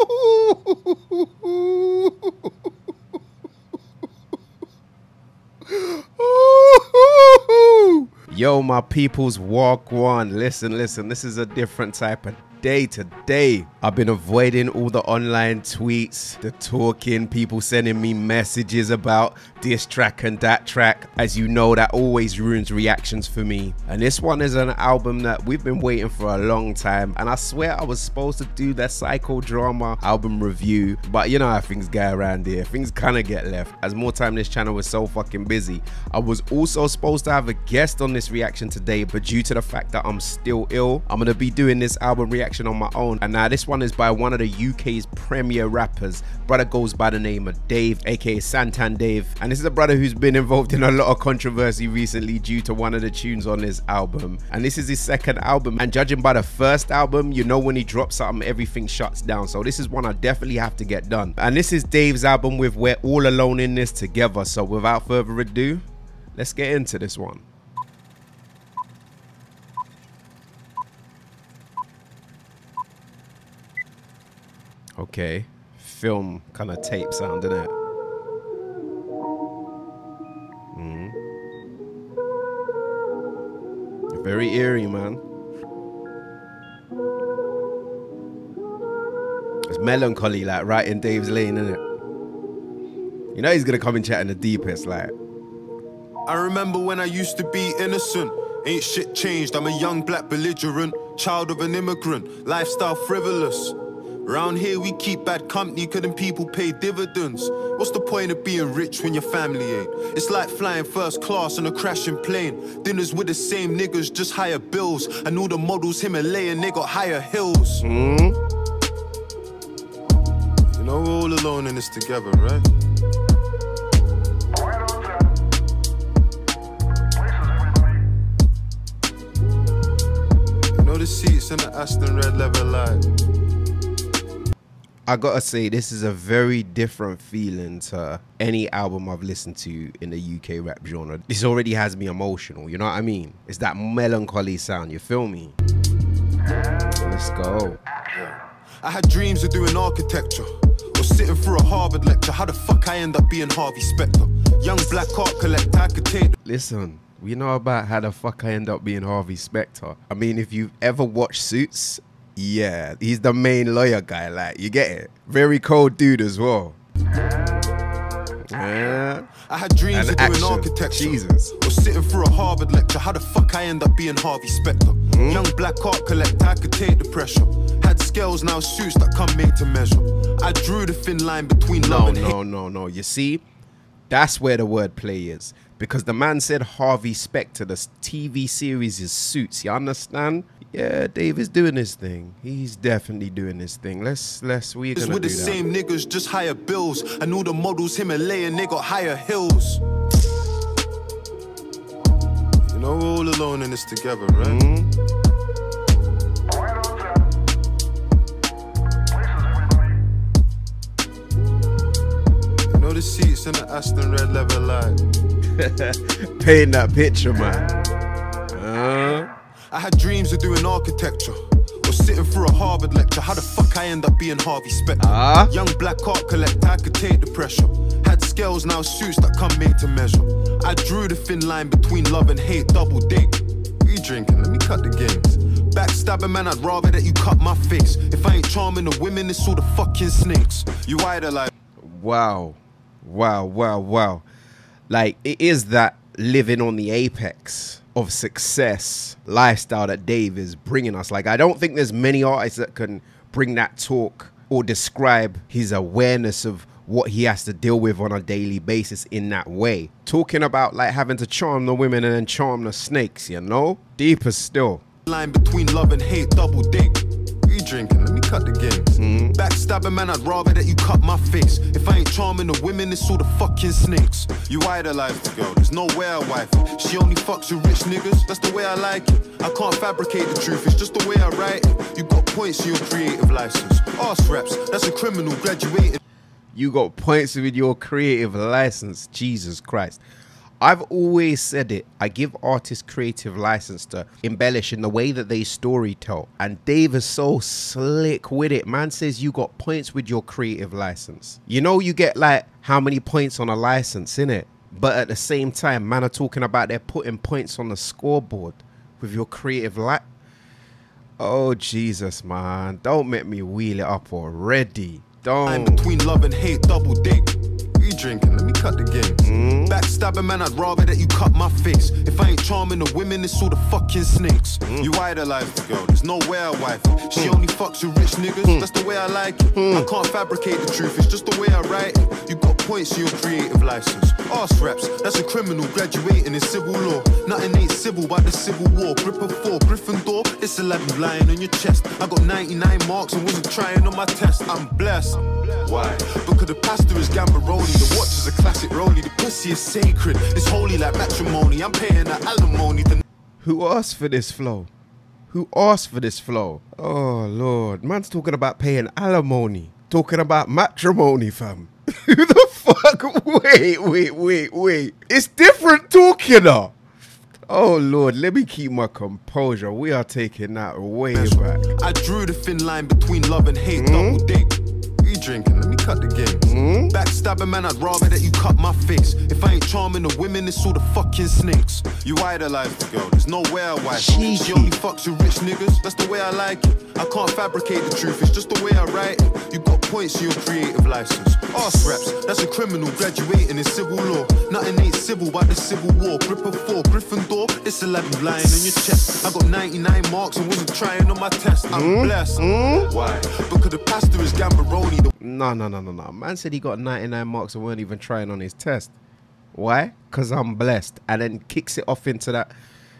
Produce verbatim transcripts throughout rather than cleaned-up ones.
Yo, my peoples, walk one. Listen, listen, this is a different type of day today. I've been avoiding all the online tweets, the talking, people sending me messages about this track and that track. As you know, that always ruins reactions for me. And this one is an album that we've been waiting for a long time. And I swear I was supposed to do that Psychodrama album review, but you know how things go around here. Things kind of get left. As more time this channel was so fucking busy. I was also supposed to have a guest on this reaction today, but due to the fact that I'm still ill, I'm gonna be doing this album reaction on my own. And now this one is by one of the U K's premier rappers. Brother goes by the name of Dave, aka Santan Dave, and this is a brother who's been involved in a lot of controversy recently due to one of the tunes on his album. And this is his second album, and judging by the first album, you know when he drops something everything shuts down. So this is one I definitely have to get done. And this is Dave's album with We're All Alone in This Together. So without further ado, let's get into this one. Okay, film kind of tape sound, innit? Mm. Very eerie, man. It's melancholy, like right in Dave's lane, innit? You know he's gonna come and chat in the deepest, like. I remember when I used to be innocent. Ain't shit changed, I'm a young black belligerent, child of an immigrant, lifestyle frivolous. Round here we keep bad company, couldn't people pay dividends? What's the point of being rich when your family ain't? It's like flying first class on a crashing plane. Dinners with the same niggas, just higher bills. And all the models Himalayan, they got higher hills. Mm. You know we're all alone in this together, right? You know the seats in the Aston red leather light. I gotta say, this is a very different feeling to any album I've listened to in the U K rap genre. This already has me emotional, you know what I mean? It's that melancholy sound, you feel me? Let's go. I had dreams of doing architecture, or sitting through a Harvard lecture. How the fuck I end up being Harvey Specter? Young black art collector, I could take... Listen, we know about how the fuck I end up being Harvey Specter. I mean, if you've ever watched Suits, yeah, he's the main lawyer guy, like, you get it? Very cold dude as well. Yeah. I had dreams and of action. doing architecture. Jesus. Or sitting through a Harvard lecture. How the fuck I end up being Harvey Specter? Mm. Young black art collector, I could take the pressure. Had scales, now suits that come made to measure. I drew the thin line between no, love and hate. No, no, no, you see? That's where the wordplay is. Because the man said Harvey Specter, the T V series is Suits, you understand? Yeah, Dave is doing his thing. He's definitely doing his thing. Let's, let's, we're gonna with do the that. same niggas, just higher bills. And all the models Himalayan, they got higher hills. You know we're all alone in this together, right? Mm-hmm. You know the seats in the Aston red leather light. Paint that picture, man. Uh. I had dreams of doing architecture, or sitting through a Harvard lecture. How the fuck I end up being Harvey Specter? Uh. Young black art collector, I could take the pressure. Had scales, now suits that come made to measure. I drew the thin line between love and hate, double date. What you drinking? Let me cut the games. Backstabbing, man, I'd rather that you cut my face. If I ain't charming the women, it's all the fucking snakes. You idolize. Wow. Wow, wow, wow. Like, it is that living on the apex of success lifestyle that Dave is bringing us. Like, I don't think there's many artists that can bring that talk or describe his awareness of what he has to deal with on a daily basis in that way. Talking about like having to charm the women and then charm the snakes, you know? Deeper still. Line between love and hate, double date. What you drinking? Let me cut the games. Mm. Backstabbing, man, I'd rather that you cut my face. If I ain't charming the women, it's all the fucking snakes. You idolize the girl, there's no way I wife it. She only fucks with rich niggas, that's the way I like it. I can't fabricate the truth, it's just the way I write it. You got points in your creative license. Arse reps, that's a criminal graduated. You got points with your creative license, Jesus Christ. I've always said it. I give artists creative license to embellish in the way that they story tell. And Dave is so slick with it. Man says you got points with your creative license. You know, you get like how many points on a license, innit? But at the same time, man are talking about they're putting points on the scoreboard with your creative life. Oh, Jesus, man. Don't make me wheel it up already. Don't. I'm between love and hate, double dick. You drinking? Let me cut the game. Mm. Backstabbing, man, I'd rather that you cut my face. If I ain't charming the women, it's all the fucking snakes. Mm. You idolize the girl, there's no way I wife it. She mm. only fucks with rich niggas, mm. that's the way I like it. Mm. I can't fabricate the truth, it's just the way I write it. You got points in your creative license. Arse reps, that's a criminal graduating in civil law. Nothing ain't civil by the civil war. Gripper four, Gryffindor, it's a lab lying on your chest. I got ninety-nine marks and wasn't trying on my test. I'm blessed. Why? Because the pastor is Gambaroni, the watch is a classic rollie, the pussy is sacred, it's holy like matrimony. I'm paying that alimony. The Who asked for this flow? Who asked for this flow? Oh Lord, man's talking about paying alimony, talking about matrimony, fam. Who the fuck? Wait, wait, wait, wait. It's different talking now. Oh Lord, let me keep my composure. We are taking that way back. I drew the thin line between love and hate, mm? double dick. You drinking? Let me cut the game. Mm? Backstabbing, man, I'd rather that you cut my face. If I ain't charming the women, it's all the fucking snakes. You idolize the girl, there's no way I wife it. She only fucks with rich niggas, that's the way I like it. I can't fabricate the truth, it's just the way I write it. You got points in your creative license. Arse reps, that's a criminal graduating in civil law. Nothing ain't civil by the civil war. Gripper four, Gryffindor, it's a lab lying on your chest. I got ninety-nine marks and wasn't trying on my test. I'm mm? blessed. Mm? Why? Because the pastor is Gambaroni. No, no, no, no, no. Man said he got ninety-nine marks and weren't even trying on his test. Why? Because I'm blessed. And then kicks it off into that.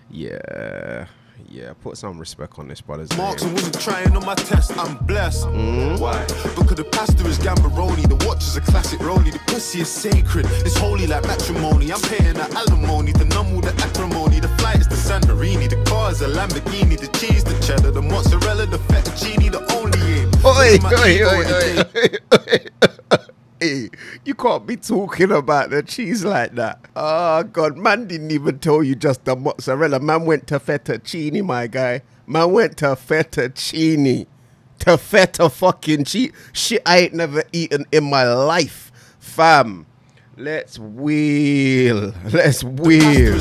Yeah. Yeah, put some respect on this brother's Marks and wasn't trying on my test. I'm blessed. Mm. Why? Because the pastor is Gambaroni, the watch is a classic rollie, the pussy is sacred, it's holy like matrimony. I'm paying that alimony, the numb the acrimony, the flight is the Santorini, the car is a Lamborghini, the cheese, the cheddar, the mozzarella, the fettuccine, the only aim. Oi, oi, oi, oi, oi. Hey, you can't be talking about the cheese like that. Oh, God, man didn't even tell you just the mozzarella. Man went to fettuccine, my guy. Man went to fettuccine. To feta fucking cheese. Shit I ain't never eaten in my life, fam. Let's wheel. Let's wheel.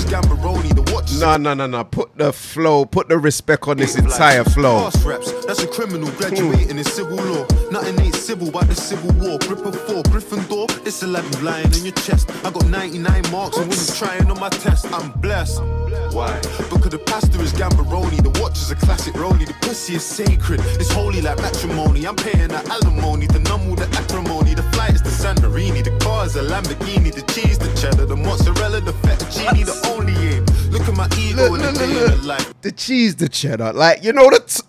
No, no, no, no. Put the flow, put the respect on this entire flow. That's a criminal graduating in civil law. Nothing ain't civil by the civil war. Gripper four, Gryffindor, it's a lab lying on your chest. I got ninety-nine marks and wasn't trying on my test. I'm blessed. Why? Because the pastor is Gambaroni, the watch is a classic rollie, the pussy is sacred, it's holy like matrimony. I'm paying that alimony, the numb the acrimony, the flight is the Santorini, the car is a Lamborghini, the cheese, the cheddar, the mozzarella, the fettuccine, the only aim. Look at my ego look, in the look, day look. of the life. The cheese, the cheddar, like, you know that.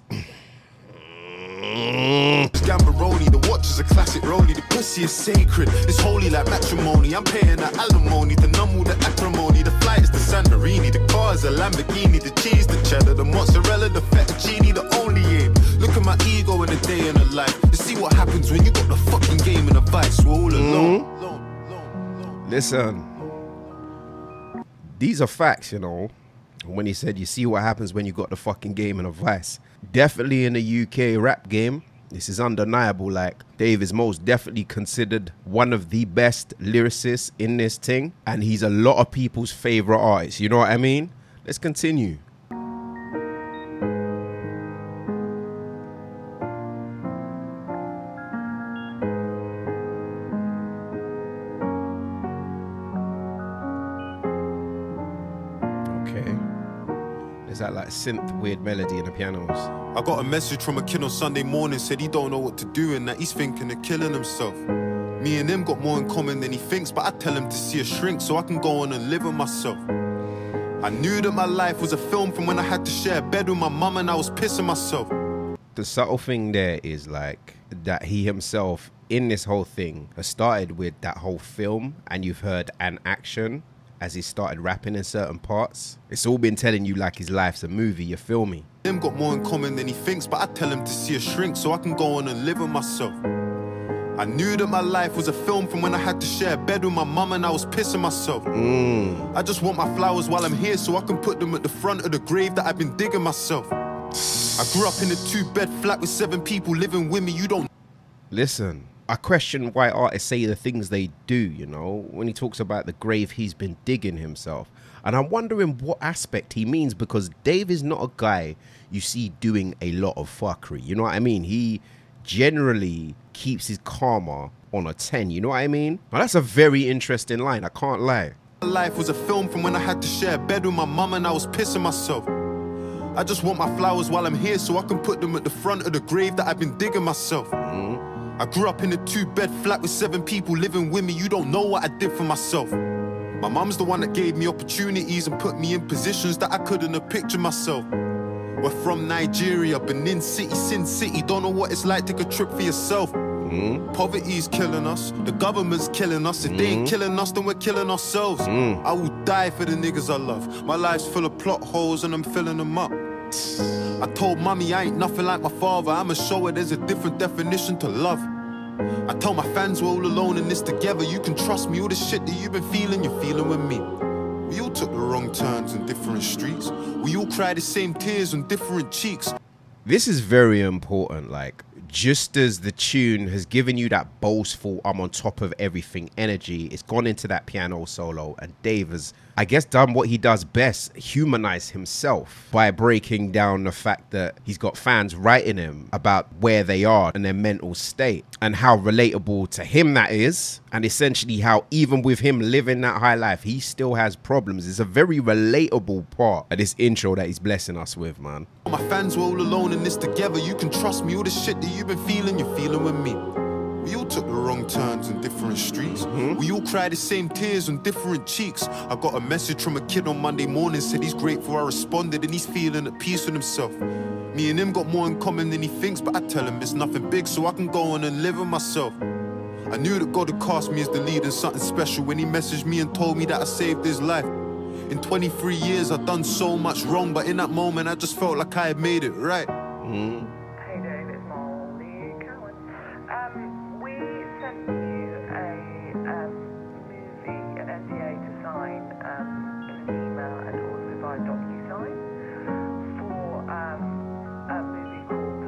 Gambaroni, the watch is a classic rollie, the pussy is sacred, it's holy like matrimony. I'm paying that alimony, the numb the acrimony, the flight is the Santorini, the car is a Lamborghini, the cheese, the cheddar, the mozzarella, the fettuccine, the only aim. Look at my ego in a day in a life. You see what happens when you got the fucking game in a vice. We're all alone. Mm-hmm. Listen, these are facts, you know. When he said, you see what happens when you got the fucking game in a vice. Definitely in the U K rap game, this is undeniable. Like, Dave is most definitely considered one of the best lyricists in this thing. And he's a lot of people's favorite artist. You know what I mean? Let's continue. Is that like synth weird melody in the pianos? I got a message from a kid on Sunday morning, said he don't know what to do and that he's thinking of killing himself. Me and him got more in common than he thinks, but I tell him to see a shrink so I can go on and live with myself. I knew that my life was a film from when I had to share a bed with my mum and I was pissing myself. The subtle thing there is like that he himself in this whole thing has started with that whole film, and you've heard an action as he started rapping in certain parts. It's all been telling you like his life's a movie, you feel me? Him got more in common than he thinks, but I tell him to see a shrink so I can go on and live with myself. I knew that my life was a film from when I had to share a bed with my mum and I was pissing myself. Mm. I just want my flowers while I'm here so I can put them at the front of the grave that I've been digging myself. I grew up in a two-bed flat with seven people living with me. You don't... Listen, I question why artists say the things they do, you know, when he talks about the grave he's been digging himself. And I'm wondering what aspect he means, because Dave is not a guy you see doing a lot of fuckery. You know what I mean? He generally keeps his karma on a ten. You know what I mean? Now, that's a very interesting line. I can't lie. My life was a film from when I had to share a bed with my mum and I was pissing myself. I just want my flowers while I'm here so I can put them at the front of the grave that I've been digging myself. Mm. I grew up in a two-bed flat with seven people living with me. You don't know what I did for myself. My mum's the one that gave me opportunities and put me in positions that I couldn't have pictured myself. We're from Nigeria, Benin City, Sin City. Don't know what it's like, take a trip for yourself. Mm. Poverty's killing us, the government's killing us. If mm. they ain't killing us, then we're killing ourselves. Mm. I will die for the niggas I love. My life's full of plot holes and I'm filling them up. I told mommy I ain't nothing like my father. I'ma show her there's a different definition to love. I tell my fans we're all alone in this together. You can trust me, all the shit that you've been feeling, you're feeling with me. We all took the wrong turns in different streets. We all cried the same tears on different cheeks. This is very important. Like, just as the tune has given you that boastful, I'm on top of everything energy, it's gone into that piano solo, and Dave has, I guess, done what he does best, humanize himself by breaking down the fact that he's got fans writing him about where they are and their mental state and how relatable to him that is, and essentially how even with him living that high life, he still has problems. It's a very relatable part of this intro that he's blessing us with, man. My fans were all alone in this together. You can trust me, all the shit that you've been feeling, you're feeling with me. We all took the wrong turns in different streets. Mm-hmm. We all cried the same tears on different cheeks. I got a message from a kid on Monday morning, said he's grateful I responded and he's feeling at peace with himself. Me and him got more in common than he thinks, but I tell him it's nothing big so I can go on and live with myself. I knew that God had cast me as the lead in something special when he messaged me and told me that I saved his life. In twenty-three years I've done so much wrong, but in that moment I just felt like I had made it right. Mm. Hey Dave, it's Molly Cowan. Um, we sent you a um, movie, an N D A to sign um, in an email and also via DocuSign for um, a movie called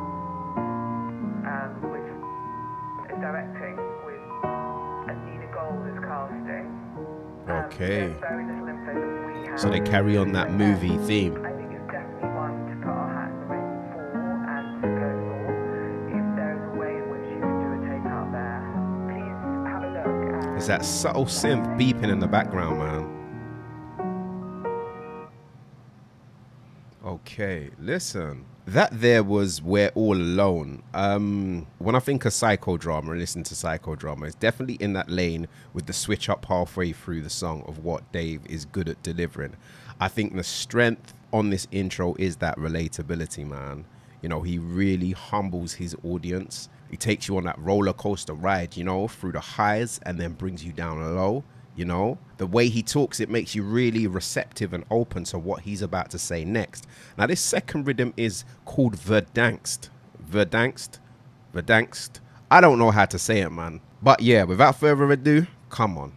um, with is directing with Anina Gold is casting. Okay. Um, so they carry on that movie theme. I think it's definitely one to put our hat in the ring for and to go for. If there is a way in which you can do a take out there, please have a look. There's that subtle synth beeping in the background, man. Okay, listen. That there was We're All Alone. Um, when I think of psychodrama and listen to psychodrama, it's definitely in that lane with the switch up halfway through the song of what Dave is good at delivering. I think the strength on this intro is that relatability, man. You know, he really humbles his audience. He takes you on that roller coaster ride, you know, through the highs and then brings you down low. You know, the way he talks, it makes you really receptive and open to what he's about to say next. Now, this second rhythm is called Verdankst. Verdankst? Verdankst? I don't know how to say it, man. But yeah, without further ado, come on.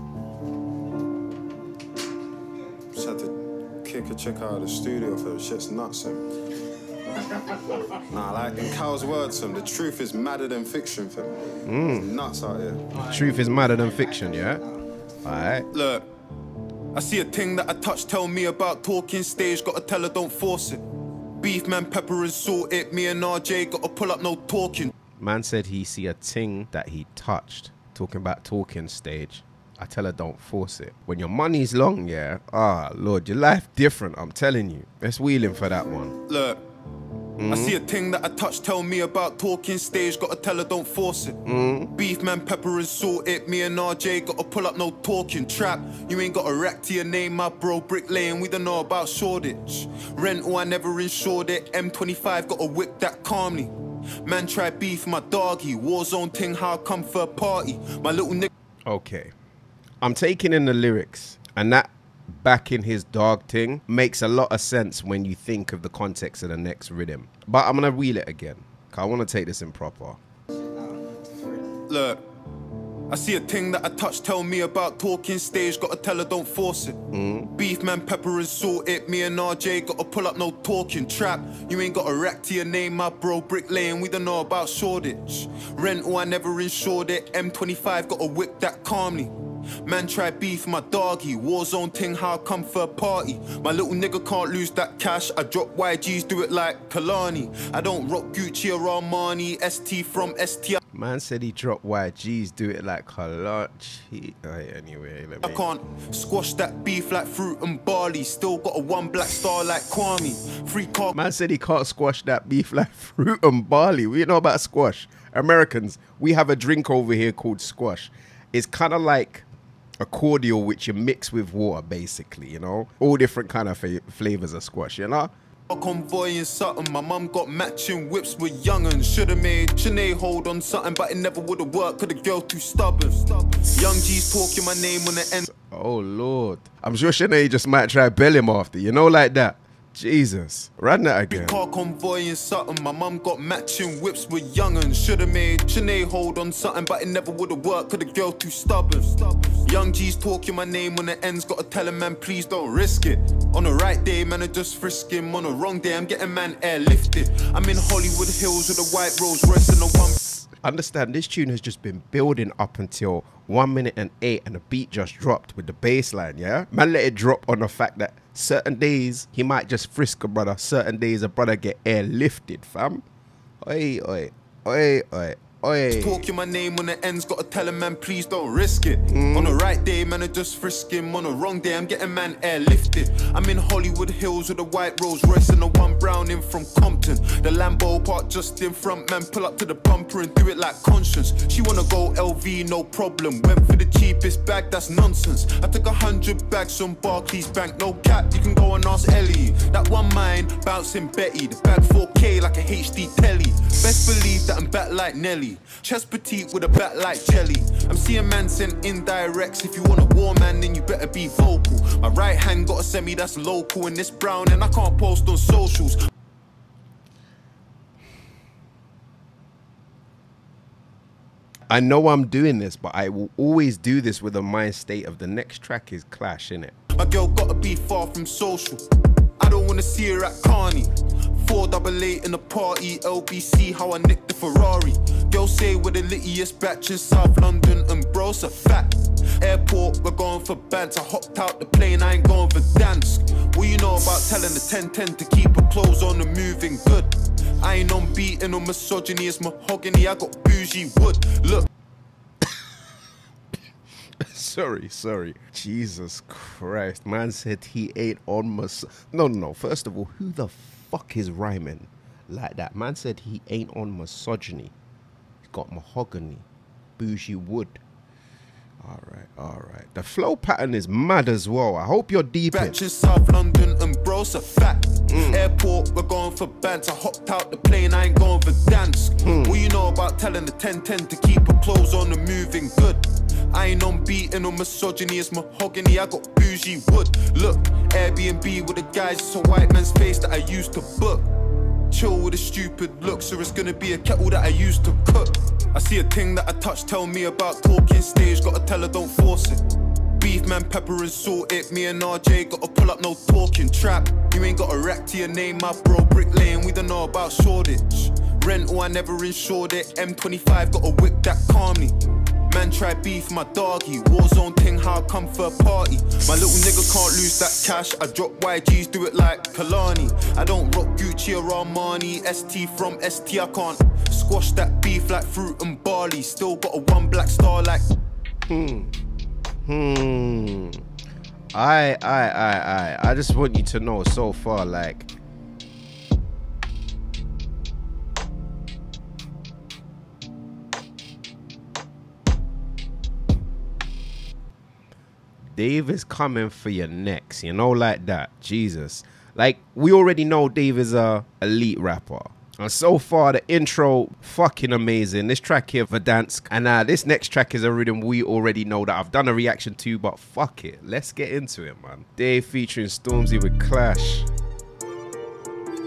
Just had to kick a chick out of the studio for the shit's nuts, him. Nah, like in Cal's words, him, the truth is madder than fiction, fam. Mm. It's nuts out here. The truth is madder than fiction, yeah? Alright. Look, I see a thing that I touch, tell me about talking stage, gotta tell her don't force it. Beef, man, pepper and salt it, me and R J gotta pull up, no talking. Man said he see a ting that he touched, talking about talking stage. I tell her don't force it. When your money's long, yeah, ah, Lord, your life different, I'm telling you. Let's wheel in for that one. Look. Mm-hmm. I see a thing that I touch, tell me about talking stage, gotta tell her don't force it. Mm-hmm. Beef, man, pepper and salt it, me and R J gotta pull up, no talking. Trap, you ain't got a rack to your name, my bro, bricklaying, we don't know about Shoreditch. Rental, I never insured it, M twenty-five, gotta whip that calmly. Man, try beef, my doggy, Warzone ting, how I come for a party, my little nigga. Okay, I'm taking in the lyrics, and that back in his dog thing makes a lot of sense when you think of the context of the next rhythm. But I'm gonna wheel it again, cause I want to take this in proper. Look, I see a thing that I touch, tell me about talking stage, gotta tell her don't force it. Mm. Beef, man, pepper and salt it, me and R J gotta pull up, no talking trap. You ain't got a rack to your name, my bro, bricklaying, we don't know about Shoreditch. Rental, I never insured it, M twenty-five, gotta whip that calmly. Man try beef, my doggy, Warzone ting, how I come for a party. My little nigga can't lose that cash, I drop Y Gs, do it like Kalani. I don't rock Gucci or Armani, S T from S T I. Man said he dropped Y Gs, do it like Kalachi. Right, anyway, let me... I can't squash that beef like fruit and barley. Still got a one black star like Kwame. Free car. Man said he can't squash that beef like fruit and barley. We know about squash. Americans, we have a drink over here called squash. It's kind of like a cordial which you mix with water, basically, you know? All different kind of flavors of squash, you know? Convoy in something, my mum got matching whips with young'uns. Should've made Sinead hold on something, but it never would've worked, cause the girl too stubborn. Young G's talking my name on the end. Oh Lord, I'm sure Sinead just might try bell him after, you know, like that. Jesus, run that again. Car convoy in something, my mum got matching whips with young'uns. Should've made Sinead hold on something, but it never would've worked, cause the girl too stubborn. Young G's talking my name on the ends, gotta tell him, man, please don't risk it. On the right day, man, I just frisk him. On the wrong day, I'm getting man airlifted. I'm in Hollywood Hills with a white Rolls Royce and a one. Understand, this tune has just been building up until one minute and eight, and the beat just dropped with the bass line, yeah? Man, let it drop on the fact that certain days he might just frisk a brother, certain days a brother get airlifted, fam. Oi, oi, oi, oi. Oi. Talking my name on the ends, gotta tell him, man, please don't risk it. Mm. On the right day, man, I just frisk him. On the wrong day, I'm getting man airlifted. I'm in Hollywood Hills with a white Rolls Royce and a one brown in from Compton. The Lambo park just in front, man, pull up to the bumper and do it like Conscience. She wanna go L V, no problem. Went for the cheapest bag, that's nonsense. I took a hundred bags from Barclays Bank, no cap, you can go and ask Ellie. That one mine, bouncing Betty. The bag four K like a H D telly. Best believe that I'm back like Nelly. Chest petite with a back like jelly. I'm seeing man send indirects. If you want a war man, then you better be vocal. My right hand got a semi that's local, and this brown, and I can't post on socials. I know I'm doing this, but I will always do this with a mind state of the next track is Clash, innit? My girl gotta be far from social. I don't wanna see her at Carney. four double eight in the party, L B C, how I nicked the Ferrari. Girl say we're the littiest batch in South London, and bro's a fact. Airport, we're going for bands. I hopped out the plane, I ain't going for dance. What you know about telling the ten ten to keep her clothes on and moving good? I ain't on beating or misogyny, it's mahogany, I got bougie wood. Look. Sorry, sorry. Jesus Christ. Man said he ain't on mis- No, no, no. First of all, who the fuck is rhyming like that? Man said he ain't on misogyny. He's got mahogany. Bougie wood. Alright, alright. The flow pattern is mad as well. I hope you're deep in. Batches South London and bro's a fact. Mm. Airport, we're going for bands. I hopped out the plane, I ain't going for dance. Mm. What you know about telling the ten ten to keep her clothes on and moving good? I ain't on beating or misogyny, it's mahogany, I got bougie wood. Look, Airbnb with the guys, it's a white man's face that I used to book. Chill with a stupid look, so it's gonna be a kettle that I used to cook. I see a thing that I touch, tell me about talking stage, gotta tell her don't force it. Beef, man, pepper and salt it, me and R J gotta pull up, no talking trap. You ain't got a rack to your name, my bro, bricklaying, we don't know about Shoreditch. Rental, I never insured it, M twenty-five gotta whip that calmly. Man try beef, my doggy, Warzone ting, how I come for a party. My little nigga can't lose that cash, I drop Y Gs, do it like Kalani. I don't rock Gucci or Armani, S T from S T, I can't squash that beef like fruit and barley. Still got a one black star like... Hmm. Hmm. I, I, I, I, I just want you to know so far, like... Dave is coming for your necks, you know, like that. Jesus. Like, we already know Dave is a elite rapper. And so far, the intro, fucking amazing. This track here, Verdansk. And uh, this next track is a rhythm we already know that I've done a reaction to, but fuck it. Let's get into it, man. Dave featuring Stormzy with Clash.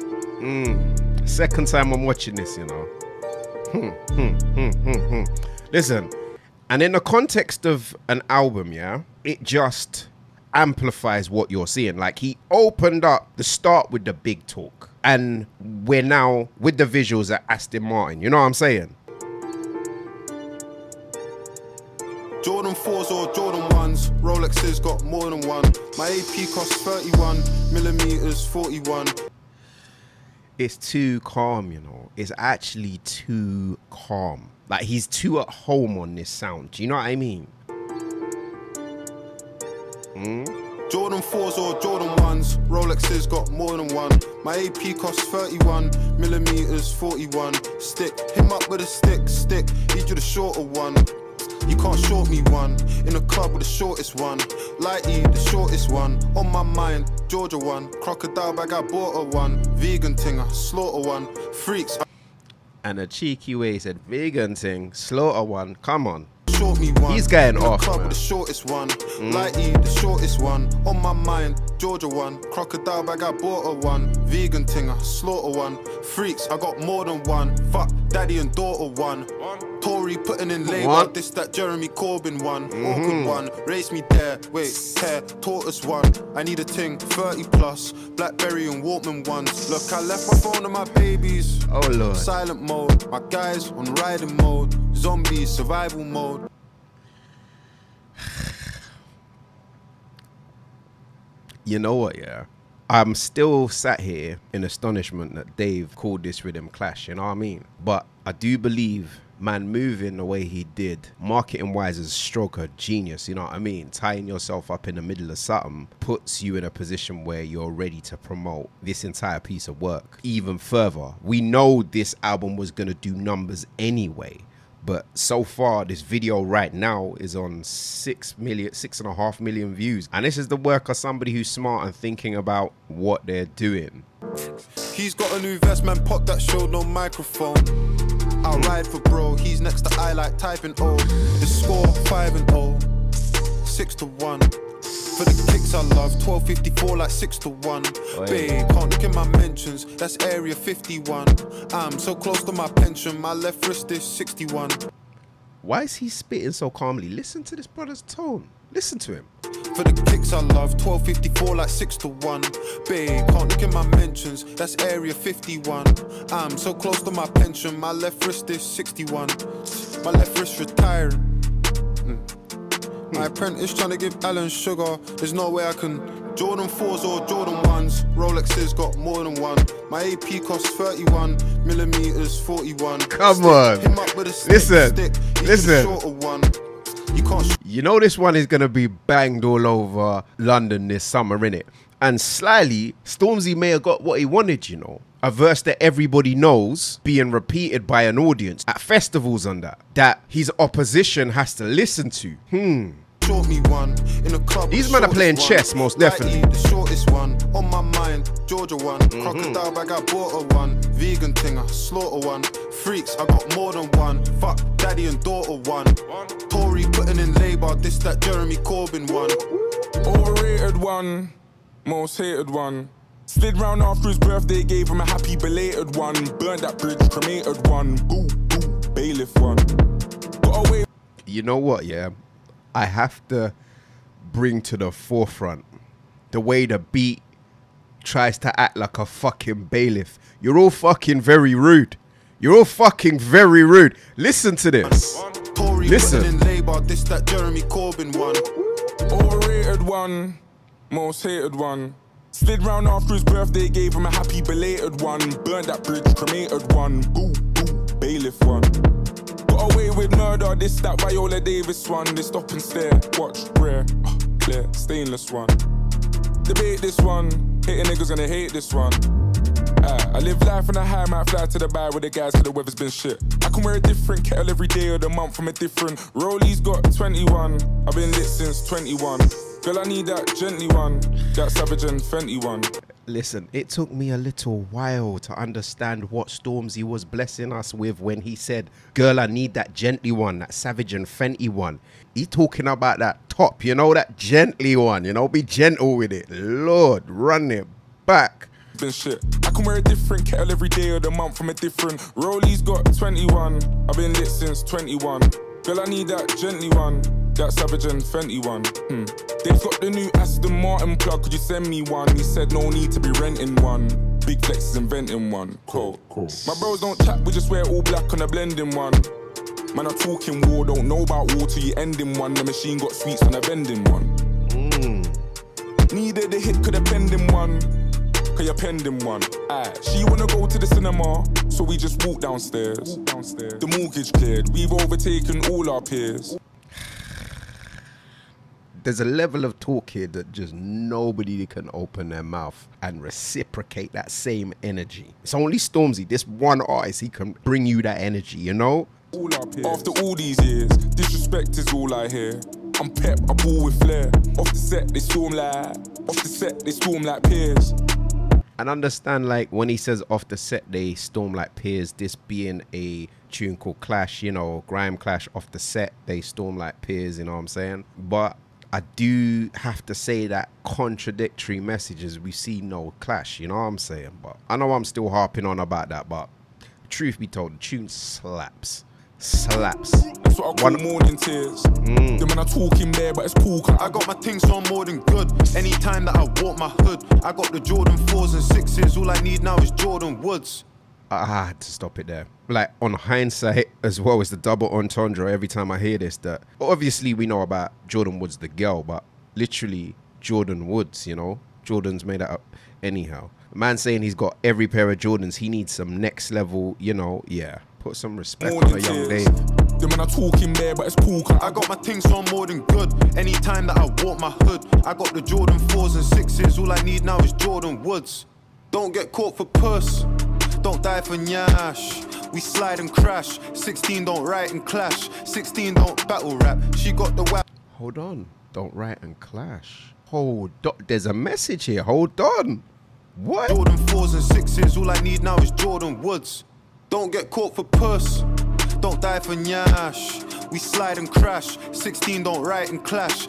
Mm. Second time I'm watching this, you know. Hmm, hmm, hmm, hmm, hmm. Listen, and in the context of an album, yeah, it just amplifies what you're seeing. Like, he opened up the start with the big talk, and we're now with the visuals at Aston Martin. You know what I'm saying? Jordan fours or Jordan ones, Rolexes got more than one. My A P costs thirty-one millimeters, forty-one. It's too calm, you know. It's actually too calm. Like, he's too at home on this sound. Do you know what I mean? Mm? Jordan fours or Jordan ones, Rolexes got more than one. My A P costs thirty-one millimeters, forty-one. Stick, him up with a stick, stick. Need you the shorter one. You can't short me one. In the club with the shortest one. Lighty, the shortest one. On my mind, Georgia one. Crocodile bag, I bought her one. Vegan thing, I slaughter one. Freaks. And a cheeky way he said, vegan thing, slaughter one. Come on. Short me one. He's going in the off, club man. with the shortest one. Mm. Lighty, the shortest one. On my mind, Georgia one. Crocodile bag, I bought her one. Vegan thing, I slaughter one. Freaks, I got more than one. Fuck, daddy and daughter one. Tory putting in labour, What? this that Jeremy Corbyn one. Mm-hmm. Awkward one, race me there, wait, tear, tortoise one. I need a ting, thirty plus, Blackberry and Walkman ones. Look, I left my phone to my babies. Oh, Lord. Silent mode, my guys on riding mode. Zombies, survival mode. You know what, yeah? I'm still sat here in astonishment that Dave called this rhythm clash, you know what I mean? But I do believe man moving the way he did, marketing wise, is a stroke of genius, you know what I mean? Tying yourself up in the middle of something puts you in a position where you're ready to promote this entire piece of work even further. We know this album was going to do numbers anyway, but so far this video right now is on six million, six and a half million views, and this is the work of somebody who's smart and thinking about what they're doing. He's got a new vest, man, pop that showed no microphone. I'll ride for bro, he's next to I like typing O. The score five and oh, six to one. For the kicks I love, twelve fifty-four like six to one. Oi. Babe, can't look in my mentions, that's area fifty-one. I'm so close to my pension, my left wrist is sixty-one. Why is he spitting so calmly? Listen to this brother's tone. Listen to him. For the kicks I love, twelve fifty-four like six to one. Babe, can't look in my mentions, that's area fifty-one. I'm so close to my pension, my left wrist is sixty-one. My left wrist retiring. Mm. My apprentice trying to give Alan sugar, there's no way I can. Jordan fours or Jordan ones, Rolexes got more than one. My A P costs thirty-one millimeters, forty-one. Come Stick on. him up with a stick, Listen, stick. He's listen. the shorter one. You can't sh You know this one is going to be banged all over London this summer, innit? And slyly, Stormzy may have got what he wanted, you know. A verse that everybody knows being repeated by an audience at festivals and that. That his opposition has to listen to. Hmm. short me one in the club. These the men are playing shortest chess, one. most definitely. Lighty, the shortest one on my mind, Georgia one. Mm-hmm. Crocodile bag, I bought her one. Vegan thing, I slaughter one. Freaks, I got more than one. Fuck, daddy and daughter one. Tory putting in labour, this that Jeremy Corbyn one. Overrated one, most hated one. Slid round after his birthday, gave him a happy belated one. Burned that bridge, cremated one. Boo, boo, bailiff one. Got away. You know what, yeah? I have to bring to the forefront the way the beat tries to act like a fucking bailiff. You're all fucking very rude. You're all fucking very rude. Listen to this. Tory Listen. putting in labour, this that Jeremy Corbyn one. Overrated one, most hated one. Slid round after his birthday, gave him a happy belated one. Burned that bridge, cremated one. Boo, boo, bailiff one. Got away with murder, this that Viola Davis one. They stop and stare, watch, rare, uh, clear, stainless one. Debate this one, hating niggas gonna hate this one. Uh, I live life on a high, might fly to the bar with the guys cause the weather's been shit. I can wear a different kettle every day of the month from a different. Rollies got twenty-one, I've been lit since twenty-one. Girl, I need that gently one, that Savage and Fenty one. Listen, it took me a little while to understand what Stormzy was blessing us with when he said, girl, I need that gently one, that Savage and Fenty one. He talking about that top, you know, that gently one, you know, be gentle with it. Lord, run it back. Been shit. I can wear a different kettle every day of the month from a different. Rollies got twenty-one, I've been lit since twenty-one. Girl, I need that gently one, that Savage and Fenty one. Hmm. They've got the new Aston Martin plug, could you send me one? He said no need to be renting one. Big Flex is inventing one. Cool, cool. My bros don't chat, we just wear all black on a blending one. Man, I'm talking war, don't know about war till you end in one. The machine got sweets on a vending one. Mm. Needed a hit, could have penned in one. Cause you're pending one. Aye. She wanna go to the cinema, so we just walk downstairs. Walk downstairs. The mortgage cleared, we've overtaken all our peers. There's a level of talk here that just nobody can open their mouth and reciprocate that same energy. It's only Stormzy, this one artist, he can bring you that energy, you know? All our peers. After all these years, disrespect is all I hear. I'm pep, I ball with flair. Off the set, they storm like, off the set, they storm like peers. And understand, like, when he says off the set, they storm like peers, this being a tune called Clash, you know, Grime Clash, off the set, they storm like peers, you know what I'm saying? But I do have to say that contradictory messages, we see no clash, you know what I'm saying? But I know I'm still harping on about that, but truth be told, the tune slaps. Slaps. That's what I call One. morning tears. Mm. The man are talking there, but it's cool. I got my things on more than good. Anytime that I walk my hood, I got the Jordan fours and sixes. All I need now is Jordan Woods. I had to stop it there. Like, on hindsight, as well as the double entendre, every time I hear this, that obviously we know about Jordan Woods, the girl, but literally Jordan Woods, you know? Jordan's made that up anyhow. A man saying he's got every pair of Jordans, he needs some next level, you know, yeah. Put some respect on a young Dave. The man are talking there, but it's cool. I got my things on more than good. Anytime that I walk my hood, I got the Jordan fours and sixes. All I need now is Jordan Woods. Don't get caught for puss. Don't die for nyash. We slide and crash. sixteen don't write and clash. sixteen don't battle rap. She got the whack. Hold on. Don't write and clash. Hold on. There's a message here. Hold on. What? Jordan fours and sixes. All I need now is Jordan Woods. Don't get caught for puss. Don't die for nyash. We slide and crash. sixteen don't write and clash.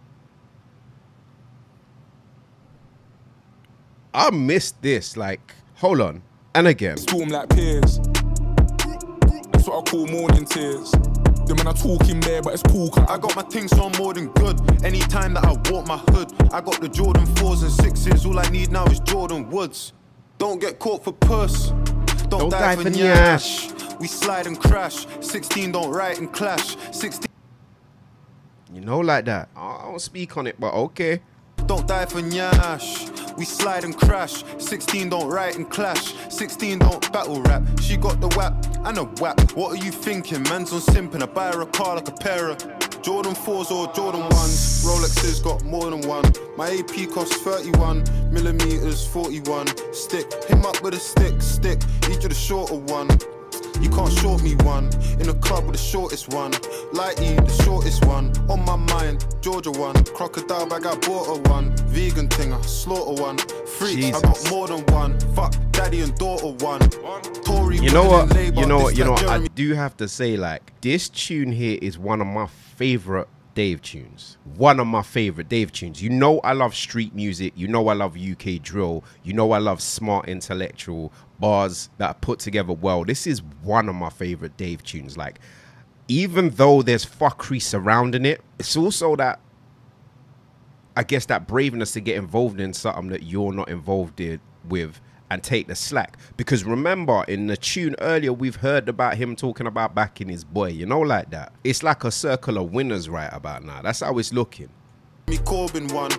I missed this. Like, hold on. And again. Storm like peers. That's what I call morning tears. The man are talking there, but it's cool. I got my things on more than good. Anytime that I walk my hood, I got the Jordan fours and sixes. All I need now is Jordan Woods. Don't get caught for puss. Don't, don't die, die for nyash. nyash. We slide and crash. sixteen don't write and clash. sixteen. You know, like that. I don't speak on it, but okay. Don't die for nyash. We slide and crash. sixteen don't write and clash. sixteen don't battle rap. She got the whap and a whap. What are you thinking? Man's on simping. I buy her a car like a pair of Jordan fours or Jordan ones. Rolexes got more than one. My A P costs thirty-one millimeters, forty-one. Stick him up with a stick, stick. Need you the shorter one. You can't short me one. In the club with the shortest one. Lighty, the shortest one. On my mind, Georgia one. Crocodile bag, I bought her one. Vegan thing, I slaughter one. Freaks, Jesus. I got more than one. Fuck, daddy and daughter one. Tory, you know what? You know what? You know what? I do have to say, like, this tune here is one of my favorite Dave tunes. One of my favorite Dave tunes. You know I love street music. You know I love U K drill. You know I love smart intellectual bars that are put together well. This is one of my favorite Dave tunes. Like, even though there's fuckery surrounding it, it's also that, I guess, that braveness to get involved in something that you're not involved in, with and take the slack. Because remember, in the tune earlier, we've heard about him talking about backing his boy, you know, like that. It's like a circle of winners right about now. That's how it's looking. Me Corbin one.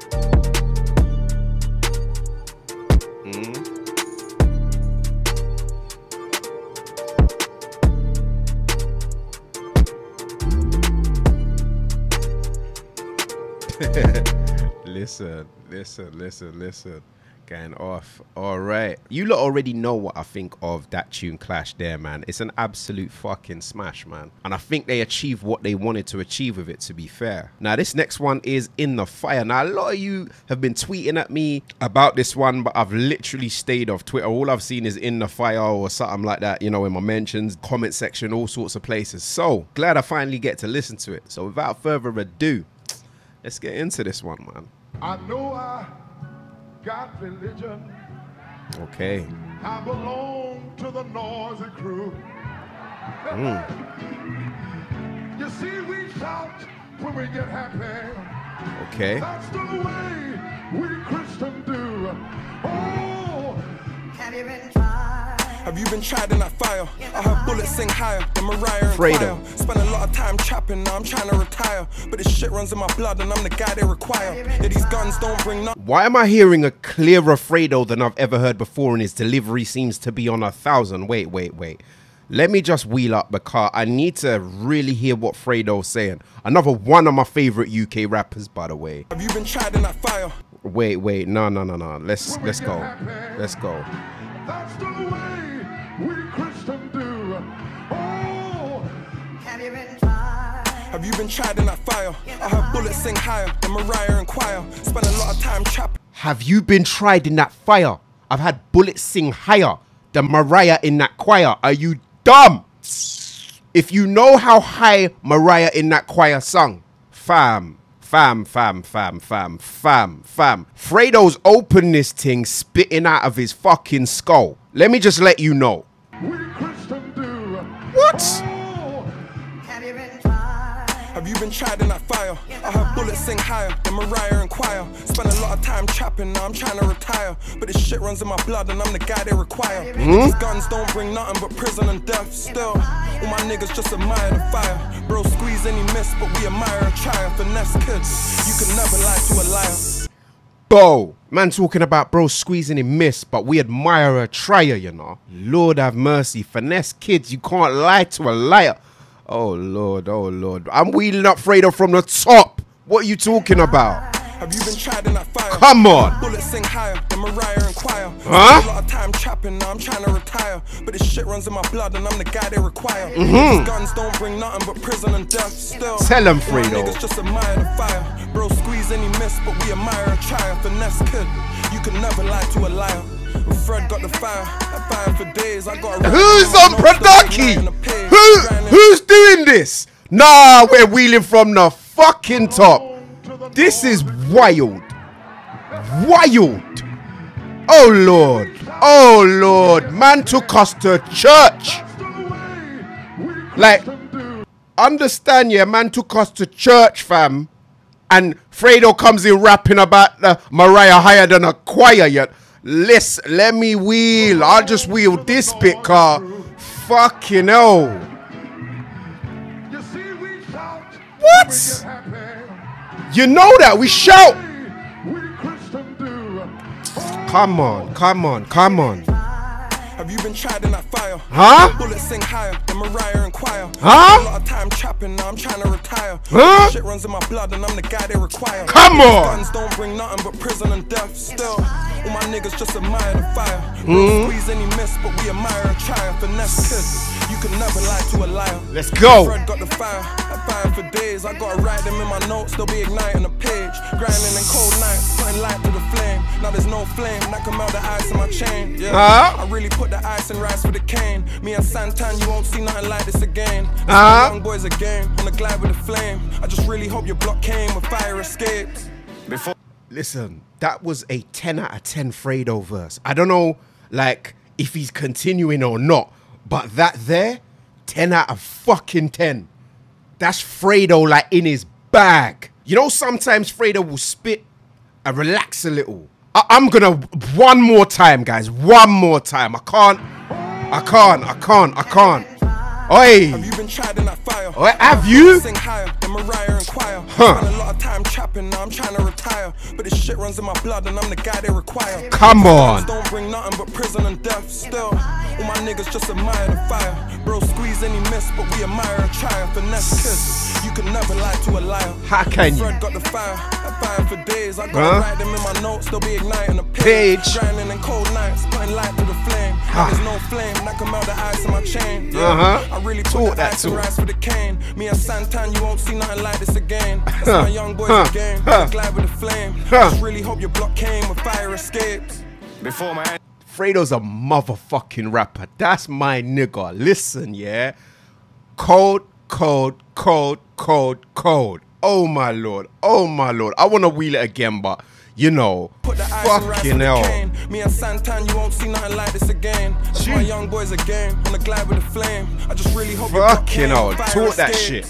Mm. Listen, listen, listen, listen. Going off. All right. You lot already know what I think of that tune Clash there, man. It's an absolute fucking smash, man. And I think they achieved what they wanted to achieve with it, to be fair. Now, this next one is In the Fire. Now, a lot of you have been tweeting at me about this one, but I've literally stayed off Twitter. All I've seen is In the Fire or something like that, you know, in my mentions, comment section, all sorts of places. So, glad I finally get to listen to it. So, without further ado, let's get into this one, man. I know I got religion. Okay. I belong to the noisy crew. Mm. when we get happy. Okay. That's the way we Christians do. Oh, Have you been tried? Have you been tried in that fire? I heard bullets sing higher than Mariah and Fredo. choir. Spent a lot of time trapping, now I'm trying to retire. But this shit runs in my blood and I'm the guy they require. Yeah, these guns don't bring nothing. Why am I hearing a clearer Fredo than I've ever heard before, and his delivery seems to be on a thousand? Wait, wait, wait. Let me just wheel up the car. I need to really hear what Fredo's saying. Another one of my favorite U K rappers, by the way. Have you been tried in that fire? Wait, wait, no, no, no, no. Let's let's go. Let's go. that's the way we Christians do. Oh, Have you been tried? Have you been tried in that fire? I heard bullets sing higher than Mariah and choir. Spent a lot of time trapping. Have you been tried in that fire? I've had bullets sing higher than Mariah in that choir. Are you dumb? If you know how high Mariah in that choir sung, fam, fam, fam, fam, fam, fam, fam. Fredo's opened this thing spitting out of his fucking skull. Let me just let you know. we Christians do. What? Oh, Have you been tried? Have you been tried in that fire? I heard bullets sing higher than Mariah and choir. Spent a lot of time trapping, now I'm trying to retire. But this shit runs in my blood and I'm the guy they require. These guns don't bring nothing but prison and death. Still, all my niggas just admire the fire. Bro, squeeze any miss, but we admire and try. Finesse kids, you can never lie to a liar. Bo, man talking about bro squeezing him miss, but we admire a trier, you know. Lord have mercy. Finesse kids, you can't lie to a liar. Oh Lord, oh Lord. I'm wheeling up Fredo from the top. What are you talking about? Have you been tried in that fire? Come on. Bullets sing higher than Mariah and choir. Huh? Spent a lot of time trapping, now I'm trying to retire. But this shit runs in my blood and I'm the guy they require. These guns don't bring nothing but prison and death. Still, Tell 'em, all my Fredo. niggas just admire the fire. Bro, squeeze any miss, but we admire and try. Finesse kid, you can never lie to a liar. Fred got the fire, I fire for days. I got a Who's on production? Who, who's doing this? Nah, we're wheeling from the fucking top. This is wild. Wild. Oh Lord. Oh Lord. Man took us to church. Like, understand, yeah, man took us to church, fam. And Fredo comes in rapping about the Mariah higher than a choir yet. Listen, let me wheel. I'll just wheel this bit, car. Fucking hell. you see, we shout. What? We get happy. You know that. We shout. We Christians do. Oh, Come on, come on, come on. Have you been tried in that fire? Huh? Bullets sing higher than Mariah and choir. Huh? Spent a lot of time trapping, now I'm trying to retire. Huh? This shit runs in my blood and I'm the guy they require. Come These on. guns don't bring nothing but prison and death. Still, all my niggas just admire the fire. Bro, squeeze any miss, but we admire and try. Finesse kid, you can never lie to a liar. Let's go. Fred got the fire, I fire for days. I gotta write them in my notes, they'll be igniting the page. Grinding in cold nights, putting light to the flame. Now there's no flame that can melt the ice in my chain. Yeah, Huh? I really put the ice and rice with the cane. Me and Santan, you won't see nothing like this again. This Huh? my young boys again, on the glide with the flame. I just really hope your block came with fire escapes. Before Listen, that was a ten out of ten Fredo verse. I don't know, like, if he's continuing or not, but that there, ten out of fucking ten. That's Fredo, like, in his bag. You know, sometimes Fredo will spit and relax a little. I I'm gonna, one more time, guys, one more time. I can't, I can't, I can't, I can't. Oi. have you been tried in that fire? Oi, have you? Sing higher than Mariah and choir. Huh. Spent a lot of time trapping, now I'm trying to retire. But this shit runs in my blood and I'm the guy they require. Come on. Don't bring nothing but prison and death. Still, all my niggas just admire the fire. Bro, squeeze any miss, but we admire and try. Finesse kiss, you can never lie to a liar. How can you? Fred got the fire, I fire for days. I gotta Huh? write them in my notes, they'll be igniting the Page. page. Grinding in cold nights, putting light to the flame. Now there's no flame that can melt the ice in my chain. Yeah, Uh-huh. I really Talk put the that ice and talk. rice with the cane. Me and Santan, you won't see nothing like this again. That's my young boys Huh. again. Huh. Glide with the flame. Huh. Just really hope your block came with fire escapes. Before my Fredo's a motherfucking rapper. That's my nigga. Listen, yeah. Code, code, code, code, code. Oh my lord. Oh my lord. I want to wheel it again, but you know, Put the ice and rice fucking with the hell. cane. Me and Santan, you won't see nothing like this again. That's my Gee. young boys again. On the glide with the flame. I just really hope your block Fucking came hell. with fire Talk that escapes. shit.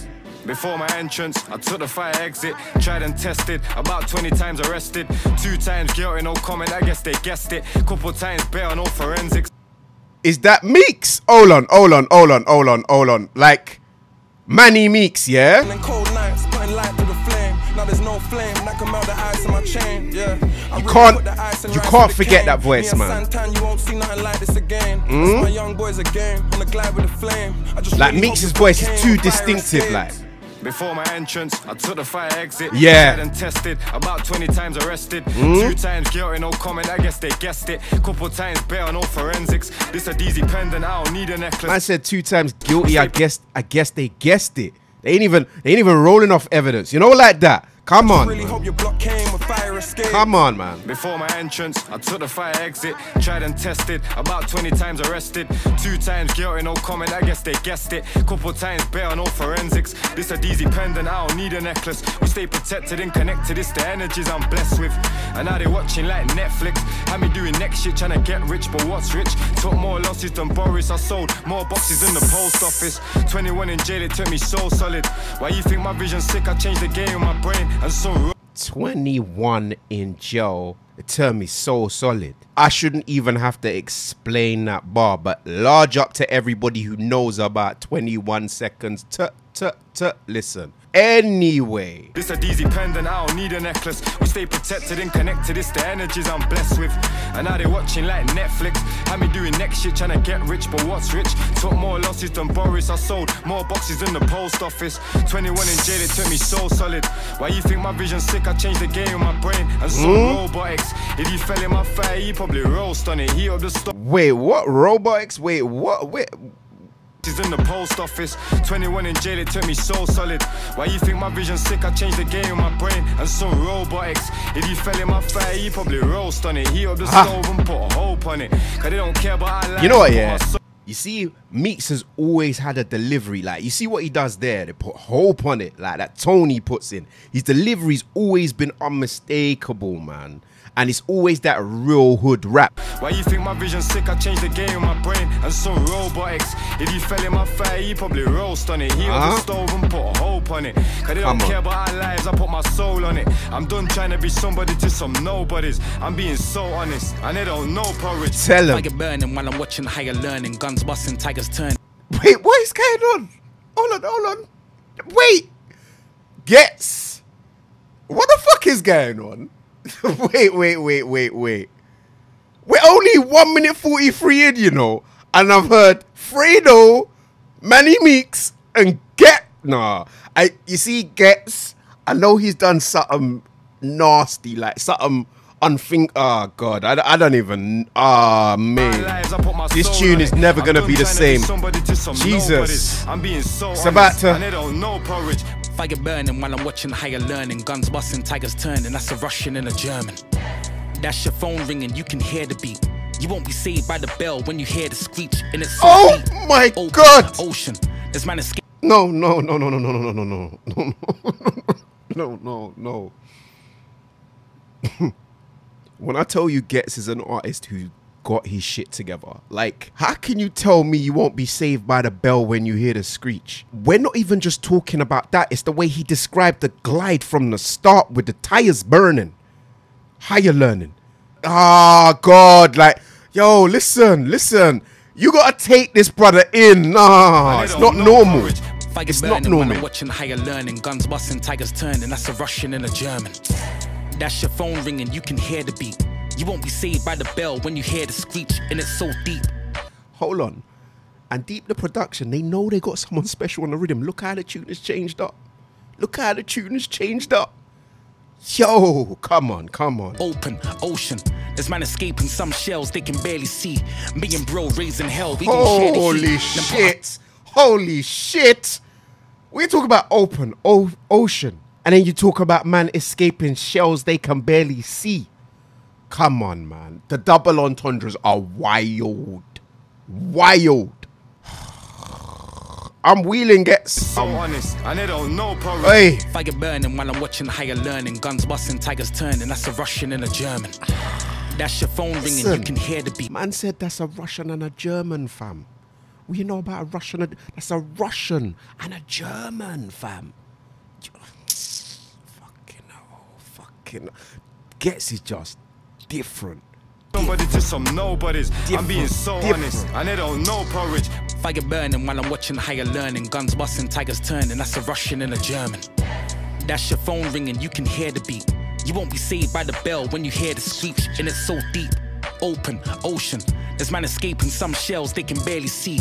Before my entrance, I took the fire exit, tried and tested, about twenty times arrested, two times guilty, no comment, I guess they guessed it, couple times better, no forensics. Is that Meeks? Hold on, hold on, hold on, hold on, hold on. Like, Manny Meeks, yeah? And cold nights, putting light through the flame. Now there's no flame, that can melt the ice in my chain, yeah. You can't, you can't forget that voice, man. Santan, you won't see nothing like this again. Mm? My young boys again, on the glide with the flame. I just like, really Meeks' voice is too distinctive, like. Before my entrance, I took the fire exit, yeah, tried and tested, about twenty times arrested, mm? two times guilty, no comment, I guess they guessed it, couple times better, no forensics, this a D Z pendant, I don't need a necklace. I said two times guilty, I guess, I guess they guessed it. They ain't even, they ain't even rolling off evidence, you know, like that. Come on, really hope your block came with fire escape. Come on, man. Before my entrance, I took the fire exit, tried and tested, about twenty times arrested, two times guilty, no comment, I guess they guessed it, couple times better, no forensics, this a D Z pendant, I don't need a necklace, we stay protected and connected, it's the energies I'm blessed with, and now they watching like Netflix, had me doing next shit, trying to get rich, but what's rich, took more losses than Boris, I sold more boxes in the post office, twenty-one in jail, it took me so solid, why you think my vision's sick, I changed the game with my brain, and so twenty-one in jail, it turned me so solid. I shouldn't even have to explain that bar, but large up to everybody who knows about twenty-one seconds. T t t listen. Anyway, this a D Z pendant, I don't need a necklace. We stay protected and connected, it's the energies I'm blessed with. And now they watching like Netflix, had me doing next shit, trying to get rich, but what's rich? Took more losses than Boris, I sold more boxes in the post office, twenty-one in jail, it took me so solid. Why you think my vision's sick, I changed the game with my brain, and so mm? robotics, if you fell in my fire, you probably roast on it, heat up the stop. Wait, what? Robotics? Wait, what? Wait. In the post office, twenty-one in jail, it took me so solid. Why you think my vision's sick, I changed the game with my brain, and so robotics, if you fell in my fire, you probably roast on it, heat up the ah. stove and put a hope on it, cause they don't care about our life. You know what, yeah? You see, Meeks has always had a delivery, like, you see what he does there, they put hope on it, like that Tony puts in. His delivery's always been unmistakable, man. And it's always that real hood rap. Why you think my vision's sick, I changed the game with my brain, and so robotics, if you fell in my fire, you probably roast on it, heat uh-huh. up the stove and put a hope on it, cause they don't care about our lives, I put my soul on it. I'm done trying to be somebody to some nobodies, I'm being so honest, and they don't know porridge. Tell them. I get burning while I'm watching higher learning, guns busting, tigers turn. Wait, what is going on? Hold on, hold on. Wait. Gets. What the fuck is going on? wait, wait, wait, wait, wait. We're only one minute forty-three in, you know, and I've heard Fredo, Manny Meeks, and Get. Nah, I. You see, Gets. I know he's done something nasty, like something unthink. Oh God, I, I don't even. Ah, oh, man, this tune is never gonna be the same. Jesus, it's about to. Fire burning while I'm watching higher learning, guns busting, tigers turning, that's a Russian and a German. That's your phone ringing, you can hear the beat. You won't be saved by the bell when you hear the screech, and it's so oh deep. My Open, God, ocean. This man escape. No, no, no, no, no, no, no, no, no, no, no, no, no, no. When I tell you Gets is an artist who got his shit together, like, how can you tell me you won't be saved by the bell when you hear the screech? We're not even just talking about that. It's the way he described the glide from the start with the tires burning. Higher learning. Ah, oh, God, like, yo, listen, listen. You gotta take this brother in. Nah, it's not normal. It's not normal. I'm watching higher learning, guns busting, tigers turning, that's a Russian and a German. That's your phone ringing, you can hear the beat. You won't be saved by the bell when you hear the screech, and it's so deep. Hold on. And Deep the production, they know they got someone special on the rhythm. Look how the tune has changed up. Look how the tune has changed up. Yo, come on, come on. Open, ocean. There's man escaping some shells they can barely see. Me and bro raising hell. We Holy shit. Holy shit. We talk about open, o ocean. And then you talk about man escaping shells they can barely see. Come on, man. The double entendres are wild. Wild. I'm wheeling Gets. So honest, and they don't know probably. Hey. Fire burning while I'm watching higher learning, guns busting, tigers turning, that's a Russian and a German. That's your phone ringing, Listen, you can hear the beat. Man said that's a Russian and a German, fam. What you know about a Russian? That's a Russian and a German, fam. Fucking hell, fucking hell. Gets is just different. Somebody to some nobodies. Different, I'm being so different. honest, and they don't know porridge. Fire burning while I'm watching higher learning. Guns busting, tigers turning. That's a Russian and a German. That's your phone ringing, you can hear the beat. You won't be saved by the bell when you hear the screech. And it's so deep, open, ocean. There's man escaping some shells they can barely see.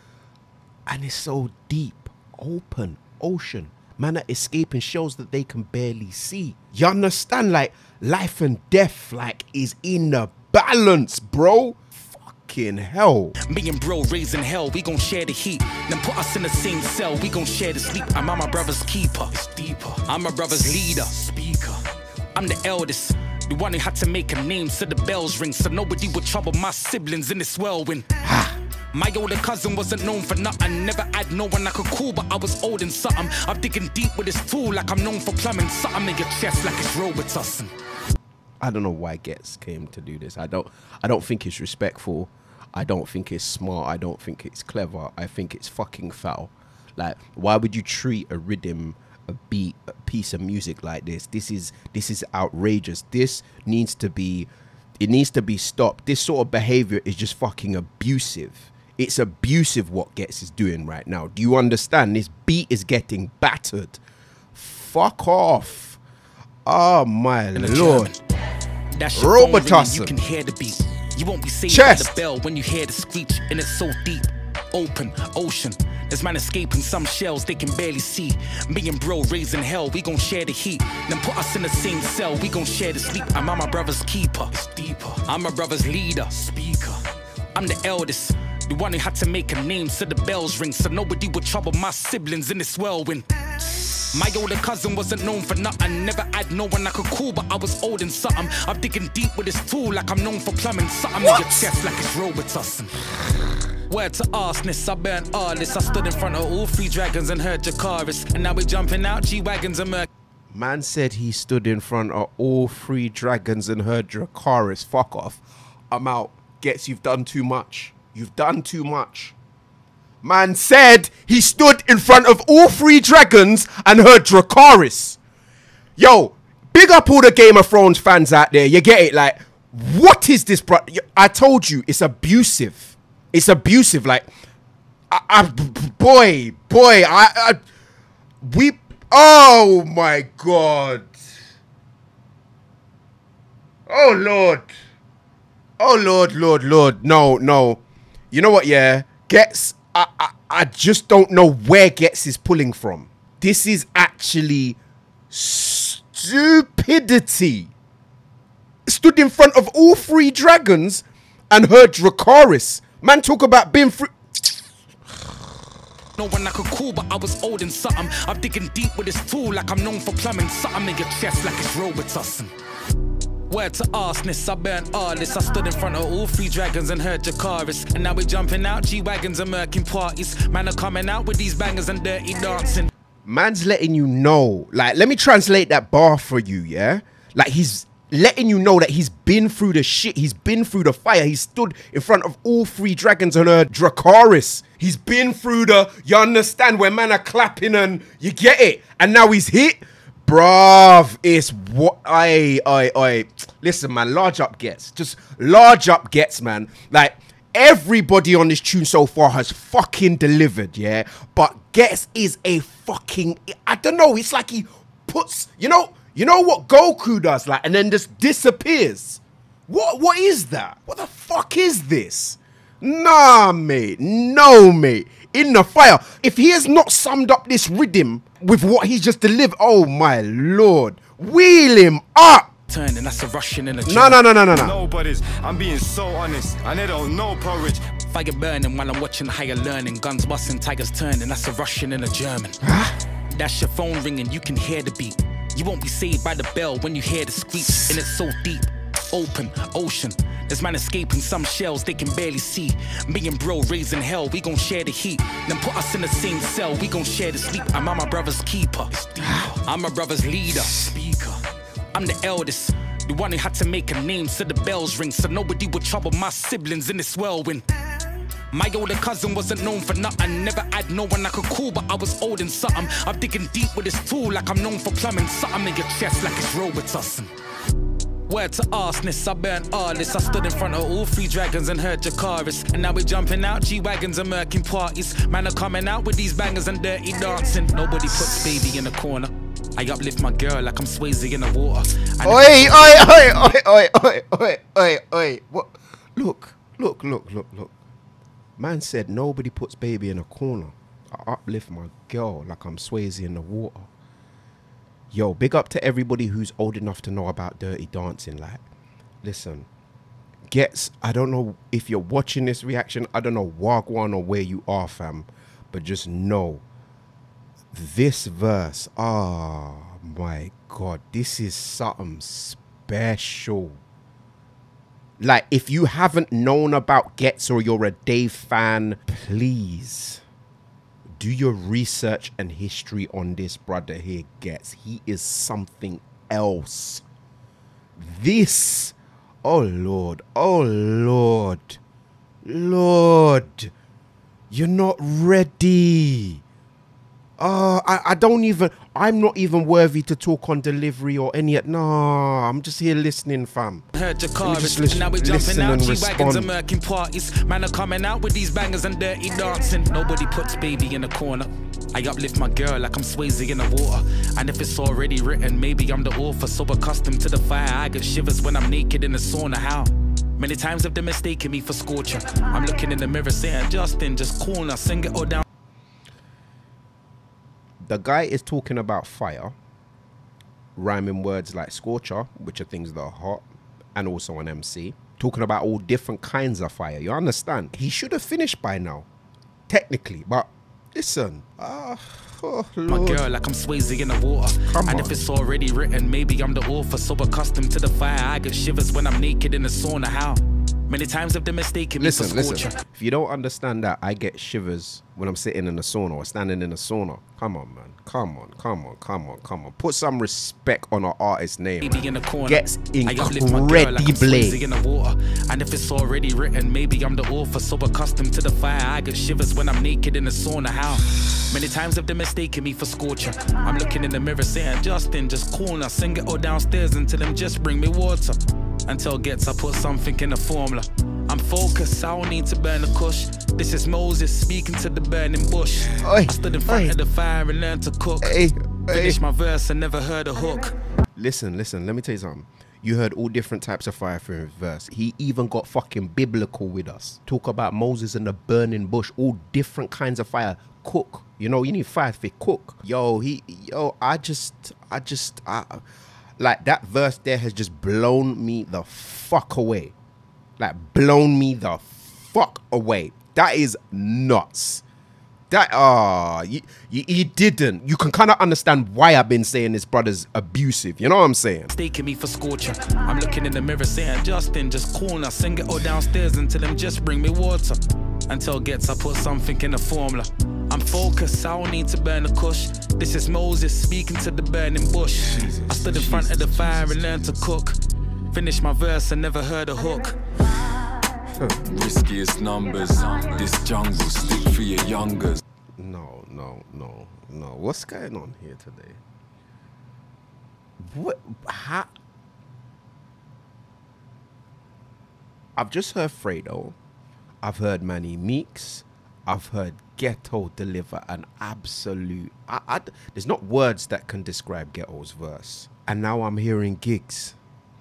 And it's so deep, open, ocean. Man are escaping shells that they can barely see. You understand? Like, life and death, like, is in the balance, bro. Fucking hell. Me and bro raising hell, we gon' share the heat. Then put us in the same cell, we gon' share the sleep. I'm my brother's keeper, it's deeper. I'm my brother's leader, speaker. I'm the eldest, the one who had to make a name so the bells ring, so nobody would trouble my siblings in this whirlwind. My older cousin wasn't known for nothing. Never had no one I could call, but I was old and something. I'm digging deep with this tool like I'm known for plumbing. Something in your chest like it's Robitussin. I don't know why Gets came to do this. I don't I don't think it's respectful. I don't think it's smart. I don't think it's clever. I think it's fucking foul. Like, why would you treat a rhythm, a beat, a piece of music like this? This is this is outrageous. This needs to be it needs to be stopped. This sort of behavior is just fucking abusive. It's abusive what Gets is doing right now. Do you understand? This beat is getting battered. Fuck off. Oh my lord. That's your phone ringing, Robitussin. you can hear the beat. You won't be saved Chest. by the bell when you hear the screech. And it's so deep, open, ocean. There's man escaping some shells they can barely see. Me and bro raising hell, we gon' share the heat. Then put us in the same cell, we gon' share the sleep. I'm my brother's keeper, it's deeper. I'm my brother's leader, speaker. I'm the eldest, the one who had to make a name so the bells ring, so nobody would trouble my siblings in this whirlwind. My older cousin wasn't known for nothing. Never had no one I could call, but I was old and something. I'm digging deep with this tool like I'm known for plumbing. Something in your chest like it's Robitussin. Word to arseness, I burnt all this. I stood in front of all three dragons and heard Jakaris. And now we're jumping out G-Wagons and Merc. Man said he stood in front of all three dragons and heard Dracarys. Fuck off. I'm out. Gets, you've done too much. You've done too much. Man said he stood in front of all three dragons and heard Dracarys. Yo, big up all the Game of Thrones fans out there. You get it? Like, what is this, bro? I told you, it's abusive. It's abusive. Like, I, I, boy, boy, I, I, we, oh my God. Oh, Lord. Oh, Lord, Lord, Lord. No, no. You know what, yeah? Gets... I, I, I just don't know where Gets is pulling from. This is actually stupidity. Stood in front of all three dragons and heard Dracarys. Man talk about being free. No one I could call, but I was old and something. I'm digging deep with this tool like I'm known for plumbing. Something in your chest like it's Robitussin. Word to arseness, I burnt all this. I stood in front of all three dragons and heard Jakaris. And now we're jumping out G-Wagons and murking parties. Man are coming out with these bangers and dirty dancing. Man's letting you know. Like, let me translate that bar for you, yeah? Like, he's letting you know that he's been through the shit. He's been through the fire. He stood in front of all three dragons and heard Dracarys. He's been through the, you understand, where man are clapping and you get it. And now he's hit. Bruv, it's what I, I, I, listen, man, large up Gets, just large up Gets, man. Like, everybody on this tune so far has fucking delivered, yeah? But Gets is a fucking, I don't know, it's like he puts, you know, you know what Goku does, like, and then just disappears. What, what is that? What the fuck is this? Nah, mate, no, mate. In the fire. If he has not summed up this rhythm with what he's just delivered, oh my lord, wheel him up. Turning, that's a Russian in a No, no, no, no, no, no. Nobody's. I'm being so honest, and they don't know porridge. Fire burning while I'm watching higher learning. Guns busting, tigers turning. That's a Russian and a German. That's your phone ringing, you can hear the beat. You won't be saved by the bell when you hear the screech. And it's so deep, open, ocean. There's man escaping some shells they can barely see. Me and bro raising hell, we gon' share the heat. Then put us in the same cell, we gon' share the sleep. I'm my brother's keeper, I'm my brother's leader, speaker. I'm the eldest, the one who had to make a name so the bells ring, so nobody would trouble my siblings in this whirlwind. My older cousin wasn't known for nothing. Never had no one I could call, but I was old and something. I'm digging deep with this tool like I'm known for plumbing. Something in your chest like it's Robitussin. Word to arseness, I burnt artists. I stood in front of all three dragons and heard Jakaris. And now we're jumping out G-Wagons and murking parties. Man are coming out with these bangers and dirty dancing. Nobody puts baby in the corner. I uplift my girl like I'm Swayze in the water. Oi, oi, oi, oi, oi, oi, oi, oi, oi. What? Look, look, look, look, look. Man said nobody puts baby in a corner. I uplift my girl like I'm Swayze in the water. Yo, big up to everybody who's old enough to know about Dirty Dancing. Like, listen, Gets, I don't know if you're watching this reaction. I don't know Wagwan or where you are, fam. But just know, this verse, oh my God, this is something special. Like, if you haven't known about Gets or you're a Dave fan, please do your research and history on this brother here, Gets. He is something else. This, oh Lord, oh Lord, Lord, you're not ready. Uh, I, I don't even, I'm not even worthy to talk on delivery or any, no, I'm just here listening, fam. Heard Jakaris, now we're jumping out G-Wagons and murking parties. Man are coming out with these bangers and dirty dancing. Nobody puts baby in the corner. I uplift my girl like I'm Swayze in the water. And if it's already written, maybe I'm the author. So accustomed to the fire, I get shivers when I'm naked in the sauna. How? Many times have they mistaken me for Scorcher. I'm looking in the mirror saying, Justin, just cool now, sing it all down. The guy is talking about fire, rhyming words like Scorcher, which are things that are hot, and also an M C. Talking about all different kinds of fire. You understand? He should have finished by now, technically. But listen, uh, oh Lord. My girl like I'm Swayze in the water. Come and on. if it's already written, maybe I'm the author. So accustomed to the fire, I get shivers when I'm naked in the sauna. How? Many times have they mistaken me Listen, for listen. Scorcher. If you don't understand that, I get shivers when I'm sitting in the sauna or standing in the sauna. Come on, man. Come on, come on, come on, come on. Put some respect on our artist's name. Baby in the corner. Gets incredibly. incredibly. In the water. And if it's already written, maybe I'm the author. So accustomed to the fire, I get shivers when I'm naked in the sauna. How? Many times have they mistaken me for Scorcher. I'm looking in the mirror saying, Justin, just cool now, sing it all downstairs until them just bring me water. Until Gets, I put something in the formula. I'm focused, I don't need to burn the kush. This is Moses speaking to the burning bush. Oi, I stood in front oi. of the fire and learned to cook. Hey, Finished hey. my verse and never heard a hook. Listen, listen, let me tell you something. You heard all different types of fire through his verse. He even got fucking biblical with us. Talk about Moses and the burning bush, all different kinds of fire. Cook. You know, you need fire to cook. Yo, he, yo, I just, I just, I, like that verse there has just blown me the fuck away. Like blown me the fuck away. That is nuts. That, ah, uh, you, you, you didn't. You can kind of understand why I've been saying this brother's abusive. You know what I'm saying? Mistaking me for Scorcher. I'm looking in the mirror saying, Justin, just cool now, sing it all downstairs until them just bring me water. Until Gets, I put something in the formula. I'm focused, I don't need to burn the kush. This is Moses speaking to the burning bush. Jesus, I stood in front Jesus, of the fire Jesus. and learned to cook. Finished my verse and never heard a hook. Riskiest numbers. This jungle stick for your youngers. No, no, no, no. What's going on here today? What? How? I've just heard Fredo. I've heard Manny Meeks. I've heard Ghetto deliver an absolute... I, I, there's not words that can describe Ghetto's verse. And now I'm hearing Gigs.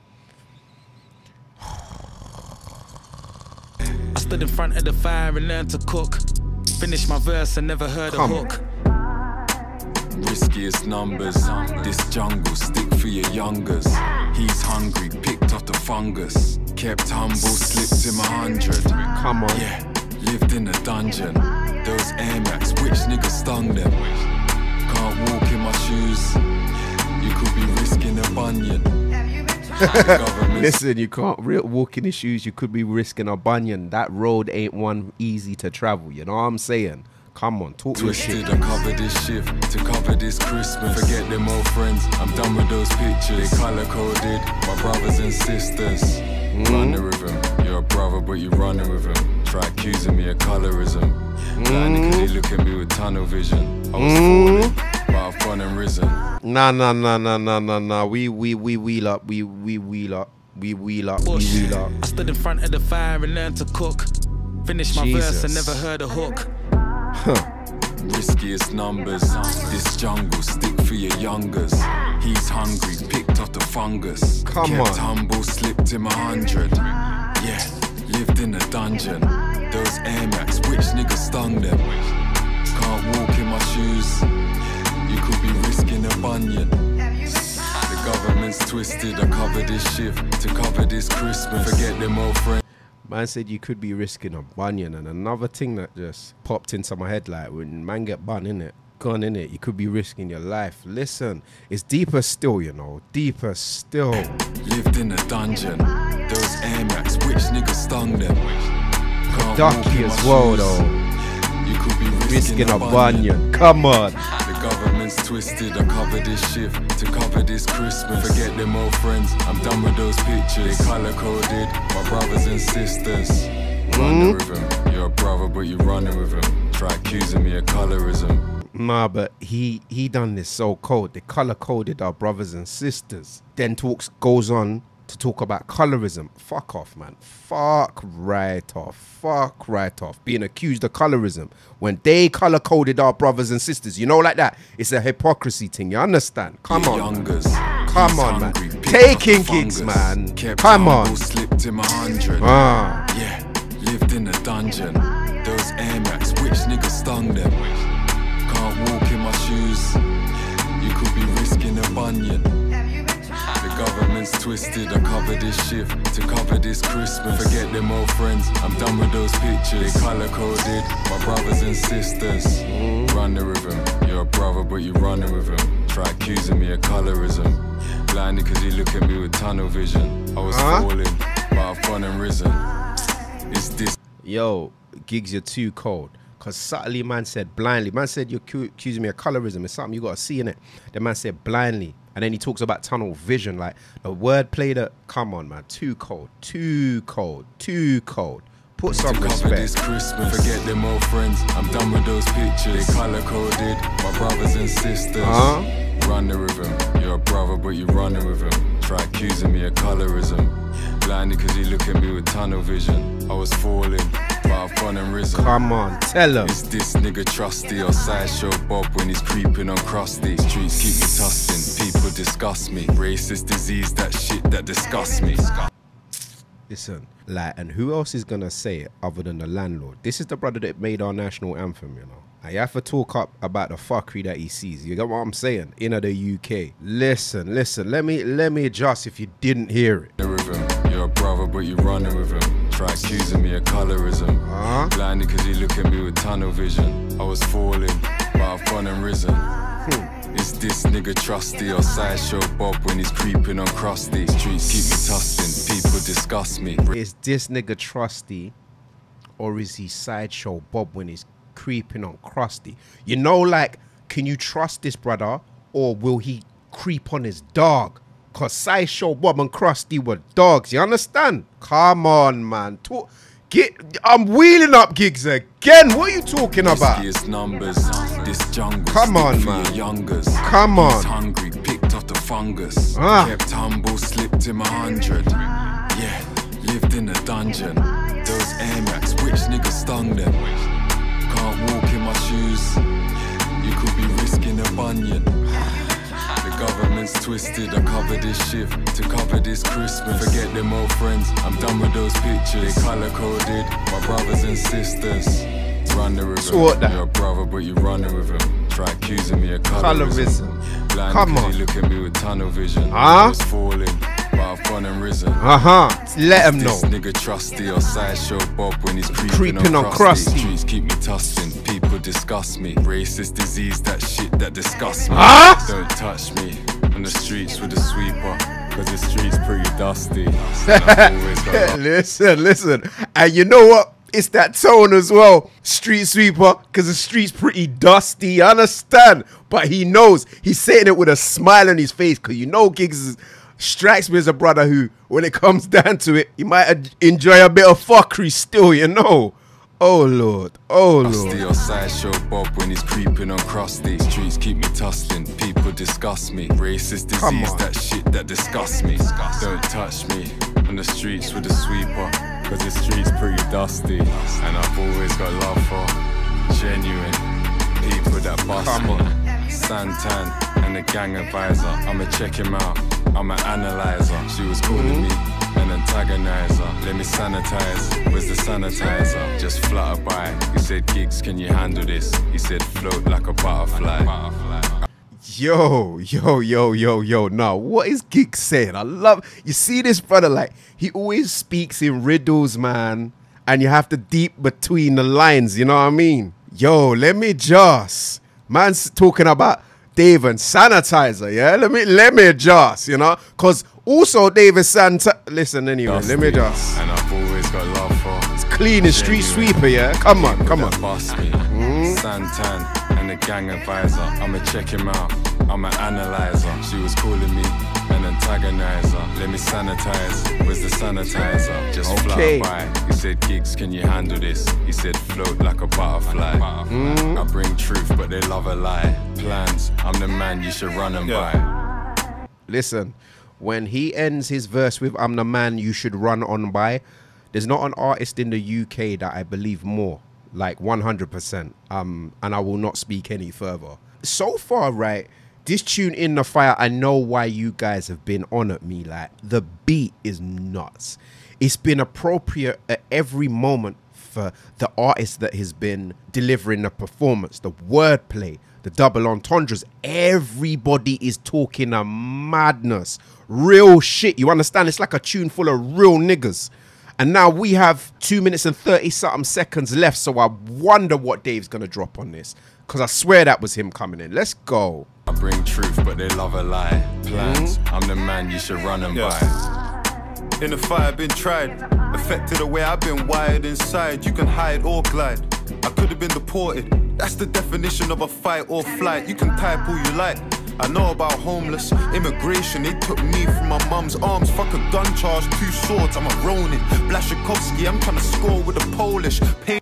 I stood in front of the fire and learned to cook. Finished my verse and never heard Come a on. hook. Riskiest numbers. This jungle stick for your youngers. He's hungry, picked off the fungus. Kept humble, slipped him a hundred. Come on. Yeah, lived in a dungeon. Those Air Max, which nigga stung them? Can't walk in my shoes. You could be risking a bunion. Listen, you can't real walk in his shoes. You could be risking a bunion. That road ain't one easy to travel. You know what I'm saying? Come on, talk your shit. Twisted, I cover this shift to cover this Christmas. Forget them old friends, I'm done with those pictures. They color coded, my brothers and sisters. Mm. Running with him, you're a brother, but you're running with him. Try accusing me of colorism. Blinded cause he look at me with tunnel vision. I was Mm. falling, but I've fallen and risen. Nah, nah, nah, nah, nah, nah, nah. We, we, we wheel up. We, we wheel up. We wheel up. We Bush. wheel up. I stood in front of the fire and learned to cook. Finished my verse and Jesus. never heard a hook. Riskiest numbers. This jungle, stick for your youngers. He's hungry, picked off the fungus. Come Kept on. humble, slipped him a hundred. Yeah, lived in a dungeon. Those Air Max, which nigga stung them? Can't walk in my shoes. You could be risking a bunion. The government's twisted. I cover this shift to cover this Christmas. Forget them old friends. Man said you could be risking a bunion, and another thing that just popped into my head, like when man get bun in it, gun in it, you could be risking your life. Listen, it's deeper still, you know, deeper still. Lived in a dungeon. Those Air Max, which nigga stung them? Can't Ducky walk in as my well, shoes. though. You could be risking, Risking a bunion. Come on. The government's twisted. I cover this shift to cover this Christmas. Forget them old friends. I'm done with those pictures. They color coded. My brothers and sisters. Running with them. You're a brother, but you running with them. Try accusing me of colorism. Nah, but he he done this so cold. They color coded our brothers and sisters. Then talks goes on to talk about colorism. Fuck off, man. Fuck right off. Fuck right off. Being accused of colorism when they color coded our brothers and sisters. You know, like that. It's a hypocrisy thing. You understand? Come Your on. youngers. Come He's on, man. hungry, picked Taking off the gigs, fungus. man. Kept Come humble, on. Slipped him a hundred. Ah. Yeah, lived in a dungeon. Those Air Max, which nigga stung them? Can't walk in my shoes. You could be risking a bunion. The government's twisted. I cover this shift to cover this Christmas. Forget them old friends. I'm done with those pictures. They color coded. My brothers and sisters. Run the rhythm. You're a brother, but you running with him. Try accusing me of colorism. Blinded cause you look at me with tunnel vision. I was Huh? falling, but I've gone and risen. It's this. Yo, gigs, you're too cold. Because subtly, man said blindly. Man said you're cu- accusing me of colorism. It's something you got to see in it. The man said blindly. And then he talks about tunnel vision. Like, the word play that, come on, man. Too cold. Too cold. Too cold. Put some To cover this respect. Christmas. Forget them old friends. I'm done with those pictures. They color coded. My brothers and sisters. Huh? Run the rhythm. You're a brother, but you running with him. Try accusing me of colorism. Blinded cause you look at me with tunnel vision. I was falling, but I've gone and risen. Come on, tell him. Is this nigga trusty or sideshow Bob when he's creeping on crusty? Streets keep me tussling, people disgust me. Racist disease, that shit that disgusts me. Listen, like, and who else is gonna say it other than the landlord? This is the brother that made our national anthem, you know. And you have to talk up about the fuckery that he sees. You get what I'm saying? In the U K. Listen, listen. Let me let me adjust if you didn't hear it. The rhythm, you're a brother, but you running with him. Try accusing me of colorism. Huh? Blinded cause you look at me with tunnel vision. I was falling, but I've gone and risen. Is this nigga trusty or sideshow Bob when he's creeping on crusty? Streets keep me tussling, people disgust me. Is this nigga trusty, or is he sideshow Bob when he's creeping on crusty? You know, like, can you trust this brother, or will he creep on his dog? Cause sideshow Bob and Krusty were dogs. You understand? Come on, man. Talk. Get. I'm wheeling up gigs again. What are you talking about? Riskiest numbers, this jungle. Come stick on, for man. your youngers. Come He's on. hungry, picked off the fungus. Ah. Kept humble, slipped him a hundred. Yeah, lived in a dungeon. Those Air Max, which nigga stung them? Can't walk in my shoes. You could be risking a bunion. The government's twisted. I cover this shift to cover this Christmas. Forget them old friends. I'm done with those pictures. They color coded. My brothers and sisters. Run the rhythm. Sort that. You're a brother, but you running with him. Try accusing me of colorism. Colorism. Blind Come cause on. you look at me with tunnel vision. Huh? I was falling, but I've gone and risen. Uh huh. Let him know. This nigga trusty or sideshow Bob when he's creeping, Creeping on, on crusty. crusty. Streets keep me tussling, people disgust me. Racist disease, that shit that disgusts me. Huh? Don't touch me on the streets with a sweeper, cause the streets pretty dusty. And I've always got Listen, listen. And you know what? It's that tone as well. Street sweeper, because the street's pretty dusty. You understand? But he knows. He's saying it with a smile on his face, because you know gigs is strikes me as a brother who, when it comes down to it, he might enjoy a bit of fuckery still, you know. Oh Lord, oh Lord. Rusty or sideshow Bob when he's creeping on crusty. Streets keep me tussling, people disgust me. Racist disease, that shit that disgusts me. Don't touch me on the streets with a sweeper, cause the streets pretty dusty. And I've always got love for genuine people that bust me. Santan and the gang advisor, I'ma check him out, I'm an analyzer. She was calling me an antagonizer. Let me sanitize, where's the sanitizer? Just flutter by, he said, Gigs, can you handle this? He said, float like a butterfly. Yo, yo, yo, yo, yo. Now, what is Gigs saying? I love, you see this brother, like, he always speaks in riddles, man. And you have to deep between the lines, you know what I mean? Yo, let me just, man's talking about Dave and sanitizer, yeah? Let me, let me just, you know? Because also David Santa, listen anyway, Dusty, let me just. And I've always got love for. It's clean and street sweeper, yeah? Come on, come on. Bust me. Mm. Santan and the gang advisor, I'ma check him out, I'm an analyzer. She was calling me an antagonizer. Let me sanitize, where's the sanitizer? Just okay. fly by, he said, Gigs, can you handle this? He said, float like a butterfly. Mm. I bring truth, but they love a lie. Plans, I'm the man you should run them yeah. by. Listen, when he ends his verse with I'm the man you should run on by, there's not an artist in the U K that I believe more, like one hundred percent. Um, and I will not speak any further. So far, right, this tune In the Fire, I know why you guys have been on at me. Like, the beat is nuts. It's been appropriate at every moment for the artist that has been delivering the performance, the wordplay, the double entendres. Everybody is talking a madness. Real shit, you understand? It's like a tune full of real niggas. And now we have two minutes and thirty something seconds left, so I wonder what Dave's gonna drop on this, because I swear that was him coming in. Let's go. I bring truth, but they love a lie. Plans, mm. I'm the man you should run them yeah. by. In the fire, been tried, affected the way I've been wired inside. You can hide or glide, I could have been deported. That's the definition of a fight or flight. You can type all you like. I know about homeless, immigration, they took me from my mum's arms. Fuck a gun charge, two swords, I'm a Ronin. Blaszczykowski, I'm trying to score with the Polish. Pain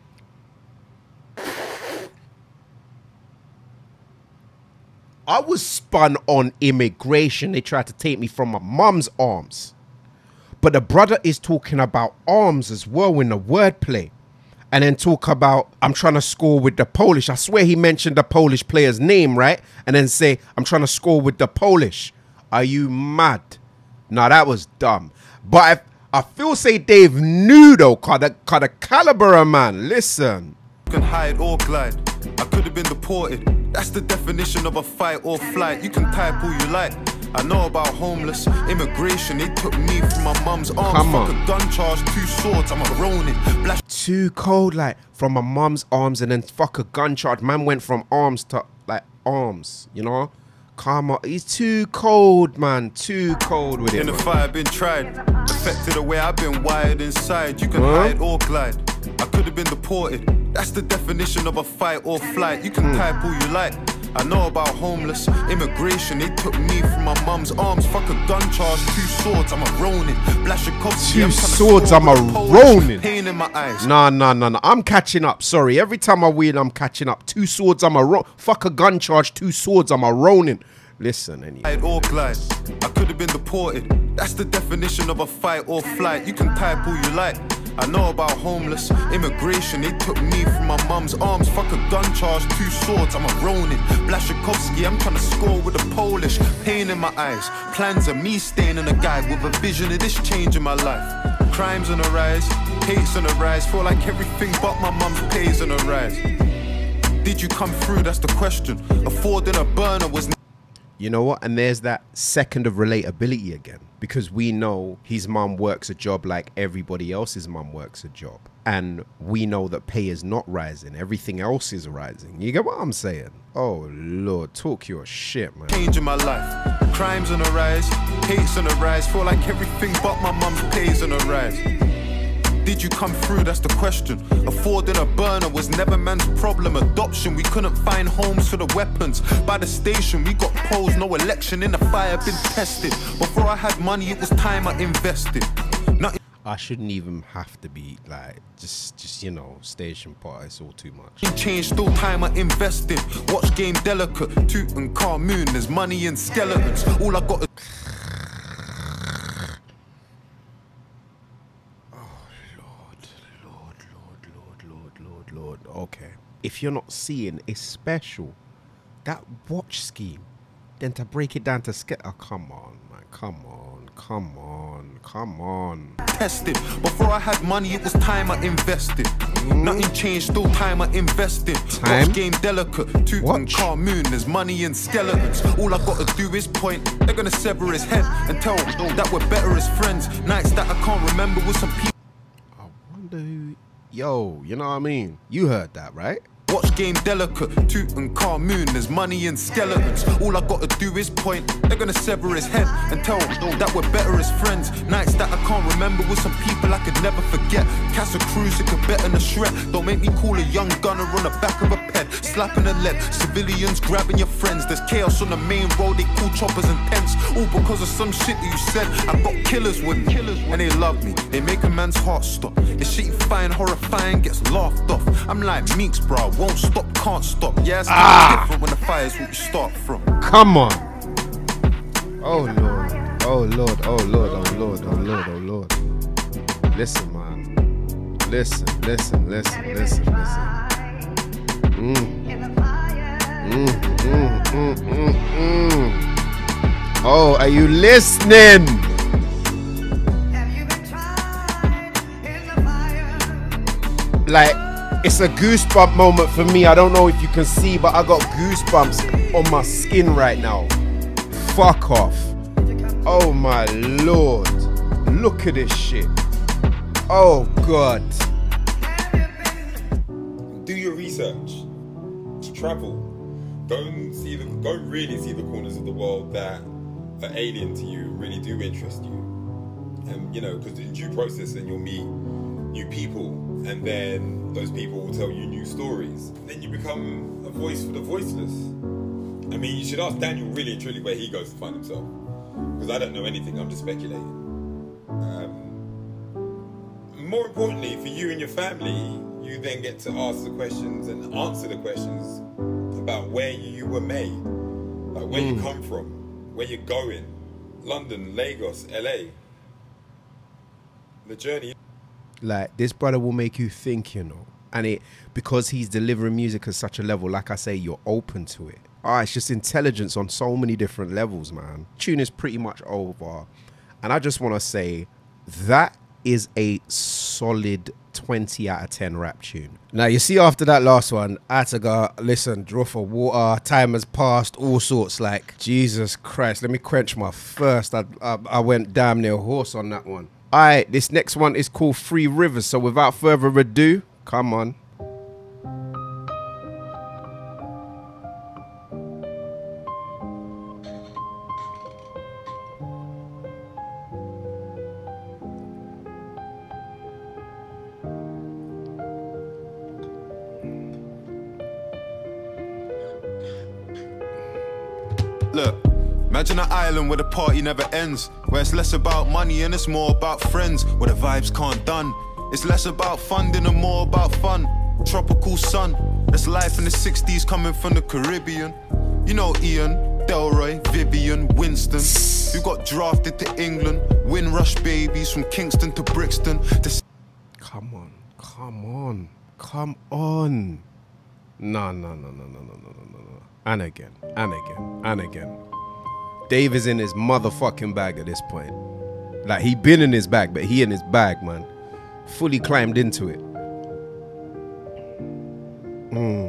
I was spun on immigration. They tried to take me from my mum's arms. But the brother is talking about arms as well in the wordplay. And then talk about, I'm trying to score with the Polish. I swear he mentioned the Polish player's name, right? And then say, I'm trying to score with the Polish. Are you mad? Nah, that was dumb. But I, I feel say Dave knew though, cause the, cause the caliber of man, listen. You can hide or glide, I could have been deported. That's the definition of a fight or flight. You can type all you like. I know about homeless, immigration, they took me from my mum's arms. Come on. Fuck a gun charge, two swords, I'm a Ronin. Blash Too cold, like, from my mum's arms, and then fuck a gun charge. Man went from arms to, like, arms, you know? Come on, he's too cold, man, too cold with it. In the man. fire, been tried, affected the way I've been wired inside. You can huh? hide or glide, I could have been deported. That's the definition of a fight or flight. You can mm. type all you like. I know about homeless, immigration, they took me from my mum's arms. Fuck a gun charge, two swords, I'm a Ronin. Blaszczykowski, two I'm swords, I'm a Ronin. Pain in my eyes. Nah, nah, nah, nah, I'm catching up, sorry. Every time I win, I'm catching up. Two swords, I'm a Ronin. Fuck a gun charge, two swords, I'm a Ronin. Listen, anyway. Or glide, I could have been deported. That's the definition of a fight or flight. You can type all you like. I know about homeless, immigration, they took me from my mum's arms. Fuck a gun charge, two swords, I'm a Ronin. Blaszczykowski, I'm trying to score with the Polish. Pain in my eyes, plans of me staying in a guide with a vision of this change in my life. Crimes on the rise, hates on the rise. Feel like everything but my mum's pays on the rise. Did you come through, that's the question. Affording a burner was... You know what? And there's that second of relatability again. Because we know his mum works a job like everybody else's mum works a job. And we know that pay is not rising. Everything else is rising. You get what I'm saying? Oh, Lord. Talk your shit, man. Change in my life. Crimes on the rise. Hates on the rise. Feel like everything but my mum's pays on the rise. did you come through? That's the question. Affording a burner was never man's problem. Adoption, we couldn't find homes for the weapons. By the station, we got polls, no election in the fire, been tested. Before I had money, it was time I invested. Nothing. I shouldn't even have to be like, just, just you know, station part. It's all too much. Change, still time I invest in. Watch game delicate, Tutankhamun. There's money in skeletons. All I got is. Okay, if you're not seeing it's special, that watch scheme, then to break it down to sketch. Oh, come on, man, come on, come on, come on. Tested. Before I had money, it was time I invested. Mm. Nothing changed, still time I invested. Time? Watch game delicate, Tutankhamun. There's money in skeletons. All I gotta do is point. They're gonna sever his head and tell that we're better as friends. Nights that I can't remember with some people. I wonder who. Yo, you know what I mean? You heard that, right? Watch game delicate, Tutankhamun. There's money in skeletons. All I gotta do is point. They're gonna sever his head and tell that we're better as friends. Nights that I can't remember with some people I could never forget. Casa Cruz, it could better than a shred. Don't make me call a young gunner on the back of a ped, slapping a lead. Civilians grabbing your friends. There's chaos on the main road. They call choppers and tents. All because of some shit that you said. I got killers with me, and they love me. They make a man's heart stop. This shit you find horrifying gets laughed off. I'm like Meeks, bro. Won't stop, can't stop. Yeah, it's ah. different when the fire's what you start from. Come on. Oh Lord. Oh Lord. Oh Lord. Oh Lord. Oh Lord. Oh Lord. Listen, man. Listen. Listen. Listen. Listen. Listen. Mm. Mm. Mm. Mm. Mm. Mm. Oh, are you listening? Like. It's a goosebump moment for me. I don't know if you can see, but I got goosebumps on my skin right now. Fuck off. Oh my Lord. Look at this shit. Oh God. Do your research. Travel. Go and see the go and really see the corners of the world that are alien to you, really do interest you. And you know, because in due process then you'll meet new people. And then those people will tell you new stories. Then you become a voice for the voiceless. I mean, you should ask Daniel really and truly where he goes to find himself. Because I don't know anything, I'm just speculating. Um, more importantly, for you and your family, you then get to ask the questions and answer the questions about where you were made. Like where mm. you come from, where you're going. London, Lagos, L A. The journey. Like, this brother will make you think, you know. And it, because he's delivering music at such a level, like I say, you're open to it. Ah, it's just intelligence on so many different levels, man. Tune is pretty much over. And I just want to say, that is a solid twenty out of ten rap tune. Now, you see, after that last one, I had to go, listen, draw for water, time has passed, all sorts. Like, Jesus Christ, let me quench my thirst. I, I, I went damn near horse on that one. Alright, this next one is called Free Rivers. So without further ado, come on. Look. Imagine an island where the party never ends, where it's less about money and it's more about friends, where the vibes can't done. It's less about funding and more about fun. Tropical sun, that's life in the sixties coming from the Caribbean. You know Ian, Delroy, Vivian, Winston, who got drafted to England. Windrush babies from Kingston to Brixton. To come on, come on, come on. No, no, no, no, no, no, no, no, no. And again, and again, and again. Dave is in his motherfucking bag at this point. Like, he been in his bag, but he in his bag, man. Fully climbed into it. Mm.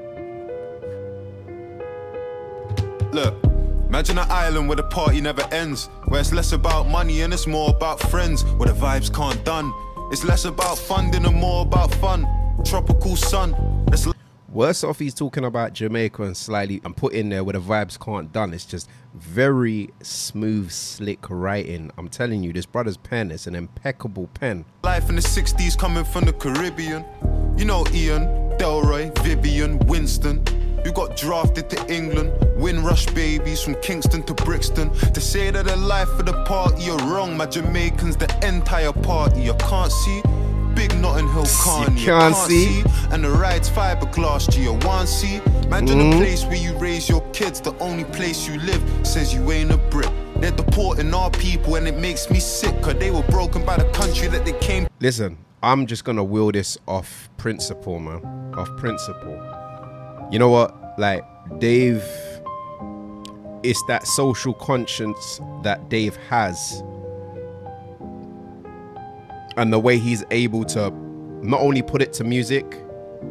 Look, imagine an island where the party never ends, where it's less about money and it's more about friends, where the vibes can't done. It's less about funding and more about fun. Tropical sun. That's Worse off he's talking about Jamaica and slightly and put in there where the vibes can't done. It's just very smooth, slick writing. I'm telling you, this brother's pen is an impeccable pen. Life in the sixties coming from the Caribbean. You know Ian, Delroy, Vivian, Winston. You got drafted to England, Windrush babies from Kingston to Brixton. To say that the life of the party you're wrong, my Jamaicans the entire party. You can't see big Notting Hill Carney, you can't, can't see. see And the ride's fiberglass, G, you want see. Imagine mm. the place where you raise your kids, the only place you live says you ain't a Brit. They're deporting our people and it makes me sick, cause they were broken by the country that they came. Listen, I'm just gonna wheel this off principle, man. Off principle. You know what? Like, Dave, it's that social conscience that Dave has. And the way he's able to not only put it to music,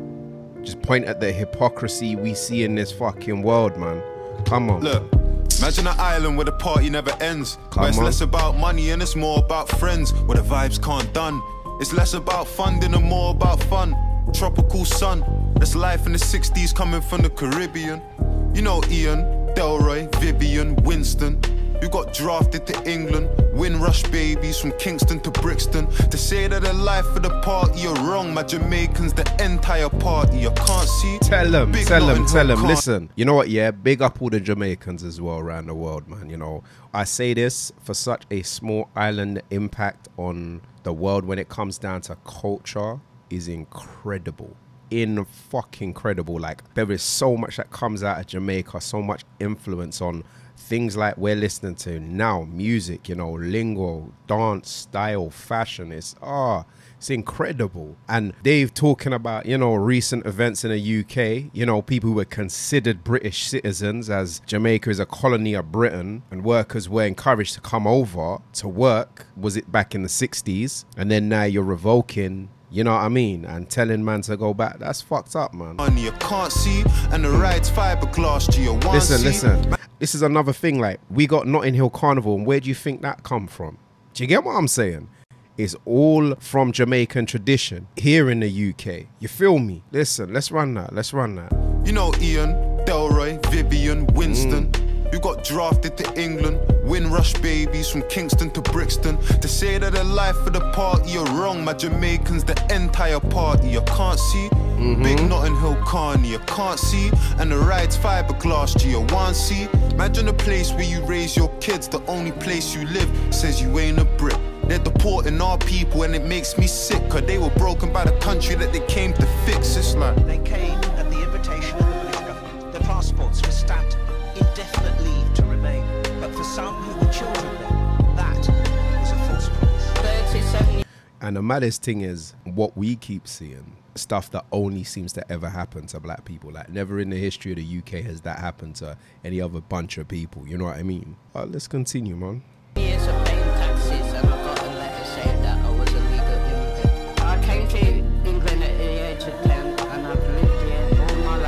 just point at the hypocrisy we see in this fucking world, man. Come on. Look, imagine an island where the party never ends. Come where it's on. less about money and it's more about friends. Where the vibes can't done. It's less about funding and more about fun. Tropical sun. That's life in the sixties coming from the Caribbean. You know Ian, Delroy, Vivian, Winston. You got drafted to England, Windrush babies from Kingston to Brixton. To say that the life of the party you're wrong, my Jamaicans the entire party. You can't see. Tell them, Big tell them, Notting tell Hill them. can't- Listen, you know what? Yeah, big up all the Jamaicans as well around the world, man. You know, I say this for such a small island, impact on the world when it comes down to culture is incredible. In fucking incredible. Like, there is so much that comes out of Jamaica, so much influence on things like we're listening to now, music, you know, lingo, dance, style, fashion. It's ah, it's incredible. And Dave talking about, you know, recent events in the U K, you know, people who were considered British citizens, as Jamaica is a colony of Britain, and workers were encouraged to come over to work. Was it back in the sixties? And then now you're revoking, you know what I mean, and telling man to go back. That's fucked up, man. Money you can't see, and the ride's fiberglass, G, you want Listen, see. listen. This is another thing. Like, we got Notting Hill Carnival, and where do you think that come from? Do you get what I'm saying? It's all from Jamaican tradition here in the U K. You feel me? Listen, let's run that. Let's run that. You know Ian, Delroy, Vivian, Winston. Mm. You got drafted to England, Windrush babies from Kingston to Brixton. To say that the life of the party you're wrong, my Jamaicans the entire party. You can't see. Mm-hmm. Big Notting Hill Carney, you can't see. And the ride's fiberglass, G, you want see. Imagine a place where you raise your kids, the only place you live says you ain't a Brit. They're deporting our people and it makes me sick, cause they were broken by the country that they came to fix. It's like they came at the invitation of the British government. Their passports were stamped indefinite leave to remain. But for some who were children then, that was a false promise. And the maddest thing is what we keep seeing. Stuff that only seems to ever happen to black people. Like, never in the history of the U K has that happened to any other bunch of people. You know what I mean? Uh, let's continue, man. Years of paying taxes, and I got a letter saying that I was a legal immigrant. I came to England at the age of ten, and I've lived here all my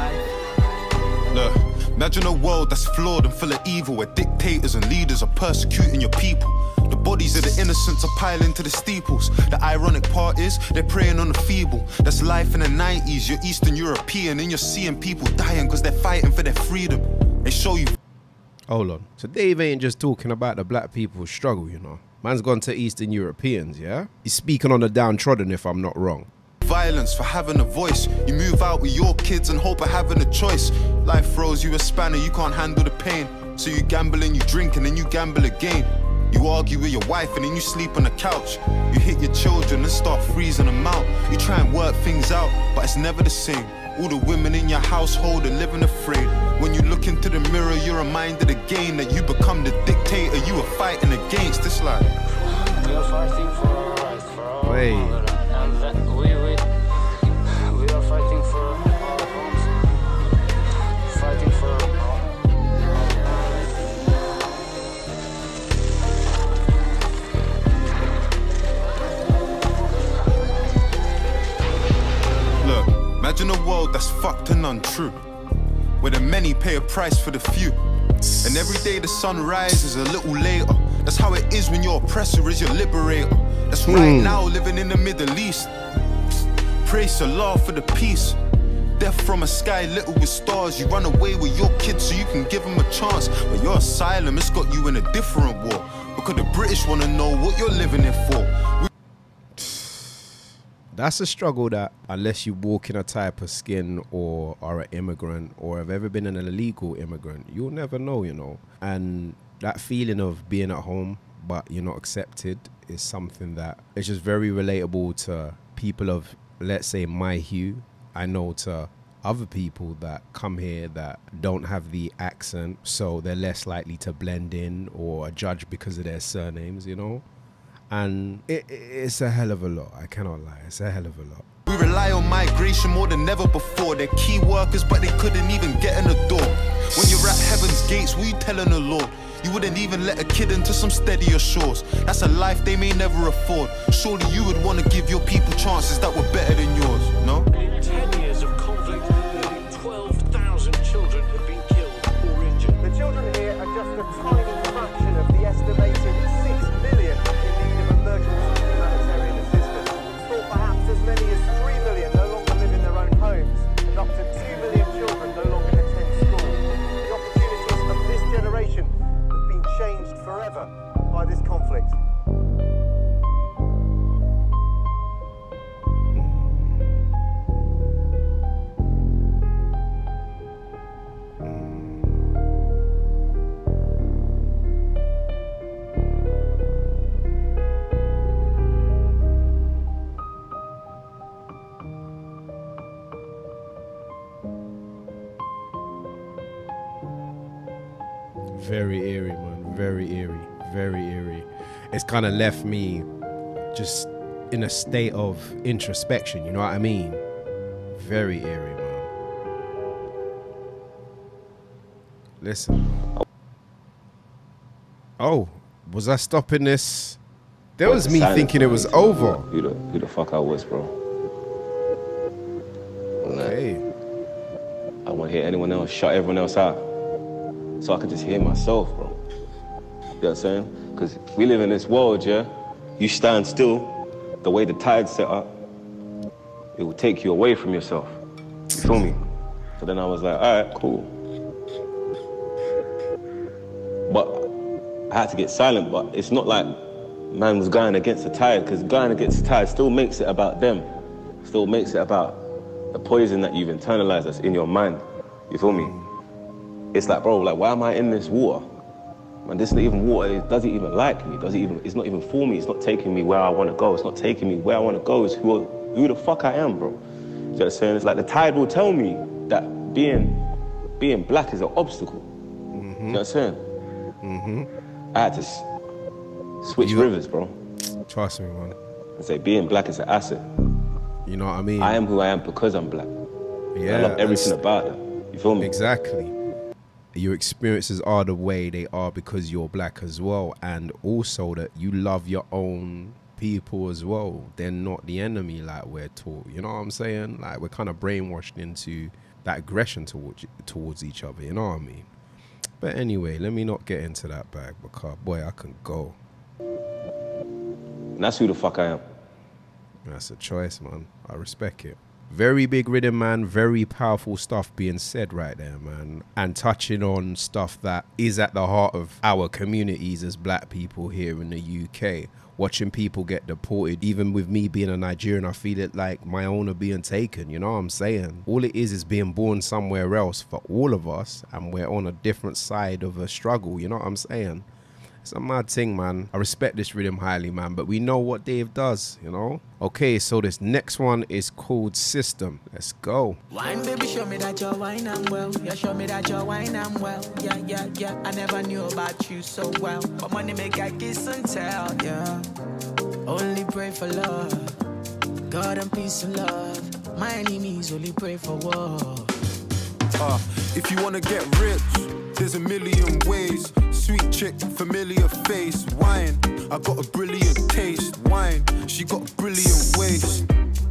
life. Look, imagine a world that's flawed and full of evil, where dictators and leaders are persecuting your people. The bodies of the innocents are piling to the steeples. The ironic part is they're preying on the feeble. That's life in the nineties. You're Eastern European and you're seeing people dying because they're fighting for their freedom. They show you. Hold on. So Dave ain't just talking about the black people's struggle, you know. Man's gone to Eastern Europeans, yeah? He's speaking on the downtrodden, if I'm not wrong. Violence for having a voice. You move out with your kids and hope of having a choice. Life throws you a spanner, you can't handle the pain. So you gamble and you drink and then you gamble again. You argue with your wife and then you sleep on the couch. You hit your children and start freezing them out. You try and work things out, but it's never the same. All the women in your household are living afraid. When you look into the mirror, you're reminded again that you become the dictator you were fighting against. This life. We are fighting for our rights, for our Wait. mother. And that we, we, we are fighting for our homes. Fighting for our Imagine a world that's fucked and untrue, where the many pay a price for the few. And every day the sun rises a little later. That's how it is when your oppressor is your liberator. That's right Hmm. now living in the Middle East. Praise Allah for the peace. death from a sky little with stars. You run away with your kids so you can give them a chance. But your asylum, it's got you in a different war. Because the British want to know what you're living it for. We That's a struggle that, unless you walk in a type of skin or are an immigrant or have ever been an illegal immigrant, you'll never know, you know. And that feeling of being at home but you're not accepted is something that is just very relatable to people of, let's say, my hue. I know to other people that come here that don't have the accent, so they're less likely to blend in or are judged because of their surnames, you know. And it, it's a hell of a lot, I cannot lie, it's a hell of a lot. We rely on migration more than ever before. They're key workers, but they couldn't even get in the door. When you're at heaven's gates, what you telling the Lord? You wouldn't even let a kid into some steadier shores. That's a life they may never afford. Surely you would want to give your people chances that were better than yours, no? In ten years of conflict, nearly twelve thousand children have been killed or injured. The children here are just a tiny fraction of the estimated six million emergency humanitarian assistance. Thought perhaps as many as three million no longer live in their own homes, and up to two million children no longer attend school. The opportunities of this generation have been changed forever by this conflict. Very eerie, man. Very eerie. Very eerie. It's kind of left me just in a state of introspection, you know what I mean? Very eerie, man. Listen. Oh, was I stopping this? There was me thinking it was over. Who the, who the fuck I was, bro. Okay. I want to hear anyone else shut everyone else out, so I could just hear myself, bro. You know what I'm saying? Because we live in this world, yeah? You stand still, the way the tide's set up, it will take you away from yourself. You feel me? So then I was like, all right, cool. But I had to get silent, but it's not like man was going against the tide, because going against the tide still makes it about them. Still makes it about the poison that you've internalized that's in your mind. You feel me? It's like, bro, like, why am I in this water? Man, this isn't even water. It doesn't even like me. Doesn't even. It's not even for me. It's not taking me where I want to go. It's not taking me where I want to go. It's who, who the fuck I am, bro. You know what I'm saying? It's like the tide will tell me that being, being black is an obstacle. Mm-hmm. You know what I'm saying? Mm-hmm. I had to s switch You- rivers, bro. Trust me, man. And say being black is an asset. You know what I mean? I am who I am because I'm black. Yeah, I love everything that's- about that. You feel me? Exactly. Your experiences are the way they are because you're black as well, and also that you love your own people as well. They're not the enemy like we're taught. You know what I'm saying? Like, we're kind of brainwashed into that aggression towards towards each other. You know what I mean? But anyway, let me not get into that bag because boy, I can go. And that's who the fuck I am. That's a choice, man. I respect it. Very big rhythm, man. Very powerful stuff being said right there, man. And touching on stuff that is at the heart of our communities as black people here in the U K. Watching people get deported. Even with me being a Nigerian, I feel it like my own are being taken. You know what I'm saying? All it is is being born somewhere else for all of us. And we're on a different side of a struggle. You know what I'm saying? It's a mad thing, man. I respect this rhythm highly, man, but we know what Dave does, you know? Okay, so this next one is called System. Let's go. Wine, baby, show me that you're wine and well. Yeah, show me that you're wine and well. Yeah, yeah, yeah. I never knew about you so well. But money make I kiss and tell, yeah. Only pray for love. God and peace and love. My enemies only pray for war. Uh, if you wanna get rich, there's a million ways. Sweet chick, familiar face. Wine, I got a brilliant taste. Wine, she got brilliant ways.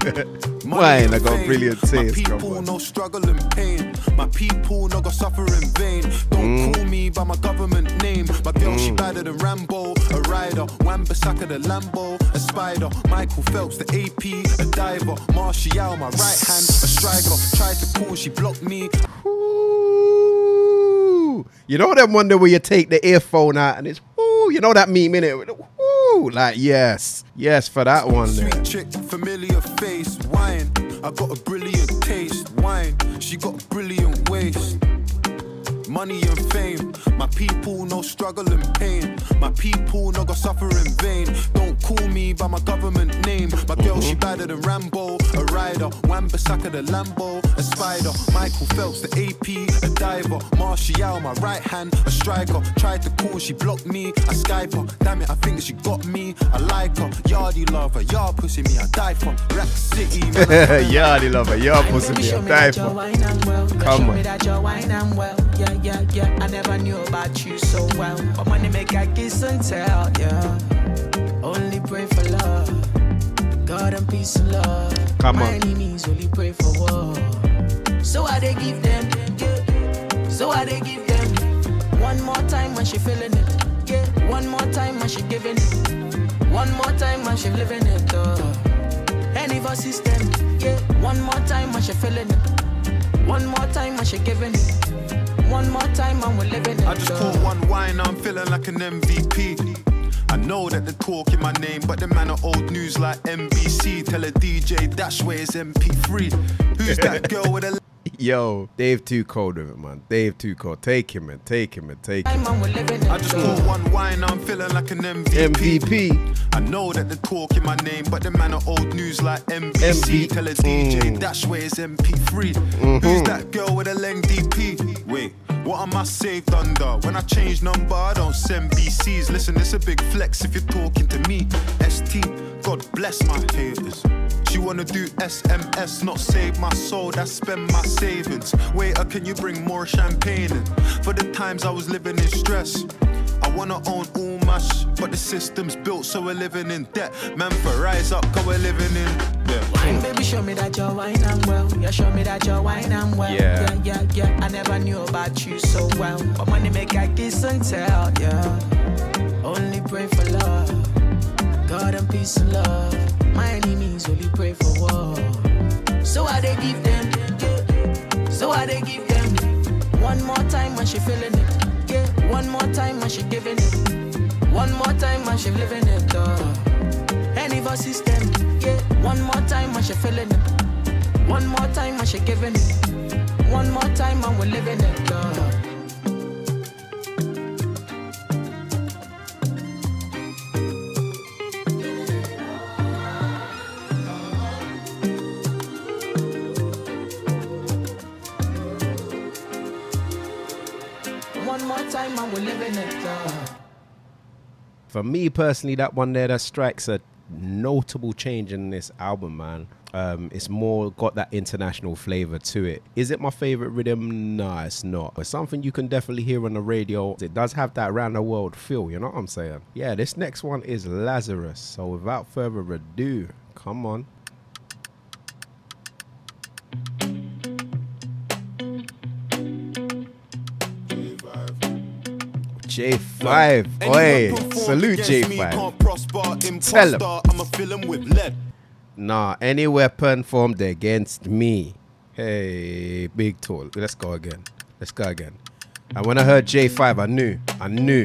Wine, I got a brilliant taste. My Come people on. no struggle and pain. My people no go suffer in vain. Don't Mm. call me by my government name. My girl she badder than Rambo. A rider, Wan-Bissaka the Lambo. A spider, Michael Phelps the A P. A diver, Martial my right hand. A striker, tried to call, she blocked me. Ooh. You know that one day where you take the earphone out and it's ooh, you know that meme in it. Ooh, like yes, yes for that one there. Sweet chick, familiar face, wine. I got a brilliant taste, wine. She got a brilliant waist. Money and fame, my people no struggle and pain. My people no go suffer in vain. Don't call me by my government name. My girl mm-hmm. she badder than Rambo. A rider, Wan-Bissaka the Lambo. A spider, Michael Phelps the A P. A diver, Martial my right hand. A striker, tried to call, she blocked me. I Skype her, damn it I think that she got me. I like her, yardie lover, yard pussy me I die for. Rack City, yardie lover, yard pussy me I die for. Come on. Yeah, yeah, yeah, I never knew about you so well. But money make I kiss and tell, yeah. Only pray for love, God and peace and love. Come My on. enemies only pray for war. So I they give them, yeah. So I they give them. One more time when she feeling it, yeah. One more time when she giving it. One more time when she living it, uh. Any of system, yeah. One more time when she feeling it. One more time when she giving it. One more time and we're living it. I just caught one wine, I'm feeling like an M V P. I know that they're talking my name, but the man are old news like N B C. Tell a D J dash where it's M P three. Who's that girl with a... Yo, Dave too cold with it, man. Dave too cold. Take him, man. Take him, man. Take him. I just caught one wine, I'm feeling like an M V P. M V P. I know that they're talking my name, but the man are old news like N B C. Tell a D J Mm. dash where it's M P three. Mhm. Who's that girl with a leng D P? Wait, what am I saved under? When I change number, I don't send B Cs. Listen, it's a big flex if you're talking to me. S T, God bless my haters. She wanna do S M S, not save my soul, that's spend my savings. Waiter, can you bring more champagne in? For the times I was living in stress, I wanna own all my sh, but the system's built so we're living in debt. Man, for rise up, cause we're living in debt. Wine, baby, show me that you're wine and well. Yeah, show me that you're wine and well. Yeah. yeah, yeah, yeah. I never knew about you so well. But money make I kiss and tell, yeah. Only pray for love, God and peace and love. My enemies only pray for war. So I they give them, yeah. So I they give them. One more time when she feeling it, yeah. One more time when she giving it. One more time when she living it, uh. Any of our system, yeah. One more time when she feeling it. One more time when she giving it. One more time when we're living it, uh. One more time and we're living it, uh. For me personally, that one there, that strikes a notable change in this album, man. Um, it's more got that international flavor to it. Is it my favorite rhythm? Nah, it's not. But something you can definitely hear on the radio. It does have that round the world feel, you know what I'm saying? Yeah, this next one is Lazarus. So without further ado, come on. J five, oi, salute J five. Tell him. Nah, any weapon formed against me. Hey, big tool. Let's go again. Let's go again. And when I heard J five, I knew. I knew.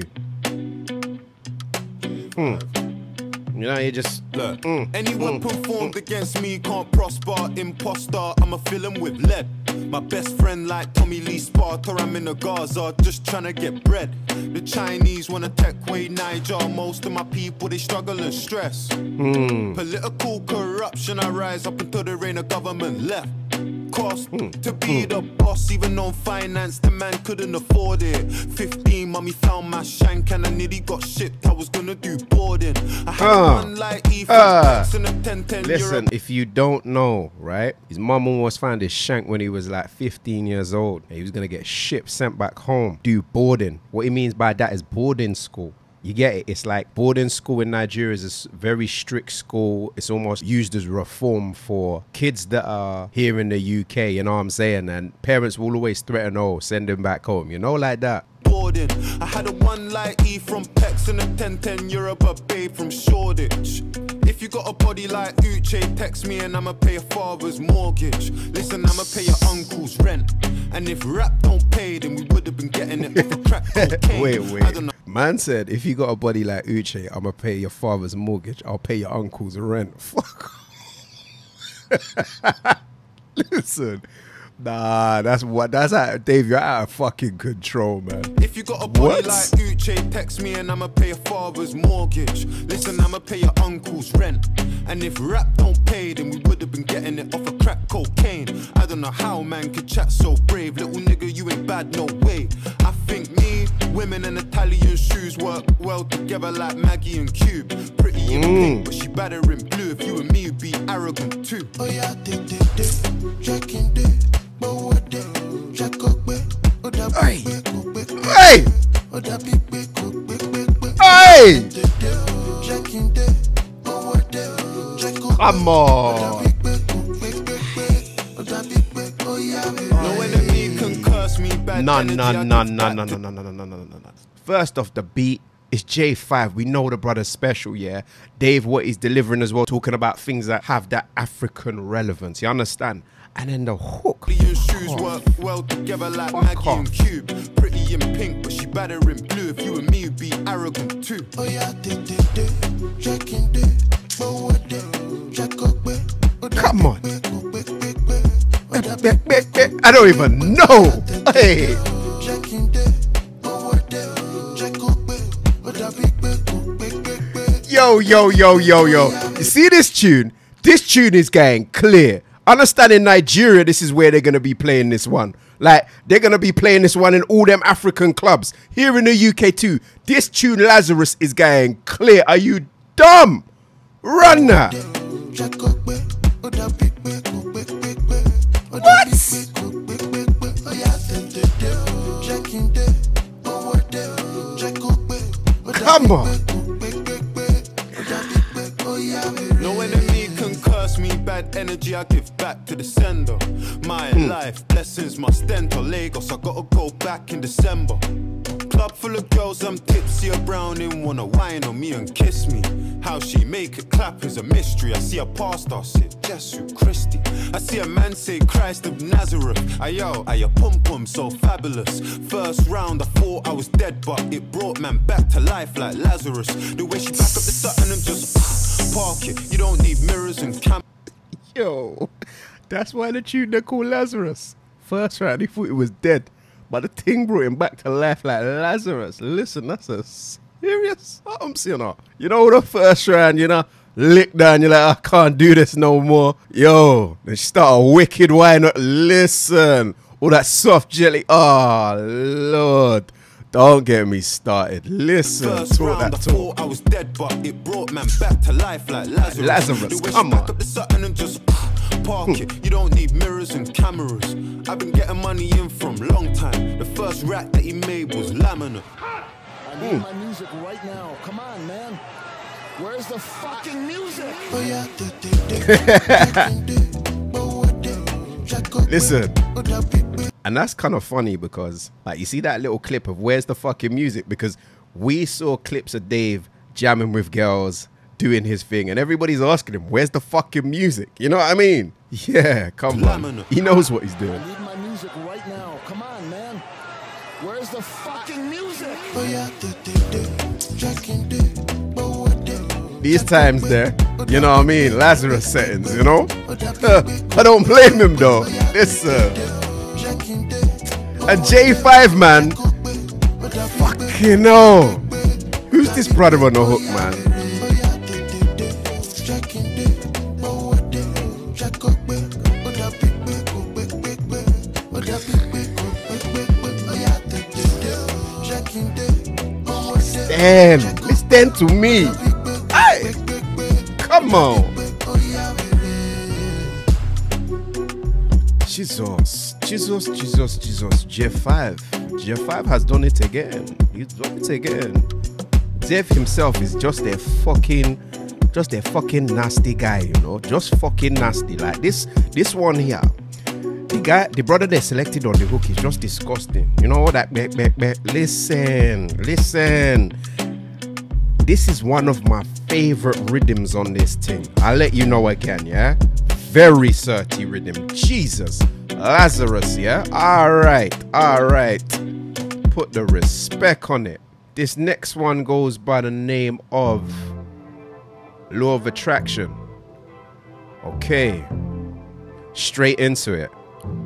Hmm. You know, you just look. Mm, Any mm, weapon formed against me can't prosper. Imposter, I'ma fill him with lead. My best friend like Tommy Lee Sparta, I'm in the Gaza, just trying to get bread. The Chinese wanna take away Niger. Most of my people, they struggle and stress. Mm. Political corruption, I rise up until there ain't a government left. Cost mm. to be mm. the boss, even on finance, the man couldn't afford it. fifteen, mommy found my shank and I nearly got shipped. I was gonna do boarding. I had Uh, one like Ethan uh, and a ten ten. Listen, if you don't know, right? His mum almost found his shank when he was like fifteen years old. He was gonna get shipped, sent back home, do boarding. What he means by that is boarding school. You get it? It's like boarding school in Nigeria is a s- very strict school. It's almost used as reform for kids that are here in the U K, you know what I'm saying? And parents will always threaten, oh, send them back home, you know, like that. Jordan. I had a one light E from Pex and a ten ten Europe, a babe from Shoreditch. If you got a body like Uche, text me and I'ma pay your father's mortgage. Listen, I'ma pay your uncle's rent. And if rap don't pay, then we would have been getting it off a crack cocaine. Wait, I wait. don't know. Man said, if you got a body like Uche, I'ma pay your father's mortgage. I'll pay your uncle's rent. Fuck. Listen. Nah, that's what that's out, Dave. You're out of fucking control, man. If you got a body What? like Uche, text me and I'ma pay your father's mortgage. Listen, I'ma pay your uncle's rent. And if rap don't pay, then we would have been getting it off a crack cocaine. I don't know how man could chat so brave. Little nigga, you ain't bad, no way. I think me, women and Italian shoes work well together like Maggie and Cube. Pretty in pink, but she better in blue. If you and me would be arrogant too. Oh yeah, did did did, checking did. Hey! Hey! Hey! Come on! No enemy can curse me bad. No, no, no, no, no, no, no, no, no, no, no, no, no. First off the beat is J five. We know the brother's special, yeah. Dave, what he's delivering as well, talking about things that have that African relevance. You understand? And then the hook. Shoes work well together like Maggie and Cube. Pretty in pink, but she better in blue. If you and me would be arrogant too. Oh yeah, Come on. I don't even know. Hey. Yo, yo, yo, yo, yo. You see this tune? This tune is getting clear. Understand, in Nigeria, this is where they're going to be playing this one. Like, they're going to be playing this one in all them African clubs. Here in the U K too. This tune, Lazarus, is going clear. Are you dumb? Run that. What? Come on. No enemy can curse me, bad energy I give back to the sender. My mm. life, blessings must enter Lagos, I gotta go back in December. Club full of girls, I'm tipsy, a browning, wanna wine on me and kiss me. How she make it clap is a mystery. I see a pastor say, Jesus Christi. I see a man say, Christ of Nazareth. Ayo, ayo, pum pum, so fabulous. First round, I thought I was dead, but it brought man back to life like Lazarus. The way she back up the Sutton and just park it. You don't need mirrors and cam. Yo, that's why the tune they call Lazarus. First round, he thought he was dead, but the thing brought him back to life like Lazarus. Listen, that's a serious something, you know. You know, the first round, you know, lick down, you're like, I can't do this no more. Yo, then she start a wicked wine. Listen, all that soft jelly. Oh, Lord. Don't get me started. Listen, First talk round, that I talk. thought I was dead, but it brought man back to life like Lazarus. Lazarus, The way come she back on. up the Sutton and just park it. You don't need mirrors and cameras. I've been getting money in from long time. The first rack that he made was laminate. I need my music right now. Come on, man. Where's the fucking music? Listen, and that's kind of funny because, like, you see that little clip of where's the fucking music? Because we saw clips of Dave jamming with girls, doing his thing, and everybody's asking him, where's the fucking music? You know what I mean? Yeah, come on. He knows what he's doing. I need my music right now. Come on, man. Where's the fucking music? These times there, you know what I mean? Lazarus settings, you know? I don't blame him though. Listen. And J five, man. Fucking no. Who's this brother on the hook, man? Stand. Listen to me. Hey. Come on. Jesus. Jesus, Jesus, Jesus. J five. J five has done it again. He's done it again. Dave himself is just a fucking, just a fucking nasty guy, you know? Just fucking nasty. Like this, this one here. The guy, the brother they selected on the hook is just disgusting. You know that? Be, be, be. Listen, listen. This is one of my favorite rhythms on this thing. I'll let you know again, yeah? Very certy rhythm. Jesus. Lazarus, yeah? Alright, alright. Put the respect on it. This next one goes by the name of Law of Attraction. Okay. Straight into it.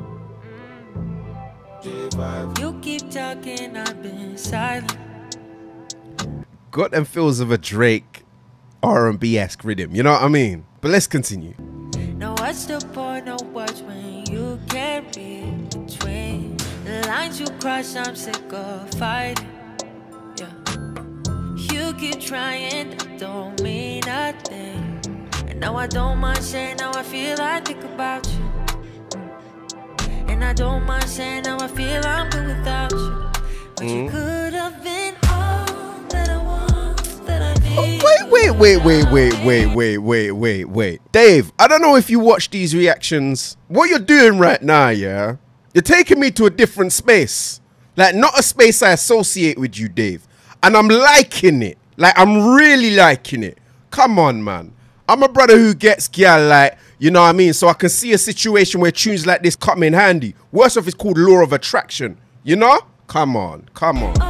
You keep talking, I've been silent. Got them feels of a Drake R and B-esque rhythm, you know what I mean? But let's continue. Now what's the point of words when you can't read between the lines you cross? I'm sick of fighting. Yeah, you keep trying, that don't mean nothing. And now I don't mind saying how I feel, I think about you. And I don't mind saying how I feel, I'm good without you. But Mm. you could have been all that I want, that I need. Wait, wait, wait, wait, wait, wait, wait, wait, wait, wait. Dave, I don't know if you watch these reactions. What you're doing right now, yeah? You're taking me to a different space. Like, not a space I associate with you, Dave. And I'm liking it. Like, I'm really liking it. Come on, man. I'm a brother who gets girl, like, you know what I mean? So I can see a situation where tunes like this come in handy. Worst of it's called Law of Attraction. You know? Come on, come on.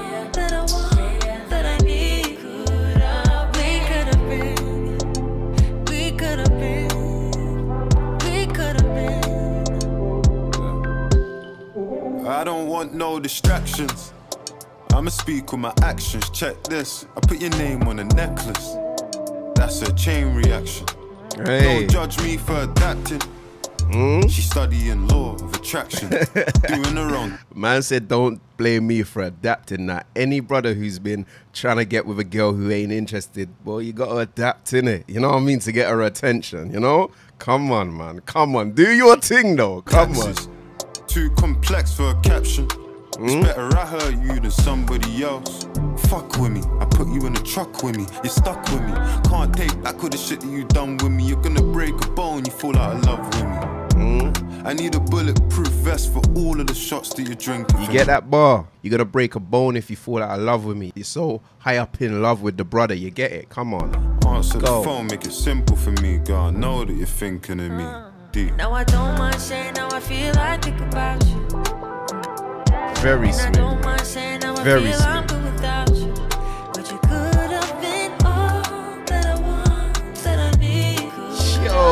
I don't want no distractions. I'ma speak with my actions. Check this. I put your name on a necklace. That's a chain reaction. Hey. Don't judge me for adapting. Mm? She's studying law of attraction. Doing the wrong. Man said don't blame me for adapting. Now, any brother who's been trying to get with a girl who ain't interested, well, you got to adapt, innit? You know what I mean? To get her attention, you know? Come on, man. Come on. Do your thing, though. Come on. Too complex for a caption. It's better I hurt you than somebody else. Fuck with me, I put you in the truck with me. You're stuck with me, can't take back all the shit that you done with me. You're gonna break a bone, you fall out of love with me. Mm. I need a bulletproof vest for all of the shots that you're drinking. You get that bar? You're gonna break a bone if you fall out of love with me. You're so high up in love with the brother, you get it? Come on. Answer Go. the phone, make it simple for me, girl. I know that you're thinking of me. Deep. Now I don't mind saying how I feel, I think about you. Very And I smooth. don't mind saying how I Very feel, I'm smooth. good without you. But you could have been all that I want, that I need. Yo.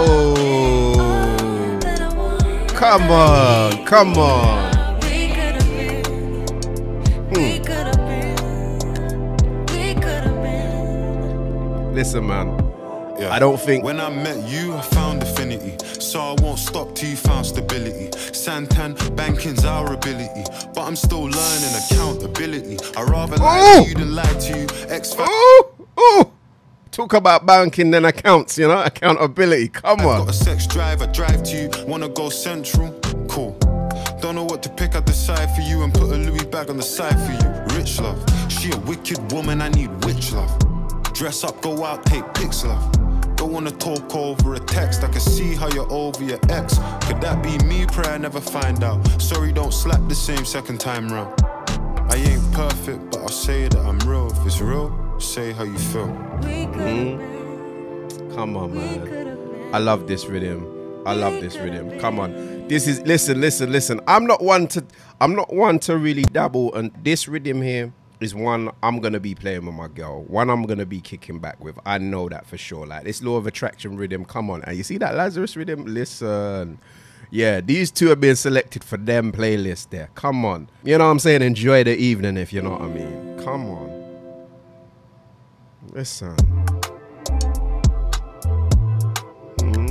Come on. Come on. We could have been, we Hmm. could have been, we could have been. Listen, man. Yeah. I don't think. When I met you, I found affinity. So I won't stop till you found stability. Santan, banking's our ability. But I'm still learning accountability. I'd rather lie to you than lie to you. X Ooh, ooh. Talk about banking then accounts, you know? Accountability. Come on. Got a sex drive, I drive to you. Wanna go central? Cool. Don't know what to pick, I decide for you and put a Louis bag on the side for you. Rich love. She a wicked woman, I need witch love. Dress up, go out, take pics, love. Don't wanna talk over a text. I can see how you're over your ex. Could that be me? Pray I never find out. Sorry, don't slap the same second time round. I ain't perfect, but I'll say that I'm real. If it's real, say how you feel. Mm. Come on, man. I love this rhythm. I love this rhythm. Come on. This is listen, listen, listen. I'm not one to I'm not one to really dabble, and this rhythm here is one I'm gonna be playing with my girl. One I'm gonna be kicking back with. I know that for sure. Like this Law of Attraction rhythm, come on. And you see that Lazarus rhythm? Listen. Yeah, these two have been selected for them playlist there. Come on. You know what I'm saying? Enjoy the evening if you know what I mean. Come on. Listen. Mhm.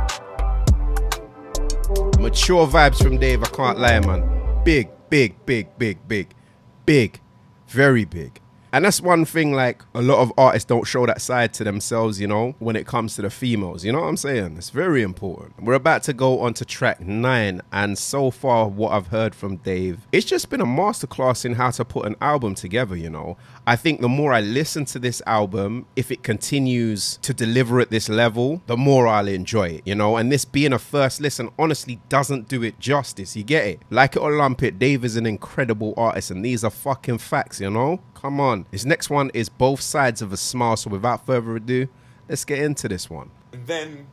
Mature vibes from Dave, I can't lie, man. Big, big, big, big, big. Big. Very big. And that's one thing, like, a lot of artists don't show that side to themselves, you know, when it comes to the females. You know what I'm saying? It's very important. We're about to go on to track nine, and so far what I've heard from Dave, it's just been a masterclass in how to put an album together, you know. I think the more I listen to this album, if it continues to deliver at this level, the more I'll enjoy it, you know. And this being a first listen honestly doesn't do it justice, you get it? Like it or lump it, Dave is an incredible artist, and these are fucking facts, you know. Come on. This next one is Both Sides of a Smile, so without further ado, let's get into this one. And then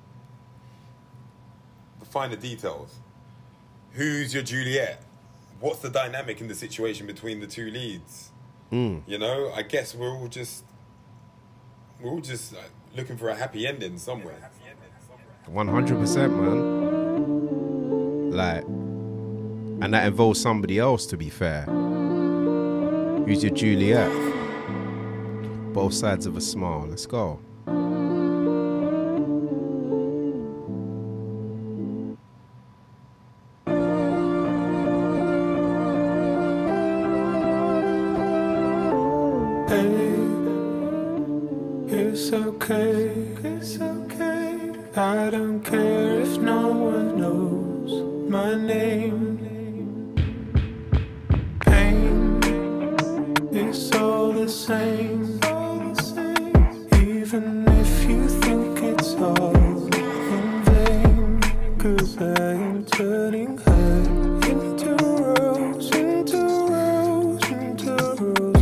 the finer details. Who's your Juliet? What's the dynamic in the situation between the two leads? Mm. You know, I guess we're all just we're all just like, looking for a happy ending somewhere. one hundred percent, man. Like, and that involves somebody else, to be fair. Who's your Juliet? Both Sides of a Smile. Let's go. It's okay, it's okay. I don't care if no one knows my name. Pain is all the same, even if you think it's all in vain. Cause I am turning her into rose, into rose, into rose.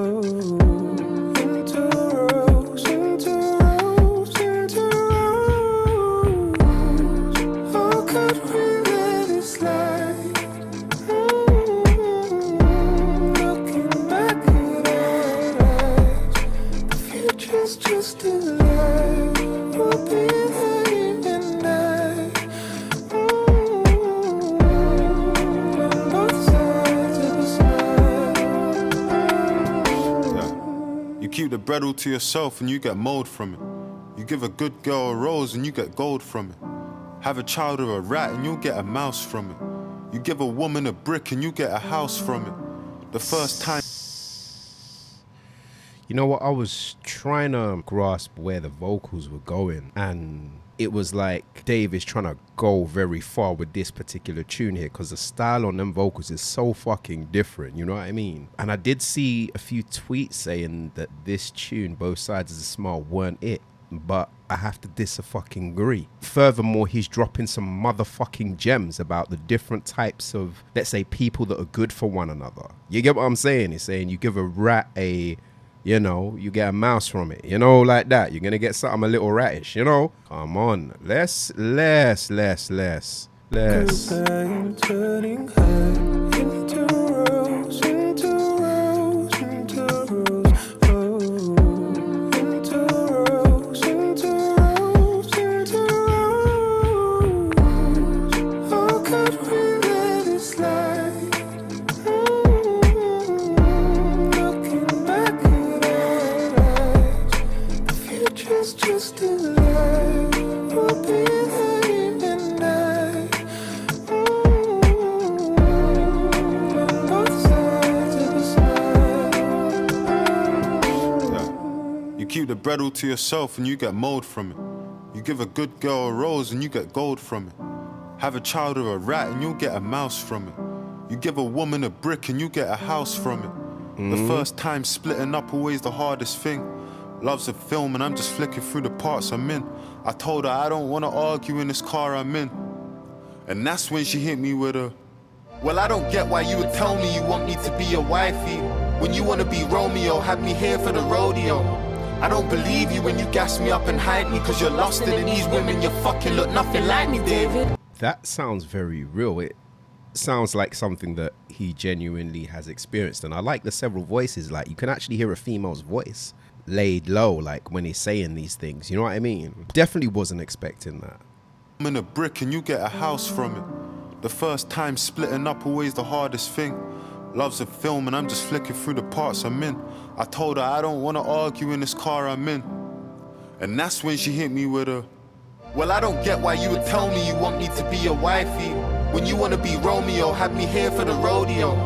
The bridle to yourself and you get mold from it. You give a good girl a rose and you get gold from it. Have a child of a rat and you'll get a mouse from it. You give a woman a brick and you get a house from it. The first time. You know what? I was trying to grasp where the vocals were going, and it was like Dave is trying to go very far with this particular tune here, because the style on them vocals is so fucking different, you know what I mean? And I did see a few tweets saying that this tune, Both Sides of a Smile, weren't it, but I have to dis-a-fucking agree. Furthermore, he's dropping some motherfucking gems about the different types of, let's say, people that are good for one another. You get what I'm saying? He's saying you give a rat a... you know, you get a mouse from it, you know, like that. You're gonna get something a little ratish, you know. Come on, less, less, less, less, less. I'm turning her into rose, into rose, into rose, oh, into rose, into rose, into rose. Oh, could we let it slide? It's just a lie. We'll be there even night. Mm-hmm. On both sides of the smile. Yeah. You keep the bridle to yourself and you get mold from it. You give a good girl a rose and you get gold from it. Have a child of a rat and you'll get a mouse from it. You give a woman a brick and you get a house from it. Mm-hmm. The first time splitting up always the hardest thing. Love's a film and I'm just flicking through the parts I'm in. I told her I don't want to argue in this car I'm in. And that's when she hit me with a, well, I don't get why you would tell me you want me to be your wifey when you want to be Romeo, have me here for the rodeo. I don't believe you when you gas me up and hide me, cause you're lost in these women, you fucking look nothing like me, David. That sounds very real. It sounds like something that he genuinely has experienced. And I like the several voices. Like, you can actually hear a female's voice laid low, like when he's saying these things, you know what I mean? Definitely wasn't expecting that. I'm in a brick and you get a house from it. The first time splitting up always the hardest thing. Love's a film and I'm just flicking through the parts I'm in. I told her I don't want to argue in this car I'm in. And that's when she hit me with a, well, I don't get why you would tell me you want me to be your wifey when you want to be Romeo, have me here for the rodeo.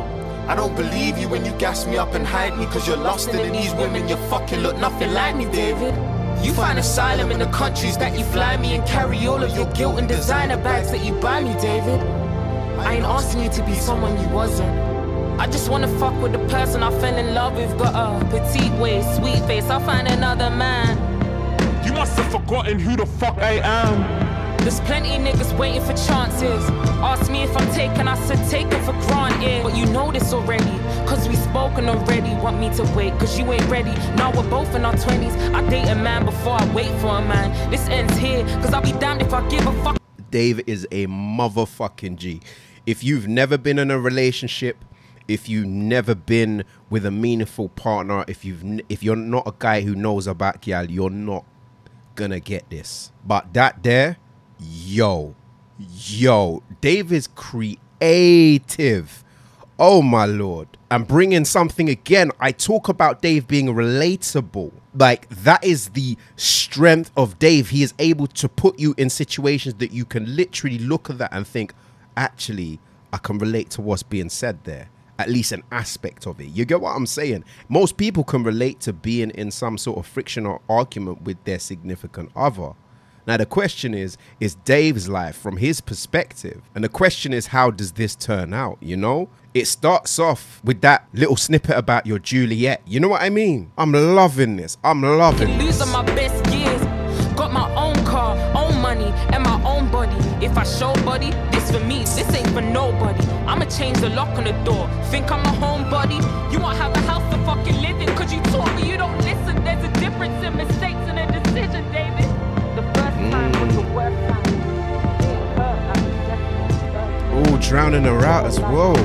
I don't believe you when you gas me up and hide me, cause you're lost in these women, you fucking look nothing like me, David. You find asylum in the countries that you fly me and carry all of your guilt and designer bags that you buy me, David. I ain't asking you to be someone you wasn't. I just wanna fuck with the person I fell in love with. Got a petite waist, sweet face, I'll find another man. You must have forgotten who the fuck I am. There's plenty niggas waiting for chances. Ask me if I'm taken, I said taken for granted. But you know this already, cause we spoken already. Want me to wait, cause you ain't ready. Now we're both in our twenties. I date a man before I wait for a man. This ends here, cause I'll be damned if I give a fuck. Dave is a motherfucking G. If you've never been in a relationship, if you've never been with a meaningful partner, if you've n if you're not a guy who knows about gal, you're not gonna get this. But that there, yo, yo, Dave is creative. Oh my lord. And bringing something again, I talk about Dave being relatable. Like, that is the strength of Dave. He is able to put you in situations that you can literally look at that and think, actually, I can relate to what's being said there. At least an aspect of it. You get what I'm saying? Most people can relate to being in some sort of friction or argument with their significant other. Now, the question is, is Dave's life from his perspective. And the question is, how does this turn out? You know, it starts off with that little snippet about your Juliet. You know what I mean? I'm loving this. I'm loving this. Losing my best years. Got my own car, own money, and my own body. If I show body, this for me, this ain't for nobody. I'ma change the lock on the door. Think I'm a homebody? You won't have a house to fucking live in, cause you taught me you don't listen. There's a difference in mistakes and a decision, David. The first time was the worst time. It hurt, I was definitely. Oh, drowning her out as well.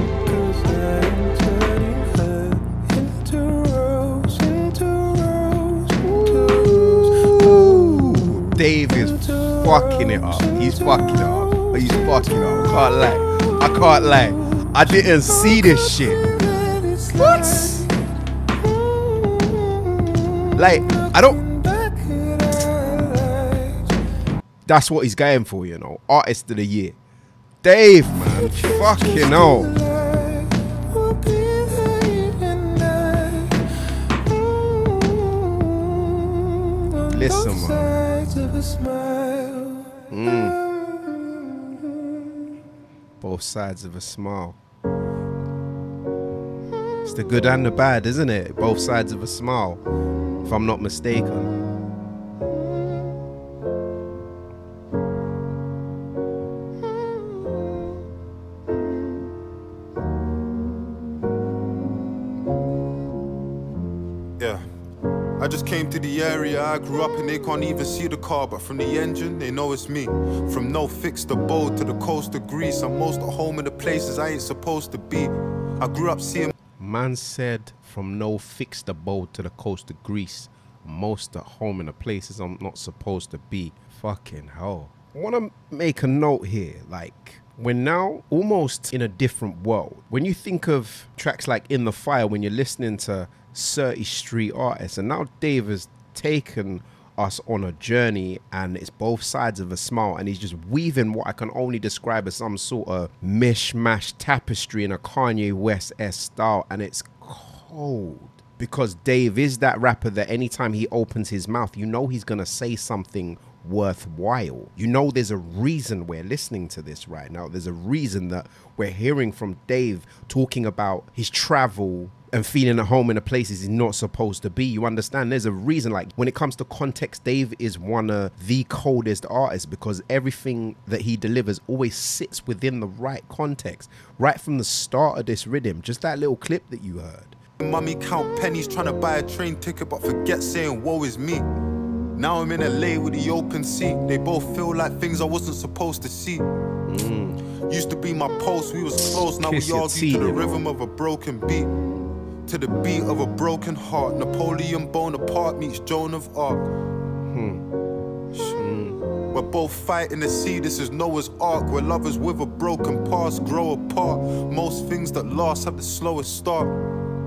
Dave is fucking it up. He's fucking it up. He's fucking it up. I can't lie. I can't lie. I didn't see this shit. What? Like, I don't. That's what he's going for, you know. Artist of the year. Dave, man. Fucking hell. Listen, man. Mm. Both sides of a smile. It's the good and the bad, isn't it? Both sides of a smile, if I'm not mistaken. I just came to the area I grew up in, they can't even see the car, but from the engine, they know it's me. From no fixed abode to the coast of Greece, I'm most at home in the places I ain't supposed to be. I grew up seeing... Man said, from no fixed abode to the coast of Greece, I'm most at home in the places I'm not supposed to be. Fucking hell. I want to make a note here, like... We're now almost in a different world. When you think of tracks like In the Fire, when you're listening to thirty street artists, and now Dave has taken us on a journey, and it's both sides of a smile, and he's just weaving what I can only describe as some sort of mishmash tapestry in a Kanye West-esque style, and it's cold. Because Dave is that rapper that anytime he opens his mouth, you know he's gonna say something worthwhile. You know there's a reason we're listening to this right now. There's a reason that we're hearing from Dave talking about his travel and feeling at home in the places he's not supposed to be. You understand? There's a reason. Like, when it comes to context, Dave is one of the coldest artists, because everything that he delivers always sits within the right context. Right from the start of this rhythm, just that little clip that you heard. Mummy count pennies trying to buy a train ticket, but forget saying woe is me. Now I'm in L A with the open seat. They both feel like things I wasn't supposed to see. Mm. Used to be my post, we was close. Now Kiss we argue tea, to the you know. rhythm of a broken beat. To the beat of a broken heart. Napoleon Bonaparte meets Joan of Arc. Hmm. Mm. We're both fighting to see this is Noah's Ark, where lovers with a broken past grow apart. Most things that last have the slowest start.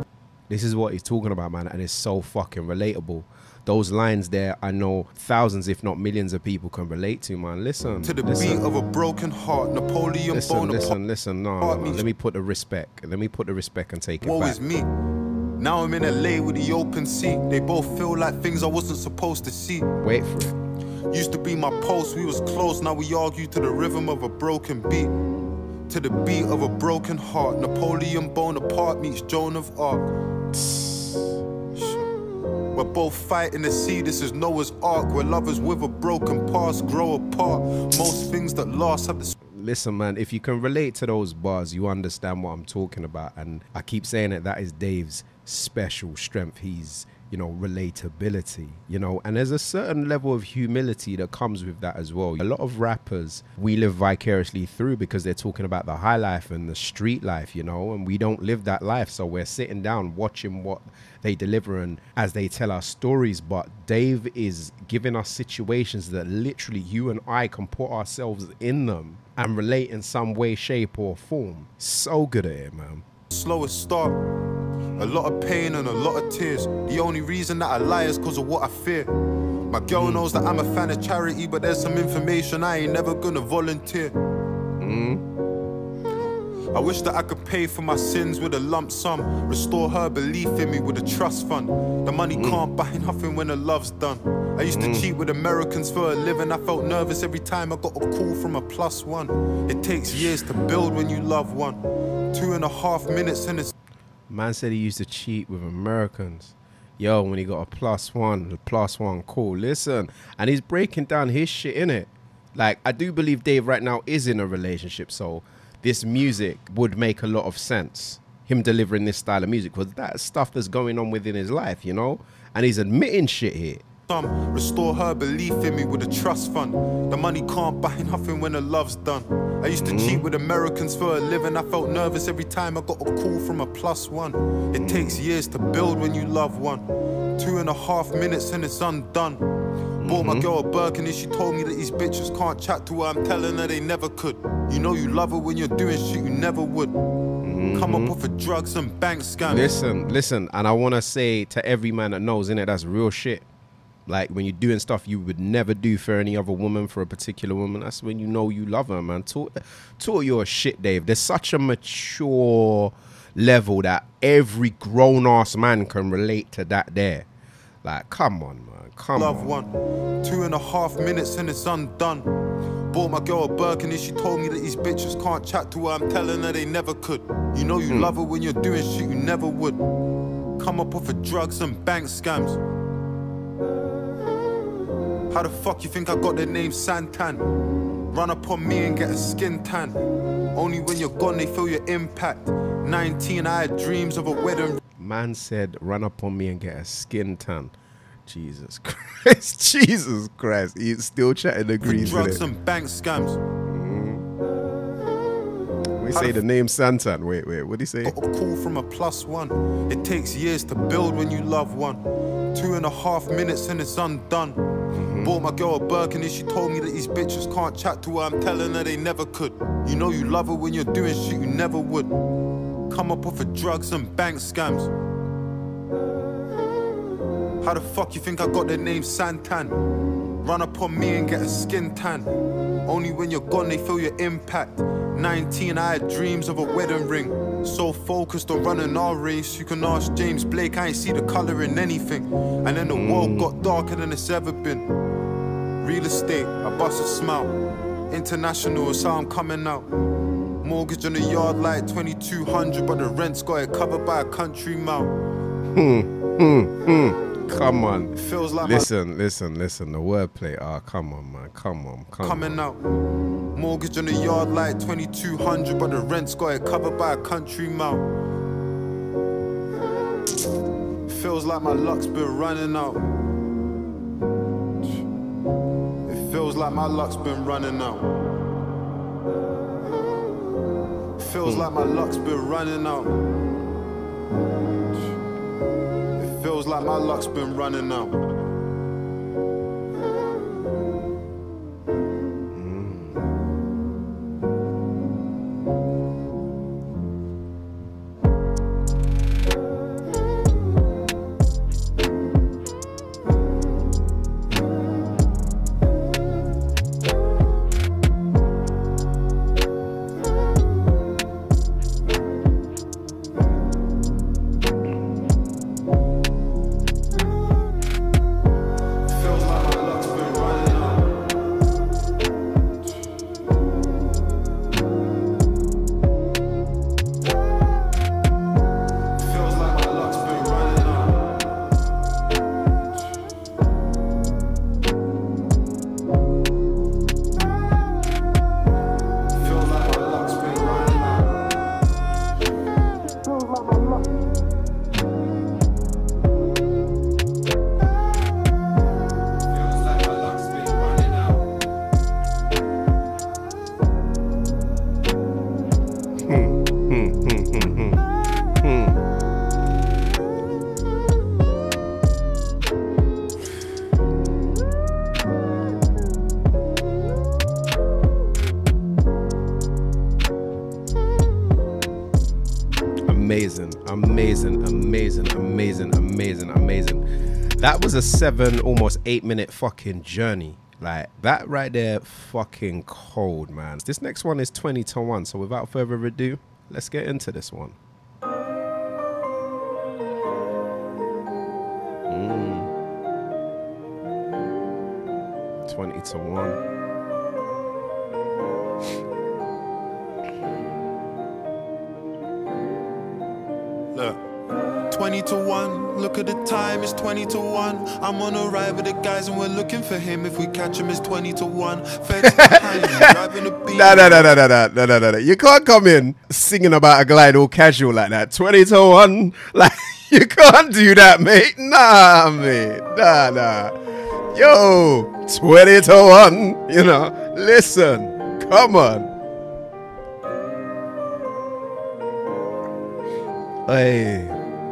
This is what he's talking about, man, and it's so fucking relatable. Those lines there, I know thousands, if not millions of people can relate to, man. Listen. To the listen. beat of a broken heart, Napoleon Listen, Bonaparte. listen, listen. No, no, no. Let me put the respect. Let me put the respect and take it Woe back. is me. Now I'm in L A with the open sea. They both feel like things I wasn't supposed to see. Wait for it. Used to be my pulse, we was close. Now we argue to the rhythm of a broken beat. To the beat of a broken heart, Napoleon Bonaparte meets Joan of Arc. We're both fighting the sea, this is Noah's Ark. Where lovers with a broken past grow apart. Most things that last have the... Listen, man, if you can relate to those bars, you understand what I'm talking about. And I keep saying it, that is Dave's special strength. He's, you know, relatability, you know, and there's a certain level of humility that comes with that as well. A lot of rappers we live vicariously through because they're talking about the high life and the street life, you know, and we don't live that life. So we're sitting down watching what they deliver and as they tell our stories. But Dave is giving us situations that literally you and I can put ourselves in them and relate in some way, shape or form. So good at it, man. Slowest start. A lot of pain and a lot of tears. The only reason that I lie is because of what I fear. My girl knows that I'm a fan of charity, but there's some information I ain't never gonna volunteer. Mm. I wish that I could pay for my sins with a lump sum. Restore her belief in me with a trust fund. The money mm. can't buy nothing when the love's done. I used to mm. cheat with Americans for a living. I felt nervous every time I got a call from a plus one. It takes years to build when you love one. Two and a half minutes and it's... Man said he used to cheat with Americans. Yo, when he got a plus one, the plus one call. Listen, and he's breaking down his shit, innit? Like, I do believe Dave right now is in a relationship, so this music would make a lot of sense. Him delivering this style of music, because that's stuff that's going on within his life, you know? And he's admitting shit here. Restore her belief in me with a trust fund. The money can't buy nothing when the love's done. I used to mm. cheat with Americans for a living. I felt nervous every time I got a call from a plus one. It mm. takes years to build when you love one. Two and a half minutes and it's undone. Mm-hmm. Bought my girl a Birkin and she told me that these bitches can't chat to her. I'm telling her they never could. You know you love her when you're doing shit you never would. Mm-hmm. Come up off of drugs and bank scams. Listen, listen, and I want to say to every man that knows, innit, that's real shit. Like, when you're doing stuff you would never do for any other woman, for a particular woman, that's when you know you love her, man. Talk, talk your shit, Dave. There's such a mature level that every grown-ass man can relate to that there. Like, come on, man. Come love on. One. Two and a half minutes and it's undone. Bought my girl a Birkin and she told me that these bitches can't chat to her. I'm telling her they never could. You know you mm. love her when you're doing shit you never would. Come up off of drugs and bank scams. How the fuck you think I got the name Santan? Run up on me and get a skin tan. Only when you're gone they feel your impact. nineteen, I had dreams of a wedding. Man said, run up on me and get a skin tan. Jesus Christ. Jesus Christ. He's still chatting agrees drugs with it. and bank scams. We say the name Santan. Wait, wait, what did he say? Got a call from a plus one. It takes years to build when you love one. Two and a half minutes and it's undone. Mm-hmm. Bought my girl a Birkin and she told me that these bitches can't chat to her. I'm telling her they never could. You know you love her when you're doing shit you never would. Come up off of drugs and bank scams. How the fuck you think I got the name Santan? Run up on me and get a skin tan. Only when you're gone they feel your impact. nineteen, I had dreams of a wedding ring. So focused on running our race. You can ask James Blake, I ain't see the colour in anything. And then the mm. world got darker than it's ever been. Real estate, I bust a smile. International is how I'm coming out. Mortgage on the yard like twenty-two hundred, but the rent's got it covered by a country mile. Hmm, hmm, hmm. Come on. It feels like listen, listen, listen. The wordplay. Ah, oh, come on, man. Come on, come coming on. out. Mortgage on the yard like twenty-two hundred, but the rent's got it covered by a country mile. Feels like my luck's been running out. It feels like my luck's been running out. Feels like my luck's been running out. It feels like my luck's been running out. amazing, amazing, amazing, amazing. That was a seven, almost eight minute fucking journey. Like, that right there, fucking cold, man. This next one is twenty to one. So without further ado, let's get into this one. Mm. twenty to one. Look, twenty to one, look at the time, it's twenty to one. I'm on a ride with the guys and we're looking for him. If we catch him, it's twenty to one. Feds behind me, driving a beat. Nah, nah, nah, nah, nah, nah, nah, nah, nah. You can't come in singing about a glide all casual like that. twenty to one. Like, you can't do that, mate. Nah, mate. Nah, nah. Yo, twenty to one. You know, listen. Come on. Hey.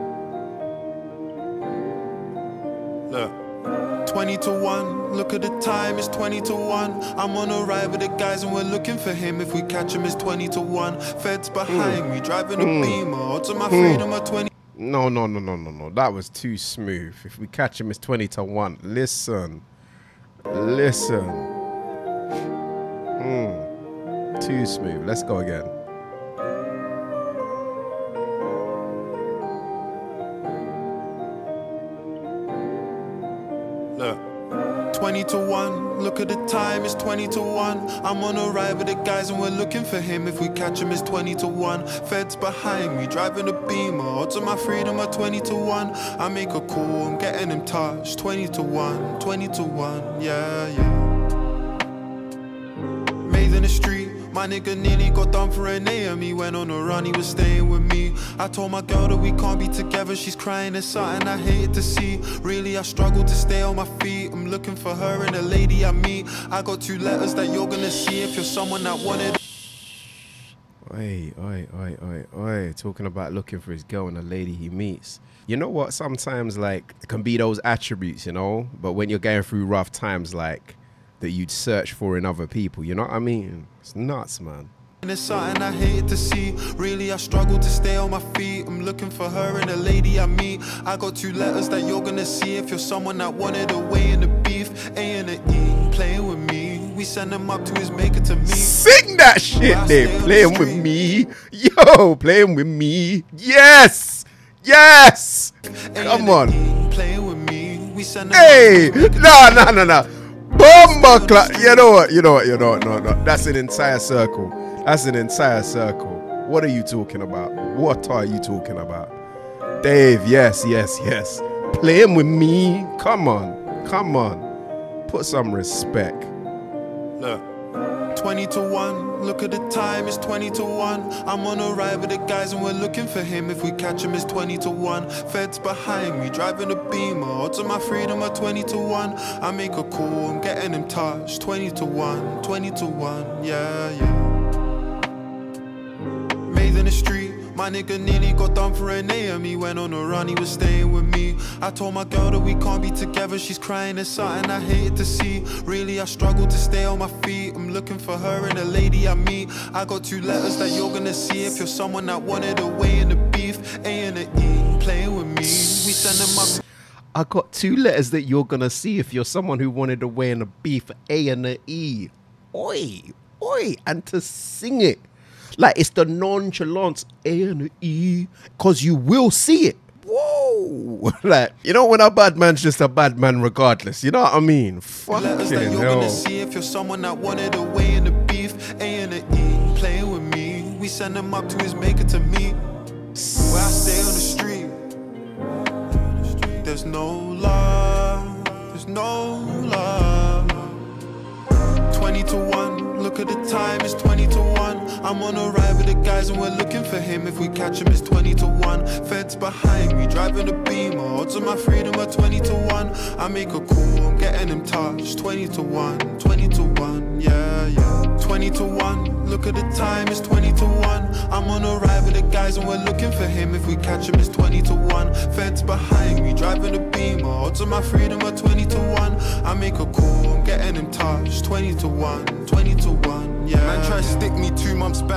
Look, twenty to one, look at the time, it's twenty to one. I'm on a ride with the guys and we're looking for him. If we catch him, it's twenty to one. Feds behind mm. me, driving a mm. Beamer. Odds of my freedom are twenty. No, no, no, no, no, no. That was too smooth. If we catch him, it's twenty to one. Listen. Listen. Mm. Too smooth. Let's go again. Look, twenty to one, look at the time, it's twenty to one. I'm on a ride with the guys and we're looking for him. If we catch him, it's twenty to one. Feds behind me, driving a Beamer. Odds of my freedom are twenty to one. I make a call, I'm getting him touched. twenty to one, twenty to one, yeah, yeah. Made in the street, my nigga nearly got done for an A M. He went on a run, he was staying with me. I told my girl that we can't be together. She's crying, it's something I hate to see. Really, I struggle to stay on my feet. I'm looking for her and a lady I meet. I got two letters that you're gonna see if you're someone that wanted. Oi, oi, oi, oi, oi. Talking about looking for his girl and a lady he meets. You know what? Sometimes, like, it can be those attributes, you know? But when you're going through rough times, like, that you'd search for in other people, you know what I mean? It's nuts, man. It's something I hate to see. Really, I struggle to stay on my feet. I'm looking for her and a lady I meet. I got two letters that you're gonna see if you're someone that wanted away in the beef. A and a E, playing with me. We send him up to his maker to me. Sing that shit, Dave. Playing with me. Yo, playing with me. Yes. Yes. Come on. Playing with me. We send him hey. No, no, no, no. Bomba clap. You know what? You know what? You know what? No, no. That's an entire circle. That's an entire circle. What are you talking about? What are you talking about? Dave, yes, yes, yes. Playing with me. Come on. Come on. Put some respect. Look, twenty to one. Look at the time, it's twenty to one. I'm on a ride with the guys and we're looking for him. If we catch him, it's twenty to one. Feds behind me, driving a Beamer. Odds of my freedom are twenty to one. I make a call, I'm getting him touched. twenty to one, twenty to one, yeah, yeah. Made in the street, my nigga nearly got done for an A M. He went on a run, he was staying with me. I told my girl that we can't be together. She's crying, it's something I hate to see. Really, I struggle to stay on my feet. I'm looking for her and a lady I meet. I got two letters that you're gonna see if you're someone that wanted away in the beef. A and a E, playing with me. We send them up. I got two letters that you're gonna see if you're someone who wanted away in a beef. A and a E. Oi, oi, and to sing it. Like, it's the nonchalance A and the E, because you will see it. Whoa. Like, you know, when a bad man's just a bad man regardless. You know what I mean? Fucking hell. That you're gonna see if you're someone that wanted away in the beef. A and the E, playing with me. We send him up to his maker to meet. Where I stay on the street. There's no love. There's no love. twenty to one. Look at the time, it's twenty to one. I'm on a ride with the guys and we're looking for him. If we catch him, it's twenty to one. Feds behind me, driving a Beamer. Odds of my freedom are twenty to one. I make a call, I'm getting him touched. twenty to one, twenty to one, yeah, yeah. twenty to one, look at the time, it's twenty to one. I'm on a ride with the guys and we're looking for him. If we catch him, it's twenty to one. Feds behind me, driving a Beamer. Odds of my freedom are twenty to one. I make a call, I'm getting him touched. twenty to one, twenty to one, yeah. Man tried to stick me two months back.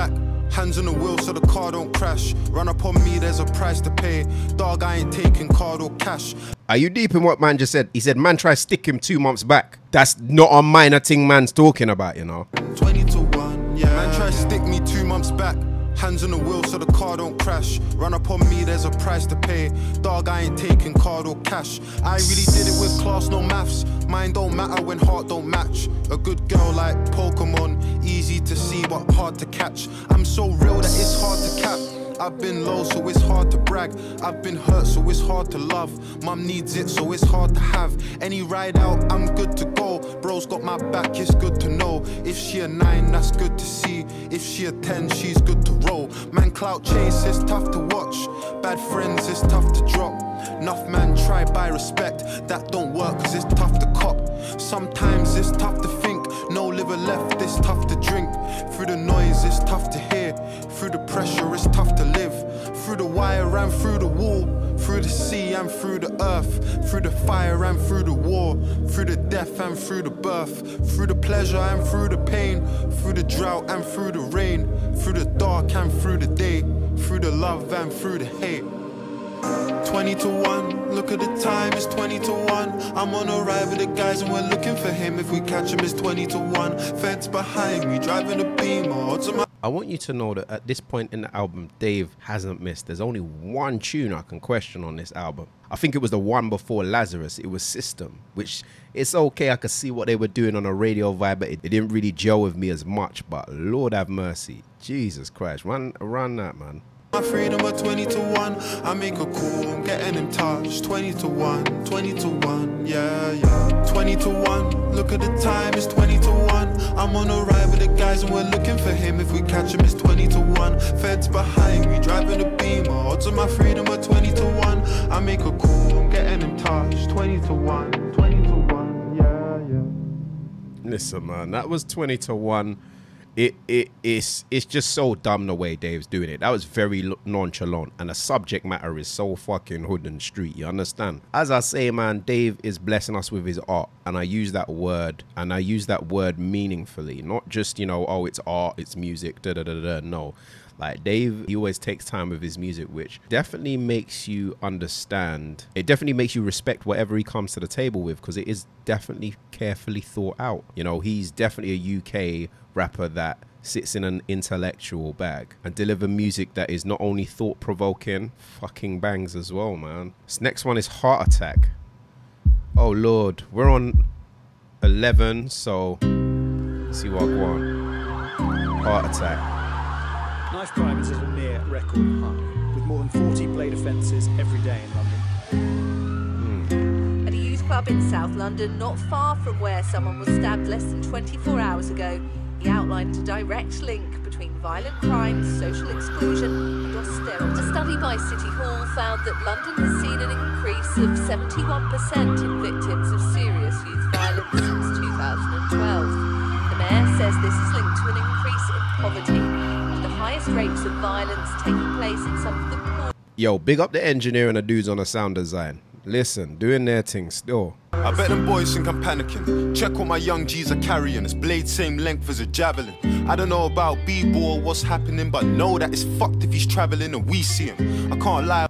Hands on the wheel so the car don't crash. Run up on me, there's a price to pay. Dog, I ain't taking card or cash. Are you deep in what man just said? He said man try to stick him two months back. That's not a minor thing man's talking about, you know. twenty to one, yeah. Man try to stick me two months back. Hands on the wheel so the car don't crash. Run up on me, there's a price to pay. Dog, I ain't taking card or cash. I really did it with class, no maths. Mine don't matter when heart don't match. A good girl like Pokemon, easy to see but hard to catch. I'm so real that it's hard to cap. I've been low, so it's hard to brag. I've been hurt, so it's hard to love. Mum needs it, so it's hard to have. Any ride out, I'm good to go. Bro's got my back, it's good to know. If she a nine, that's good to see. If she a ten, she's good to roll. Man, clout chase, it's tough to watch. Bad friends, it's tough to drop. Enough man try by respect. That don't work, cause it's tough to cop. Sometimes it's tough to think. No liver left, it's tough to drink. Through the noise, it's tough to hear. Through the pressure, it's tough to live. Through the wire and through the wall. Through the sea and through the earth. Through the fire and through the war. Through the death and through the birth. Through the pleasure and through the pain. Through the drought and through the rain. Through the dark and through the day. Through the love and through the hate. twenty to one, look at the time, it's twenty to one. I'm on a ride with the guys and we're looking for him. If we catch him, it's twenty to one. Feds behind me, driving a Beamer. I want you to know that at this point in the album, Dave hasn't missed. There's only one tune I can question on this album. I think it was the one before Lazarus. It was System, which it's okay. I could see what they were doing on a radio vibe, but it, it didn't really gel with me as much. But Lord have mercy. Jesus Christ. Run, run that, man. My freedom at twenty to one. I make a call, I'm getting in touch. twenty to one, twenty to one, yeah, yeah. twenty to one, look at the time, it's twenty to one. I'm on a ride with the guys and we're looking for him. If we catch him, it's twenty to one. Feds behind me, driving a Beamer. Odds of my freedom at twenty to one. I make a call, I'm getting in touch. twenty to one, twenty to one, yeah, yeah. Listen, man, that was twenty to one. It it is it's just so dumb the way Dave's doing it. That was very nonchalant, and the subject matter is so fucking hood and street. You understand? As I say, man, Dave is blessing us with his art, and I use that word, and I use that word meaningfully, not just, you know, oh, it's art, it's music, da da da da. No, like Dave, he always takes time with his music, which definitely makes you understand. It definitely makes you respect whatever he comes to the table with, because it is definitely carefully thought out. You know, he's definitely a U K rapper that sits in an intellectual bag and deliver music that is not only thought-provoking, fucking bangs as well, man. This next one is Heart Attack. Oh Lord, we're on eleven, so let's see what I want. Heart Attack. Knife crime is at a near record high, with more than forty blade offences every day in London. At a youth club in South London, not far from where someone was stabbed less than twenty-four hours ago, he outlined a direct link between violent crimes, social exclusion and austerity. A study by City Hall found that London has seen an increase of seventy-one percent in victims of serious youth violence since two thousand twelve. The mayor says this is linked to an increase in poverty, with the highest rates of violence taking place in some of the poor. Yo, big up the engineer and the dudes on the sound design. Listen, doing their thing still. I bet them boys think I'm panicking. Check what my young G's are carrying. It's blade same length as a javelin. I don't know about B-ball or what's happening, but know that it's fucked if he's traveling and we see him. I can't lie.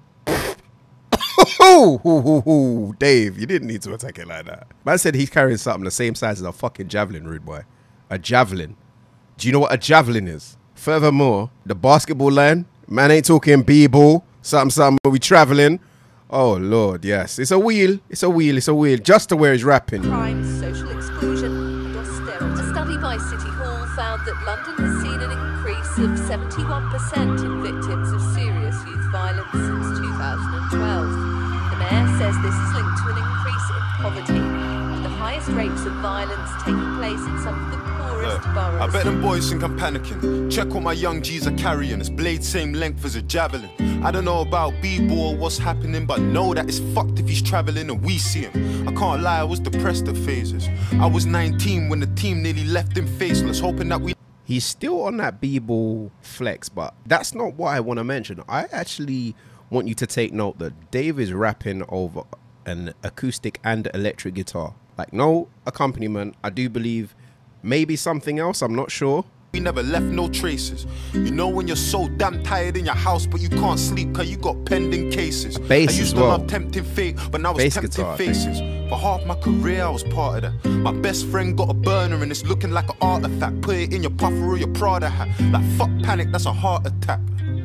Ooh, ooh, ooh, ooh. Dave, you didn't need to attack it like that. Man said he's carrying something the same size as a fucking javelin, rude boy. A javelin. Do you know what a javelin is? Furthermore, the basketball line, man ain't talking B-ball, something, something, we traveling. Oh Lord, yes. It's a wheel, it's a wheel, it's a wheel. Just to where he's rapping. Crimes, social exclusion and austerity. A study by City Hall found that London has seen an increase of seventy-one percent in victims of serious youth violence since two thousand twelve. The mayor says this is linked to an increase in poverty, with the highest rates of violence taking place in some of the poorest Look, boroughs. I bet them boys think I'm panicking. Check what my young G's are carrying. It's blade same length as a javelin. I don't know about B-ball or what's happening, but know that it's fucked if he's traveling and we see him. I can't lie, I was depressed at phases. I was nineteen when the team nearly left him faceless, hoping that we... He's still on that B-ball flex, but that's not what I want to mention. I actually want you to take note that Dave is rapping over an acoustic and electric guitar. Like, no accompaniment. I do believe maybe something else, I'm not sure. we never left no traces. You know when you're so damn tired in your house, but you can't sleep cause you got pending cases. Bass I used as to well. love tempting fate, but now Bass it's tempting guitar, faces. For half my career I was part of that. My best friend got a burner and it's looking like an artifact. Put it in your puffer or your Prada hat. Like fuck panic, that's a heart attack.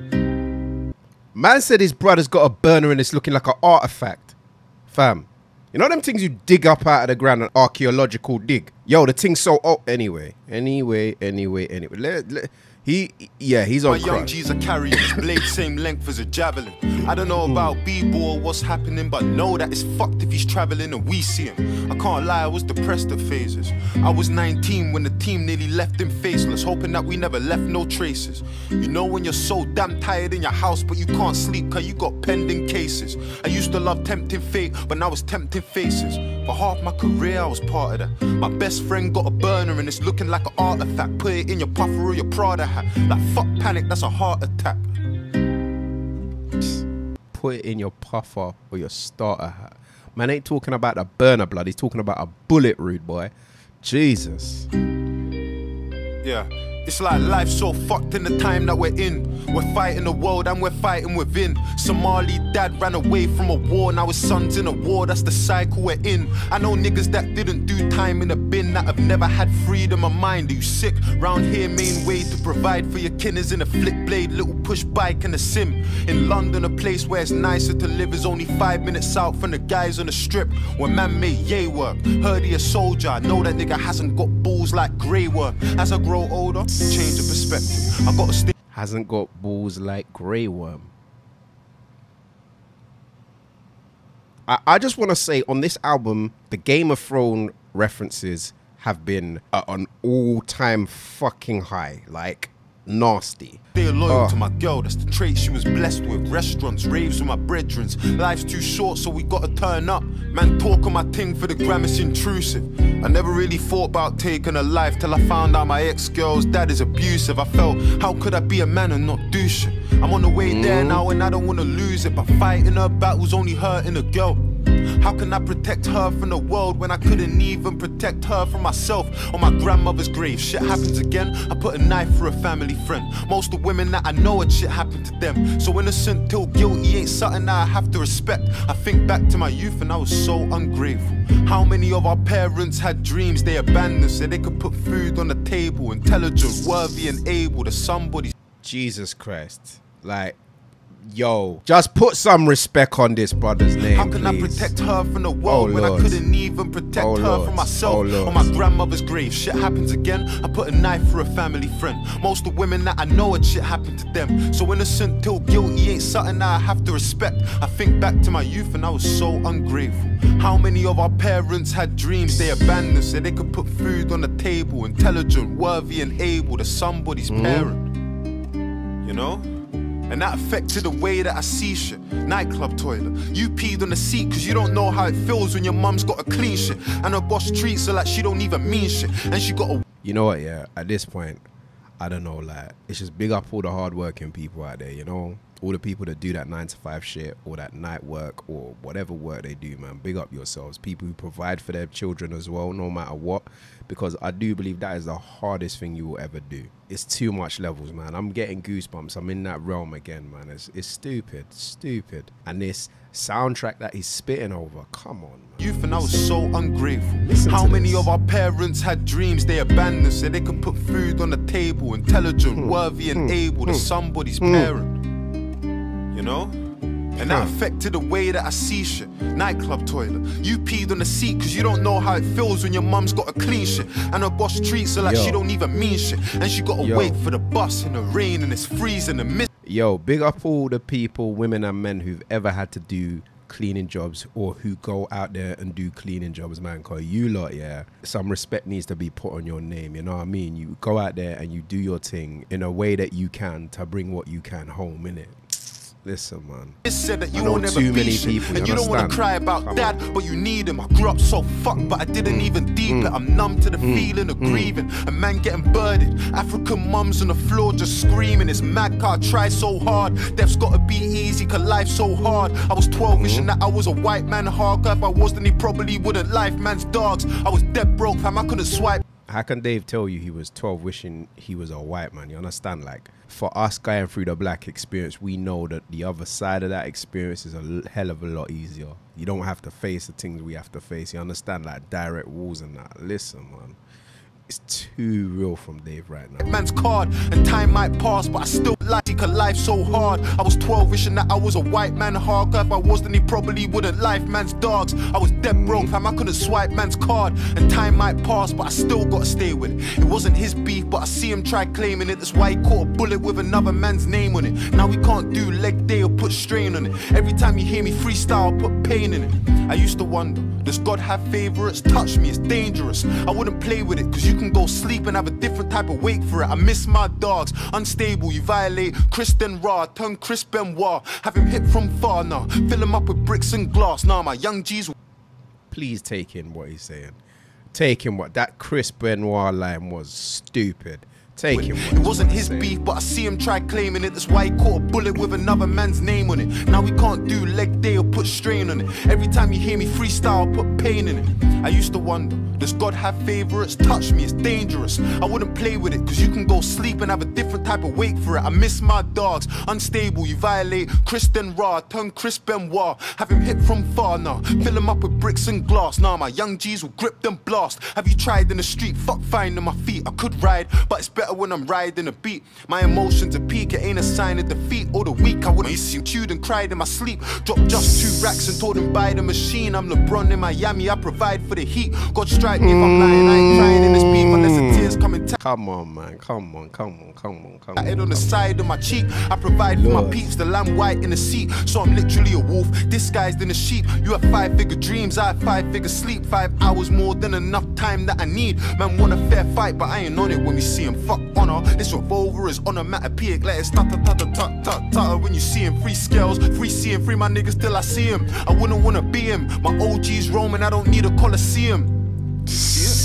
Man said his brother's got a burner and it's looking like an artifact. Fam, you know them things you dig up out of the ground, an archaeological dig? Yo, the thing's so oh anyway, anyway, anyway, anyway. Let, let, he, yeah, he's on My young crack. G's are carrying his blade same length as a javelin. I don't know about B-boy or what's happening, but know that it's fucked if he's traveling and we see him. I can't lie, I was depressed at phases. I was nineteen when the team nearly left him faceless, hoping that we never left no traces. You know when you're so damn tired in your house, but you can't sleep cause you got pending cases. I used to love tempting fate, but now it's tempting faces. For half my career I was part of that. My best friend got a burner and it's looking like an artifact. Put it in your puffer or your Prada hat. Like fuck panic, that's a heart attack. Put it in your puffer or your starter hat. Man ain't talking about a burner blood, he's talking about a bullet, rude boy. Jesus. Yeah, it's like life's so fucked in the time that we're in. We're fighting the world and we're fighting within. Somali dad ran away from a war, now his son's in a war, that's the cycle we're in. I know niggas that didn't do time in the bin, that have never had freedom of mind. Are you sick? Round here main way to provide for your kin is in a flip blade, little push bike and a sim. In London, a place where it's nicer to live is only five minutes out from the guys on the strip where man made yay work. Heard he a soldier, I know that nigga hasn't got balls like grey work. As I grow older, change of perspective. I gotta stay. Hasn't got balls like Grey Worm. I, I just want to say on this album, the Game of Thrones references have been at an all-time fucking high. Like, nasty. Stay loyal Oh. to my girl, that's the trait she was blessed with. Restaurants, raves with my brethrens. Life's too short, so we gotta turn up. Man, talk on my ting for the gram, it's intrusive. I never really thought about taking a life till I found out my ex-girl's dad is abusive. I felt, how could I be a man and not do shit? I'm on the way there now and I don't wanna lose it, but fighting her battles only hurting a girl. How can I protect her from the world when I couldn't even protect her from myself? On my grandmother's grave, shit happens again. I put a knife through a family friend. Most of the women that I know, it shit happened to them. So innocent till guilty ain't something that I have to respect. I think back to my youth and I was so ungrateful. How many of our parents had dreams they abandoned so they could put food on the table? Intelligent, worthy and able to somebody. Jesus Christ. Like, yo, just put some respect on this brother's name, How can please. I protect her from the world Oh, when I Lord. couldn't even protect Oh, her Lord. from myself? Oh, Lord. On my grandmother's grave, shit happens again. I put a knife through a family friend. Most of the women that I know, it shit happened to them. So innocent till guilty ain't something that I have to respect. I think back to my youth and I was so ungrateful. How many of our parents had dreams they abandoned so they could put food on the table? Intelligent, worthy and able to somebody's Mm-hmm. parent. You know? And that affected the way that I see shit. Nightclub toilet. You peed on the seat cause you don't know how it feels when your mum's got a clean shit. And her boss treats her like she don't even mean shit. And she got a... You know what, yeah, at this point, I don't know, like, it's just big up all the hardworking people out there, you know? All the people that do that nine to five shit or that night work or whatever work they do, man. Big up yourselves. People who provide for their children as well, no matter what. Because I do believe that is the hardest thing you will ever do. It's too much levels, man. I'm getting goosebumps. I'm in that realm again, man. It's, it's stupid, stupid. And this soundtrack that he's spitting over, come on, man. Youth and I was so ungrateful. Listen How to many this. of our parents had dreams they abandoned so they could put food on the table? Intelligent, Hmm. worthy and Hmm. able to Hmm. somebody's Hmm. parent. You know? And that Huh. affected the way that I see shit. Nightclub toilet. You peed on the seat cause you don't know how it feels when your mum's got a clean shit. And her boss treats her like Yo. she don't even mean shit. And she gotta Yo. wait for the bus in the rain and it's freezing and mist. Yo, big up all the people, women and men who've ever had to do cleaning jobs or who go out there and do cleaning jobs, man. Cause you lot, yeah, some respect needs to be put on your name, you know what I mean? You go out there and you do your thing in a way that you can to bring what you can home, innit? Listen, man. It said that I you know will never too be many shit, people, and you you don't wanna understand? cry about Come dad, but you need him. I grew up so fucked, but I didn't even deep it. I'm numb to the feeling of grieving. A man getting birded, African mums on the floor just screaming. It's mad car, try so hard. Death's gotta be easy, cause life's so hard. I was twelve, wishing that I was a white man hard. If I was, then he probably wouldn't life man's dogs. I was dead broke, fam, I couldn't swipe. How can Dave tell you he was twelve wishing he was a white man? You understand? Like, for us going through the black experience, we know that the other side of that experience is a l- hell of a lot easier. You don't have to face the things we have to face. You understand? Like direct walls and that. Listen, man. It's too real from Dave right now. Man's card and time might pass, but I still like a life so hard. I was twelve wishing that I was a white man hard. If I was, then he probably wouldn't life man's dogs. I was dead broke, fam, I couldn't swipe man's card. And time might pass, but I still gotta stay with it. It wasn't his beef, but I see him try claiming it. That's why he caught a bullet with another man's name on it. Now we can't do leg day or put strain on it. Every time you hear me freestyle, put pain in it. I used to wonder, does God have favorites? Touch me, it's dangerous. I wouldn't play with it, cause you can go sleep and have a different type of wake for it. I miss my dogs, unstable, you violate Kristen Raw, turn Chris Benoit. Have him hit from far now, fill him up with bricks and glass. Now my young G's. Please take in what he's saying. Take in what that Chris Benoit line was stupid. Take him. It wasn't his beef, but I see him try claiming it. That's why he caught a bullet with another man's name on it. Now we can't do leg day or put strain on it. Every time you hear me freestyle, put pain in it. I used to wonder, does God have favorites? Touch me, it's dangerous. I wouldn't play with it, cause you can go sleep and have a different type of wake for it. I miss my dogs, unstable, you violate Kristen Raw, turn Chris Benoit. Have him hit from far now, fill him up with bricks and glass. Now my young G's will grip them blast. Have you tried in the street? Fuck finding my feet. I could ride, but it's better when I'm riding a beat. My emotions are peak, it ain't a sign of defeat or the weak. I wouldn't see chewed and cried in my sleep. Dropped just two racks and told him buy the machine. I'm LeBron in Miami, I provide for the heat. God strike me if I'm lying, I ain't trying in this beef unless the tears come in. Come on, man, come on, come on, come on, come on. Head on the side of my cheek, I provide for my peeps, the lamb white in the seat. So I'm literally a wolf, disguised in a sheep. You have five figure dreams, I have five figure sleep. Five hours more than enough time that I need. Man want a fair fight, but I ain't on it when we see him. Fuck honor, this revolver is onomatopoeic. Let it stutter, tutter, tut, tut, tutter. When you see him, free scales, free seeing, free my niggas till I see him. I wouldn't wanna be him, my O G's roaming, I don't need a coliseum. See it?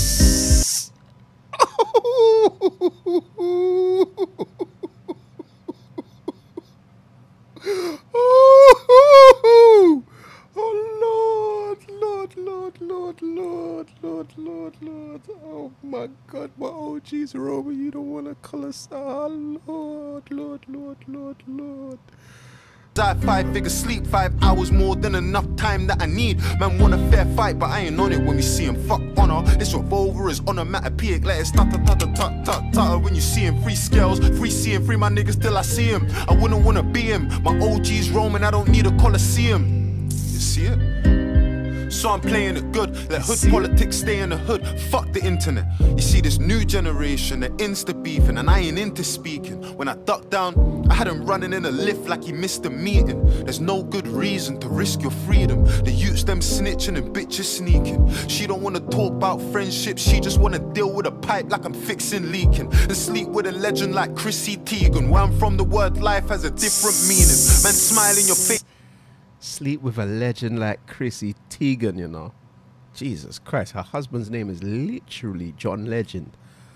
Oh Lord, Lord, Lord, Lord, Lord, Lord, Lord, Lord. Oh my God, my O G's roaming. You don't want to call us. Oh Lord, Lord, Lord, Lord, Lord. I have five figure sleep, five hours more than enough time that I need. Man want a fair fight, but I ain't on it when we see him. Fuck honor, this revolver is onomatopoeic. Let it stutter, tutter, tut, tut, tutter. When you see him, free scales, free seeing, free my niggas till I see him. I wouldn't wanna be him, my O G's roaming, I don't need a coliseum. You see it? So I'm playing it good, let hood politics stay in the hood. Fuck the internet. You see this new generation, they're insta beefing, and I ain't into speaking. When I ducked down, I had him running in a lift like he missed a meeting. There's no good reason to risk your freedom. The youths them snitching and bitches sneaking. She don't wanna talk about friendship, she just wanna deal with a pipe like I'm fixing leaking. And sleep with a legend like Chrissy Teigen. Where I'm from, the word life has a different meaning. Man, smile in your face. Sleep with a legend like Chrissy Teigen, you know. Jesus Christ, her husband's name is literally John Legend.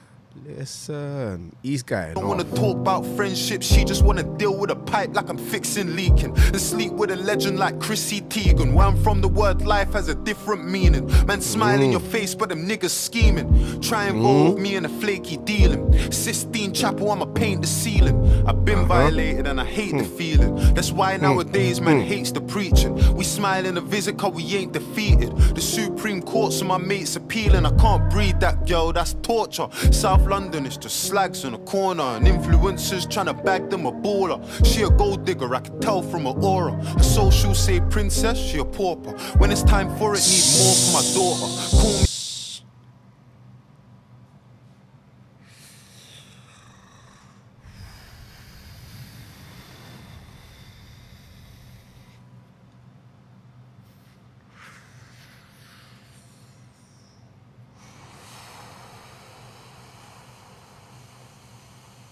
Listen, he's going Don't off. wanna talk about friendship, she just wanna deal with a pipe like I'm fixing leaking. And sleep with a legend like Chrissy Teigen. Where I'm from, the word life has a different meaning. Man, smile in Mm. your face, but them niggas scheming. Try involve me in a flaky dealing. Sistine Chapel, I'ma paint the ceiling. I've been Uh-huh. violated and I hate the feeling. That's why nowadays man hates the preaching. We smile in a visit cause we ain't defeated. The Supreme Court, so my mates appealing. I can't breathe that girl, that's torture. South London is just slags in a corner, and influencers trying to bag them a baller. She a gold digger, I can tell from her aura. Her social say princess, she a pauper. When it's time for it, need more for my daughter. Call me.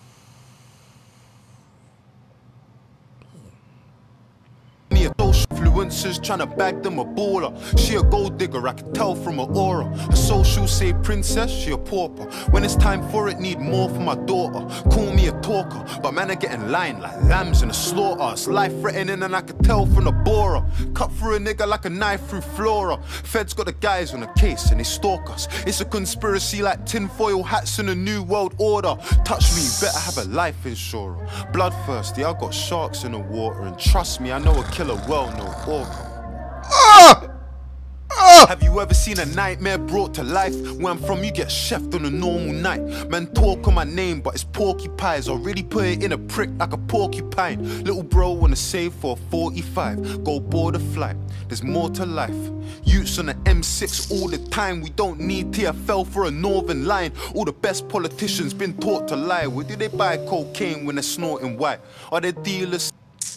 Social influencers trying to bag them a baller. She a gold digger, I can tell from her aura. Her socials say princess, she a pauper. When it's time for it, need more for my daughter. Call me a talker, but man, I get in line like lambs in a slaughter. It's life threatening and I can tell from the borer. Cut through a nigga like a knife through flora. Feds got the guys on a case and they stalk us. It's a conspiracy like tinfoil hats in a new world order. Touch me, you better have a life insurer. Bloodthirsty, I got sharks in the water. And trust me, I know a killer well, no orca. Ah! Have you ever seen a nightmare brought to life? Where I'm from, you get chefed on a normal night. Man talk on my name, but it's porcupines. I really put it in a prick like a porcupine. Little bro wanna save for a forty-five. Go board a flight, there's more to life. Youths on the M six all the time. We don't need T F L for a northern line. All the best politicians been taught to lie. Where do they buy cocaine when they're snorting white? Are they dealers?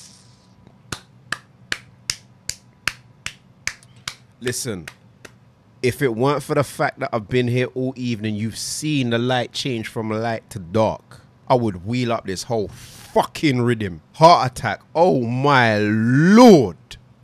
Listen, if it weren't for the fact that I've been here all evening, you've seen the light change from light to dark, I would wheel up this whole fucking rhythm. Heart attack. Oh my lord.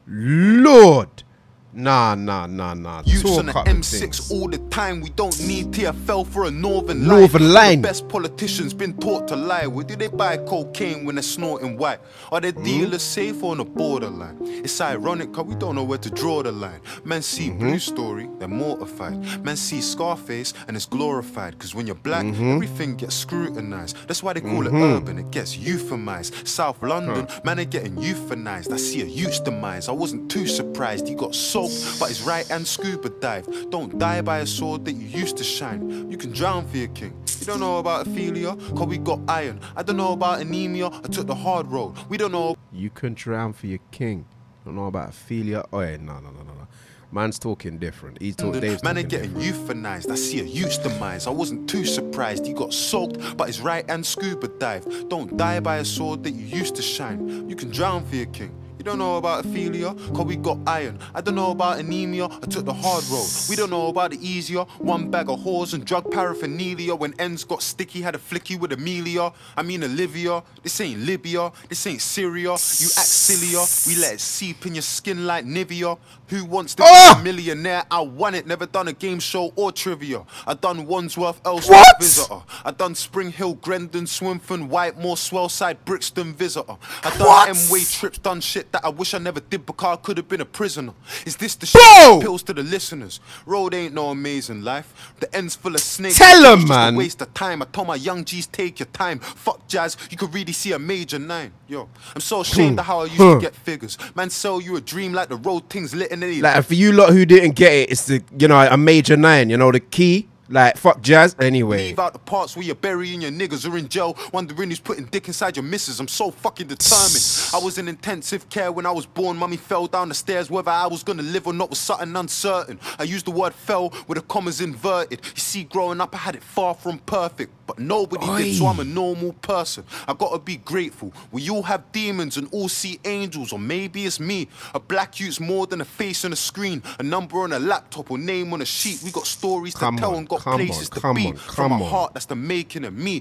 Lord. Nah, nah, nah, nah. Youths on the M six all the time. We don't need T F L for a northern line. Northern line. The best politicians been taught to lie. Where do they buy cocaine when they're snorting white? Are their dealers safe on the borderline? It's ironic cause we don't know where to draw the line. Men see Mm-hmm. Blue Story, they're mortified. Men see Scarface and it's glorified. Cause when you're black, Mm-hmm. everything gets scrutinized. That's why they call Mm-hmm. it urban, it gets euphemized. South London, Huh. man, they're getting euthanized. I see a youth's demise. I wasn't too surprised. He got soaked, but his right hand scuba dive. Don't die by a sword that you used to shine. You can drown for your king. You don't know about Ophelia, cause we got iron. I don't know about anemia, I took the hard road. We don't know. You can drown for your king. Don't know about Ophelia. Oh yeah, no, no, no, no, no. Man's talking different. He's talking. Dave's Man, talking they're getting different. euthanized. I see a youth's demise. I wasn't too surprised. He got soaked, but his right hand scuba dive. Don't die by a sword that you used to shine. You can drown for your king. You don't know about Ophelia, cause we got iron. I don't know about anemia, I took the hard road. We don't know about the easier. One bag of whores and drug paraphernalia. When ends got sticky, had a flicky with Amelia. I mean Olivia. This ain't Libya, this ain't Syria. You act sillier, we let it seep in your skin like Nivea. Who wants to Oh! be a millionaire? I won it, never done a game show or trivia. I done Wandsworth, Ellsworth, What? Visitor. I done Spring Hill, Grendon, Swinford, Whitemore, Swellside, Brixton, Visitor. I done What? M-Way trips, done shit that I wish I never did because I could have been a prisoner. Is this the Bro! shit? Pills to the listeners. Road ain't no amazing life. The end's full of snakes. Tell 'em, It's just man. a waste of time. I told my young G's take your time. Fuck jazz, you could really see a major nine. Yo, I'm so ashamed of how I used Huh. to get figures. Man, sell you a dream like the road things lit in any. Like for you lot who didn't get it, it's the you know a major nine. You know the key. Like fuck jazz. Anyway. Leave out the parts where you're burying your niggas or in jail, wondering who's putting dick inside your missus. I'm so fucking determined. I was in intensive care when I was born. Mummy fell down the stairs. Whether I was gonna live or not was something uncertain. I used the word fell with the commas inverted. You see, growing up I had it far from perfect, but nobody did, so I'm a normal person. I gotta be grateful. We all have demons and all see angels, or maybe it's me. A black youth's more than a face on a screen, a number on a laptop or name on a sheet. We got stories to Come tell on, and got come places on, to come be. on, From come a on. heart that's the making of me.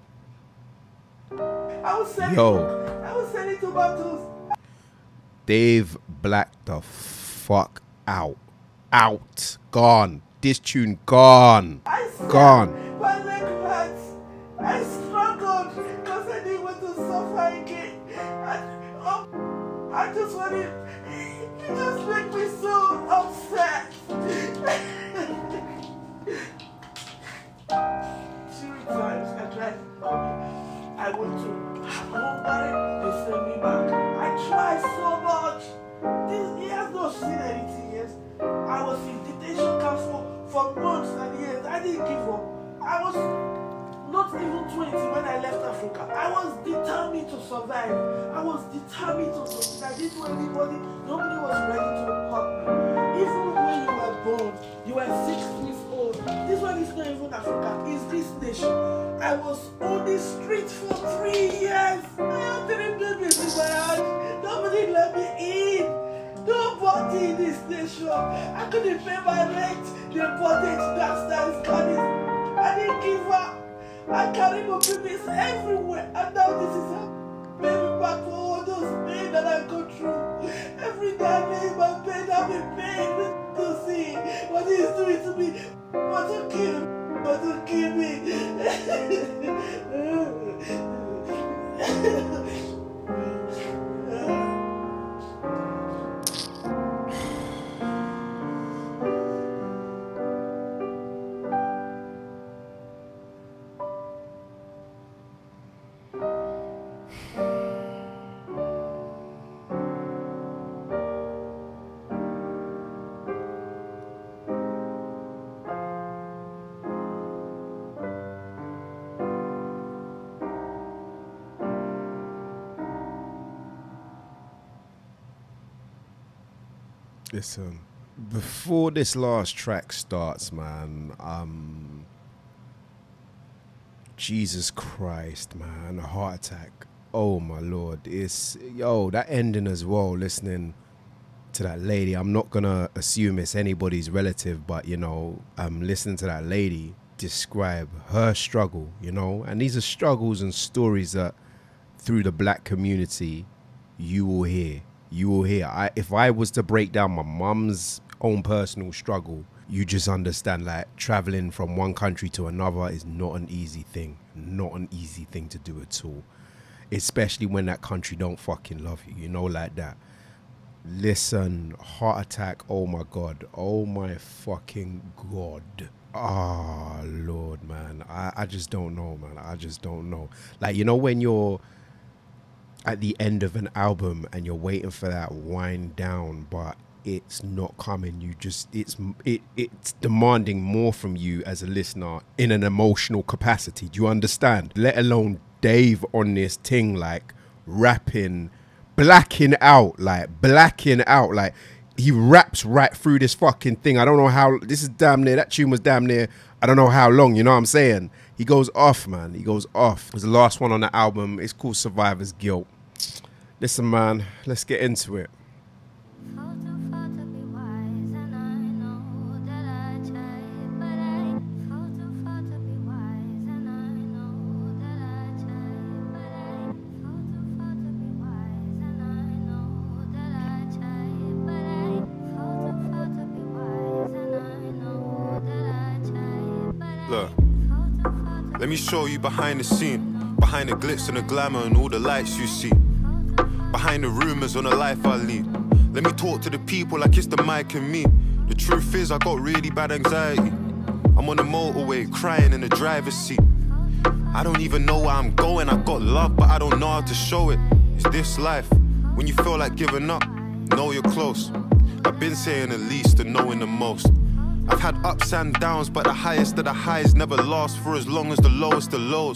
I was selling, Yo. I was selling tomatoes. Dave Black the fuck out. Out. Gone. This tune gone. Gone. My leg hurts. I struggled because I didn't want to suffer again. And, oh, I just wanted, you just make me so upset. Three times I tried to come in. I went to nobody, they sent me back. I tried so much. This, he has not seen anything yet. I was in detention camp for, for months and years. I didn't give up. I was not even twenty when I left Africa. I was determined to survive. I was determined to survive. I didn't know anybody. Nobody was ready to help me. Even when you were born, you were six weeks old. This one is not even Africa. It's this nation. I was on the street for three years. I had three babies in my hand. Nobody let me in. Nobody in this nation. I couldn't pay my rent. They bought it. That's that's coming. I didn't give up. I carried my babies everywhere. And now this is a baby back for all those those pain that I go through. Every day I lay in my bed, I'm in pain to see what he's doing to me. Want to kill him, want to kill me. Listen, before this last track starts, man, um, Jesus Christ, man, a heart attack. Oh my Lord, it's, yo, that ending as well, listening to that lady. I'm not gonna assume it's anybody's relative, but you know, um, listening to that lady describe her struggle, you know, and these are struggles and stories that through the black community you will hear. You will hear. I, if I was to break down my mum's own personal struggle, you just understand, like, traveling from one country to another is not an easy thing. Not an easy thing to do at all. Especially when that country don't fucking love you, you know, like that. Listen, heart attack, oh my God. Oh my fucking God. Ah, oh, Lord, man. I, I just don't know, man. I just don't know. Like, you know, when you're at the end of an album and you're waiting for that wind down, but it's not coming, you just, it's it it's demanding more from you as a listener in an emotional capacity. Do you understand? Let alone Dave on this thing, like rapping, blacking out, like blacking out, like he raps right through this fucking thing. I don't know how, this is damn near, that tune was damn near, I don't know how long, you know what I'm saying? He goes off, man. He goes off. It was the last one on the album. It's called Survivor's Guilt. Listen, man, let's get into it. Look, let me show you behind the scene, behind the glitz and the glamour and all the lights you see, behind the rumors on the life I lead. Let me talk to the people like it's the mic and me. The truth is I got really bad anxiety. I'm on the motorway crying in the driver's seat. I don't even know where I'm going. I got love but I don't know how to show it. It's this life. When you feel like giving up, know you're close. I've been saying the least and knowing the most. I've had ups and downs, but the highest of the highs never last for as long as the lowest of lows.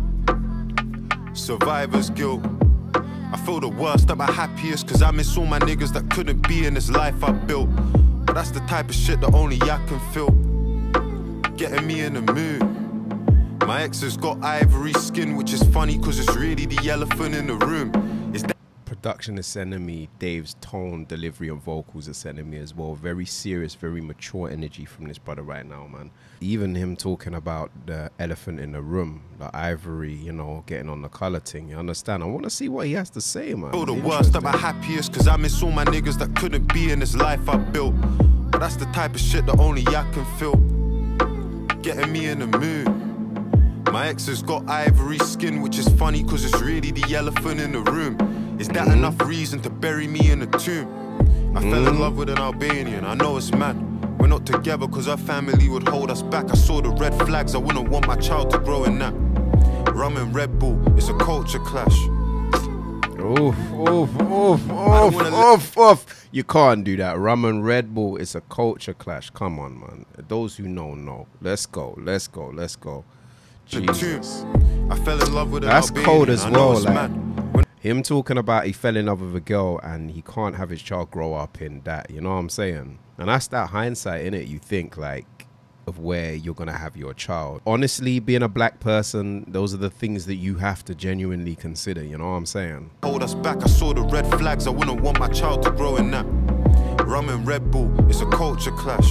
Survivor's guilt. I feel the worst at my happiest, cause I miss all my niggas that couldn't be in this life I built. But that's the type of shit that only I can feel. Getting me in the mood. My ex has got ivory skin, which is funny cause it's really the elephant in the room. It's that production is sending me, Dave's tone, delivery and vocals are sending me as well. Very serious, very mature energy from this brother right now, man. Even him talking about the elephant in the room, the ivory, you know, getting on the color thing, you understand? I want to see what he has to say, man. I feel the worst at my happiest, cause I miss all my niggas that couldn't be in this life I built. But that's the type of shit that only I can feel. Getting me in the mood. My ex has got ivory skin, which is funny cause it's really the elephant in the room. Is that mm. enough reason to bury me in a tomb? I mm. fell in love with an Albanian, I know it's mad. We're not together cause our family would hold us back. I saw the red flags, I wouldn't want my child to grow in that. Rum and Red Bull, it's a culture clash. Oof, oof, oof, oof, oof, oof. You can't do that. Rum and Red Bull, it's a culture clash. Come on, man. Those who know, know. Let's go, let's go, let's go. Jesus. I fell in love with an That's Albanian, cold as I know well, it's like. mad. Him talking about he fell in love with a girl and he can't have his child grow up in that, you know what I'm saying? And that's that hindsight, innit? You think like of where you're gonna have your child. Honestly, being a black person, those are the things that you have to genuinely consider, you know what I'm saying? Hold us back, I saw the red flags, I wouldn't want my child to grow in that. Rum and Red Bull, it's a culture clash.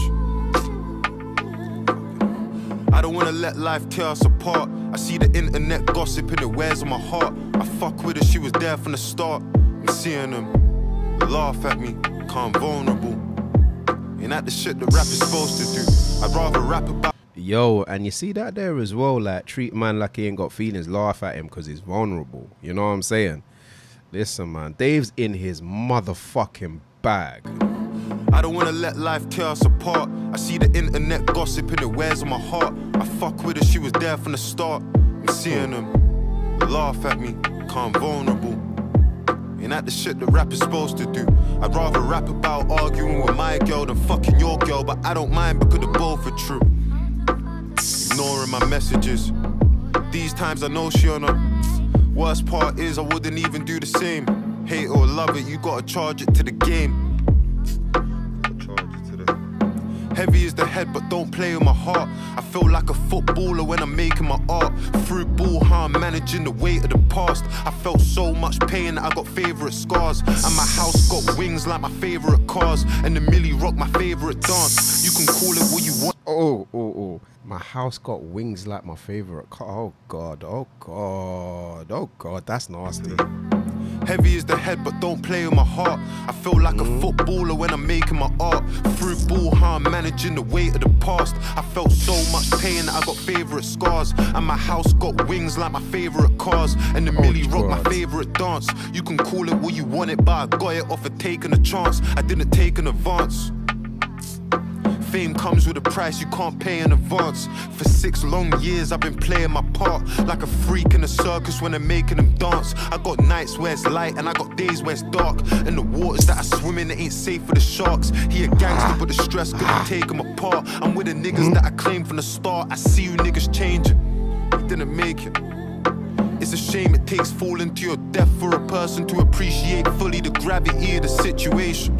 I don't wanna let life tear us apart. I see the internet gossip and it wears on my heart. I fuck with her, she was there from the start. I'm seeing them laugh at me, calm vulnerable. Ain't that the shit that rap is supposed to do? I'd rather rap about. Yo, and you see that there as well, like treat man like he ain't got feelings, laugh at him because he's vulnerable. You know what I'm saying? Listen, man, Dave's in his motherfucking bag. I don't wanna let life tear us apart. I see the internet gossip and it wears on my heart. I fuck with her, she was there from the start. I'm seeing them laugh at me, calm vulnerable. Ain't that the shit that rap is supposed to do? I'd rather rap about arguing with my girl than fucking your girl, but I don't mind because the both are true. Ignoring my messages. These times I know she on her. Worst part is I wouldn't even do the same. Hate or love it, you gotta charge it to the game. Heavy is the head, but don't play with my heart. I feel like a footballer when I'm making my art. Through ball, how I'm managing the weight of the past. I felt so much pain that I got favourite scars. And my house got wings like my favourite cars. And the Millie Rock my favourite dance. You can call it what you want. Oh, oh, oh. My house got wings like my favourite car. Oh, God. Oh, God. Oh, God. That's nasty. Heavy is the head, but don't play with my heart. I feel like a footballer when I'm making my art. Through ball, how I'm managing the weight of the past. I felt so much pain that I got favourite scars. And my house got wings like my favourite cars. And the Millie Rock my favourite dance. You can call it what you want it, but I got it off of taking a chance. I didn't take an advance. Fame comes with a price you can't pay in advance. For six long years I've been playing my part like a freak in a circus when I'm making them dance. I got nights where it's light and I got days where it's dark. And the waters that I swim in, it ain't safe for the sharks. He a gangster but the stress couldn't take him apart. I'm with the niggas that I claimed from the start. I see you niggas changing. He didn't make it. It's a shame it takes falling to your death for a person to appreciate fully the gravity of the situation.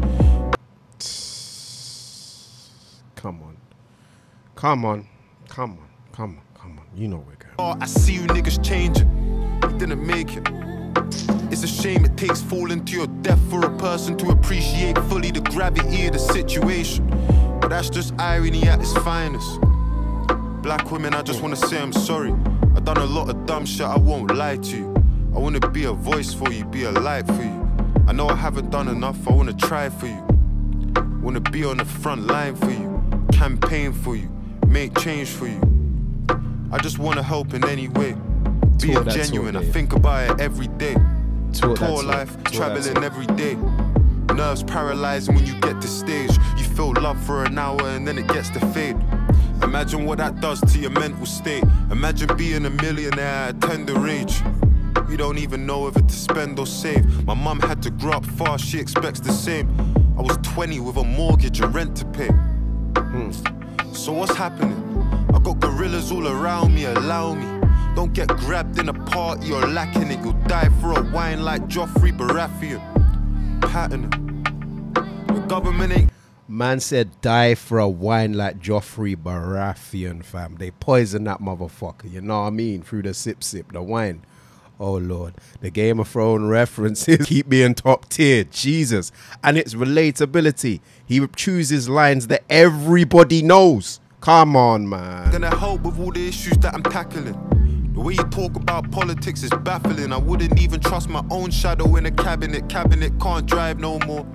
Come on. Come on. Come on. Come on. Come on. You know we're going. Oh, I see you niggas changing. He didn't make it. It's a shame it takes falling to your death for a person to appreciate fully the gravity of the situation. But that's just irony at its finest. Black women, I just wanna say I'm sorry. I've done a lot of dumb shit, I won't lie to you. I wanna be a voice for you, be a light for you. I know I haven't done enough, I wanna try for you. Wanna be on the front line for you. Campaign for you, make change for you. I just wanna help in any way. Being genuine, I think about it every day. Poor life, traveling every day. Nerves paralyzing when you get to stage. You feel love for an hour and then it gets to fade. Imagine what that does to your mental state. Imagine being a millionaire at a tender age. You don't even know whether to spend or save. My mum had to grow up fast, she expects the same. I was twenty with a mortgage and rent to pay. Hmm. So what's happening? I got gorillas all around me, allow me. Don't get grabbed in a party or lacking it. You'll die for a wine like Joffrey Baratheon. Patterning. The government ain't. Man said die for a wine like Joffrey Baratheon, fam. They poison that motherfucker, you know what I mean? Through the sip sip, the wine. Oh Lord, the Game of Thrones references keep being top tier, Jesus. And it's relatability. He chooses lines that everybody knows. Come on, man. Gonna help with all the issues that I'm tackling. The way you talk about politics is baffling. I wouldn't even trust my own shadow in a cabinet. Cabinet can't drive no more.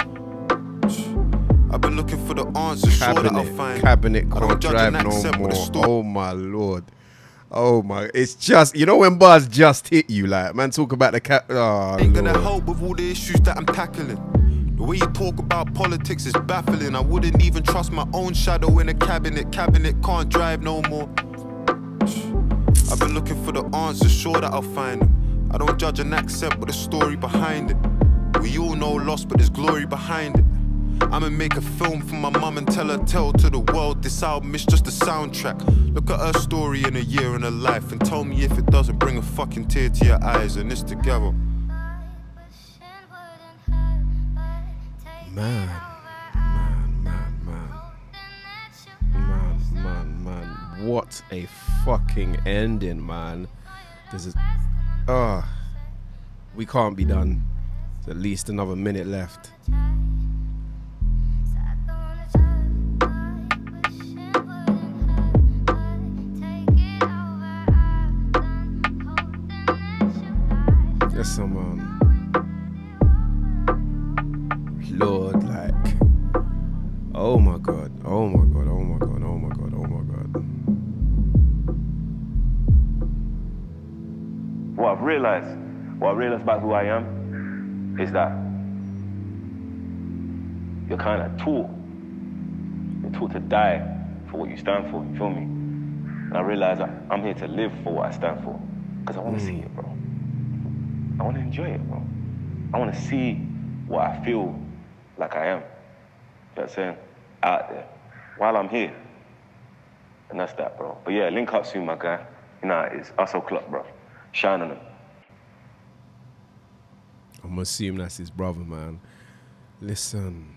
I've been looking for the answers, sure that I'll find. Cabinet can't drive no more. Oh my Lord. Oh my, it's just, you know when bars just hit you, like, man, talk about the cat. Oh, ain't gonna help with all the issues that I'm tackling. The way you talk about politics is baffling. I wouldn't even trust my own shadow in a cabinet. Cabinet can't drive no more. I've been looking for the answers, sure that I'll find them. I don't judge an accent with a story behind it. We all know loss, but there's glory behind it. I'ma make a film for my mum and tell her tale to the world this album is just a soundtrack. Look at her story in a year in her life and tell me if it doesn't bring a fucking tear to your eyes, and it's together. Man, man, man, man. Man, man, man. What a fucking ending, man. This is... Oh, we can't be done. There's at least another minute left. There's some um, my God. Oh my God. Oh my God. Oh my God. Oh my God. What I've realized, what I've realized about who I am is that you're kind of taught, you're taught to die for what you stand for, you feel me? And I realize that I'm here to live for what I stand for, because I want to mm. see it, bro. I want to enjoy it, bro. I want to see what I feel like I am. You know what I'm saying? Out there, while I'm here. And that's that, bro. But yeah, link up soon, my guy. You know how it is. Us o'clock, bro. Shine on him. I'm gonna assume that's his brother, man. Listen.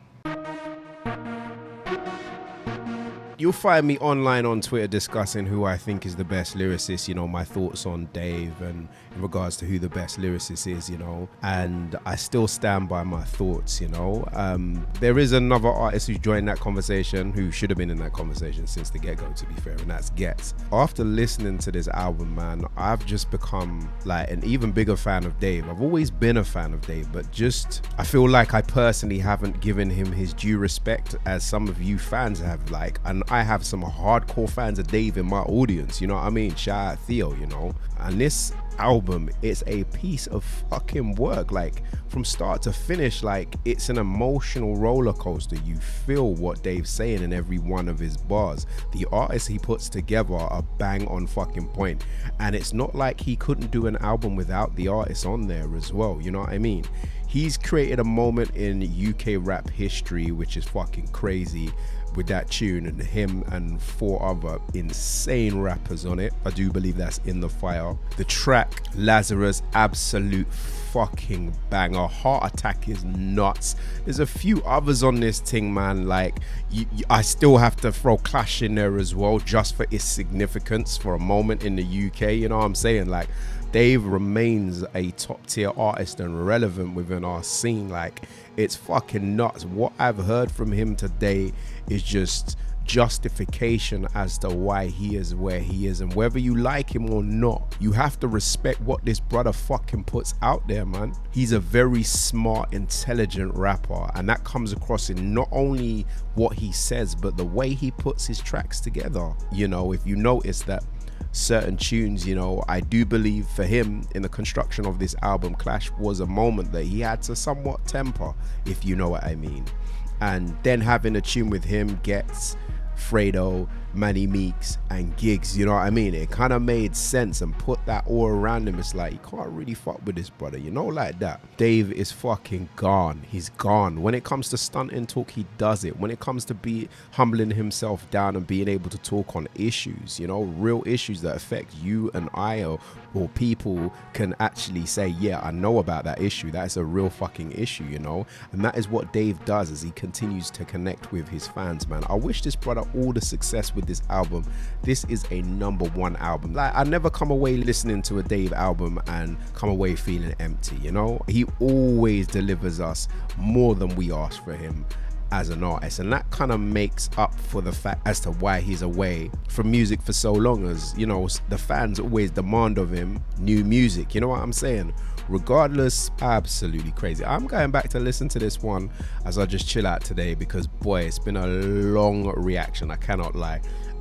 You'll find me online on Twitter discussing who I think is the best lyricist, you know, my thoughts on Dave and in regards to who the best lyricist is, you know, and I still stand by my thoughts, you know. Um, there is another artist who's joined that conversation who should have been in that conversation since the get-go, to be fair, and that's Ghetts. After listening to this album, man, I've just become like an even bigger fan of Dave. I've always been a fan of Dave, but just, I feel like I personally haven't given him his due respect as some of you fans have, like, and I have some hardcore fans of Dave in my audience, you know what I mean? Shout out Theo, you know? And this album, it's a piece of fucking work, like from start to finish. Like, it's an emotional roller coaster. You feel what Dave's saying in every one of his bars. The artists he puts together are bang on fucking point, and it's not like he couldn't do an album without the artists on there as well, you know what I mean? He's created a moment in U K rap history which is fucking crazy with that tune, and him and four other insane rappers on it. I do believe that's in the fire. The track Lazarus, absolute fucking banger. Heart Attack is nuts. There's a few others on this thing, man. Like, you, you, I still have to throw Clash in there as well, just for its significance for a moment in the U K, you know what I'm saying? Like, Dave remains a top tier artist and relevant within our scene. Like, it's fucking nuts. What I've heard from him today is just justification as to why he is where he is, and whether you like him or not, you have to respect what this brother fucking puts out there, man. He's a very smart, intelligent rapper, and that comes across in not only what he says, but the way he puts his tracks together. You know, if you notice that certain tunes, you know, I do believe for him in the construction of this album, Clash was a moment that he had to somewhat temper, if you know what I mean. And then having a tune with him, Ghetts, Fredo, Manny Meeks and Giggs, you know what I mean? It kind of made sense and put that all around him. It's like, you can't really fuck with this brother, you know, like that. Dave is fucking gone. He's gone. When it comes to stunting talk, he does it. When it comes to be humbling himself down and being able to talk on issues, you know, real issues that affect you and I, or, or people can actually say, yeah, I know about that issue. That's a real fucking issue, you know? And that is what Dave does as he continues to connect with his fans, man. I wish this brother all the success with this album. This is a number one album. Like, I never come away listening to a Dave album and come away feeling empty, you know? He always delivers us more than we ask for him as an artist, and that kind of makes up for the fact as to why he's away from music for so long, as, you know, the fans always demand of him new music, you know what I'm saying? Regardless, absolutely crazy. I'm going back to listen to this one as I just chill out today, because boy, it's been a long reaction, I cannot lie.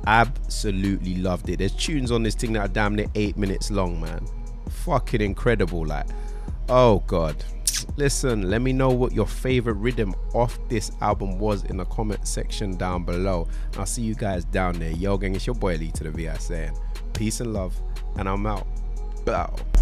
Absolutely loved it. There's tunes on this thing that are damn near eight minutes long, man. Fucking incredible. Like, oh god. Listen, let me know what your favorite rhythm off this album was in the comment section down below. I'll see you guys down there. Yo gang, it's your boy Lee to the V I saying peace and love, and I'm out. Bow.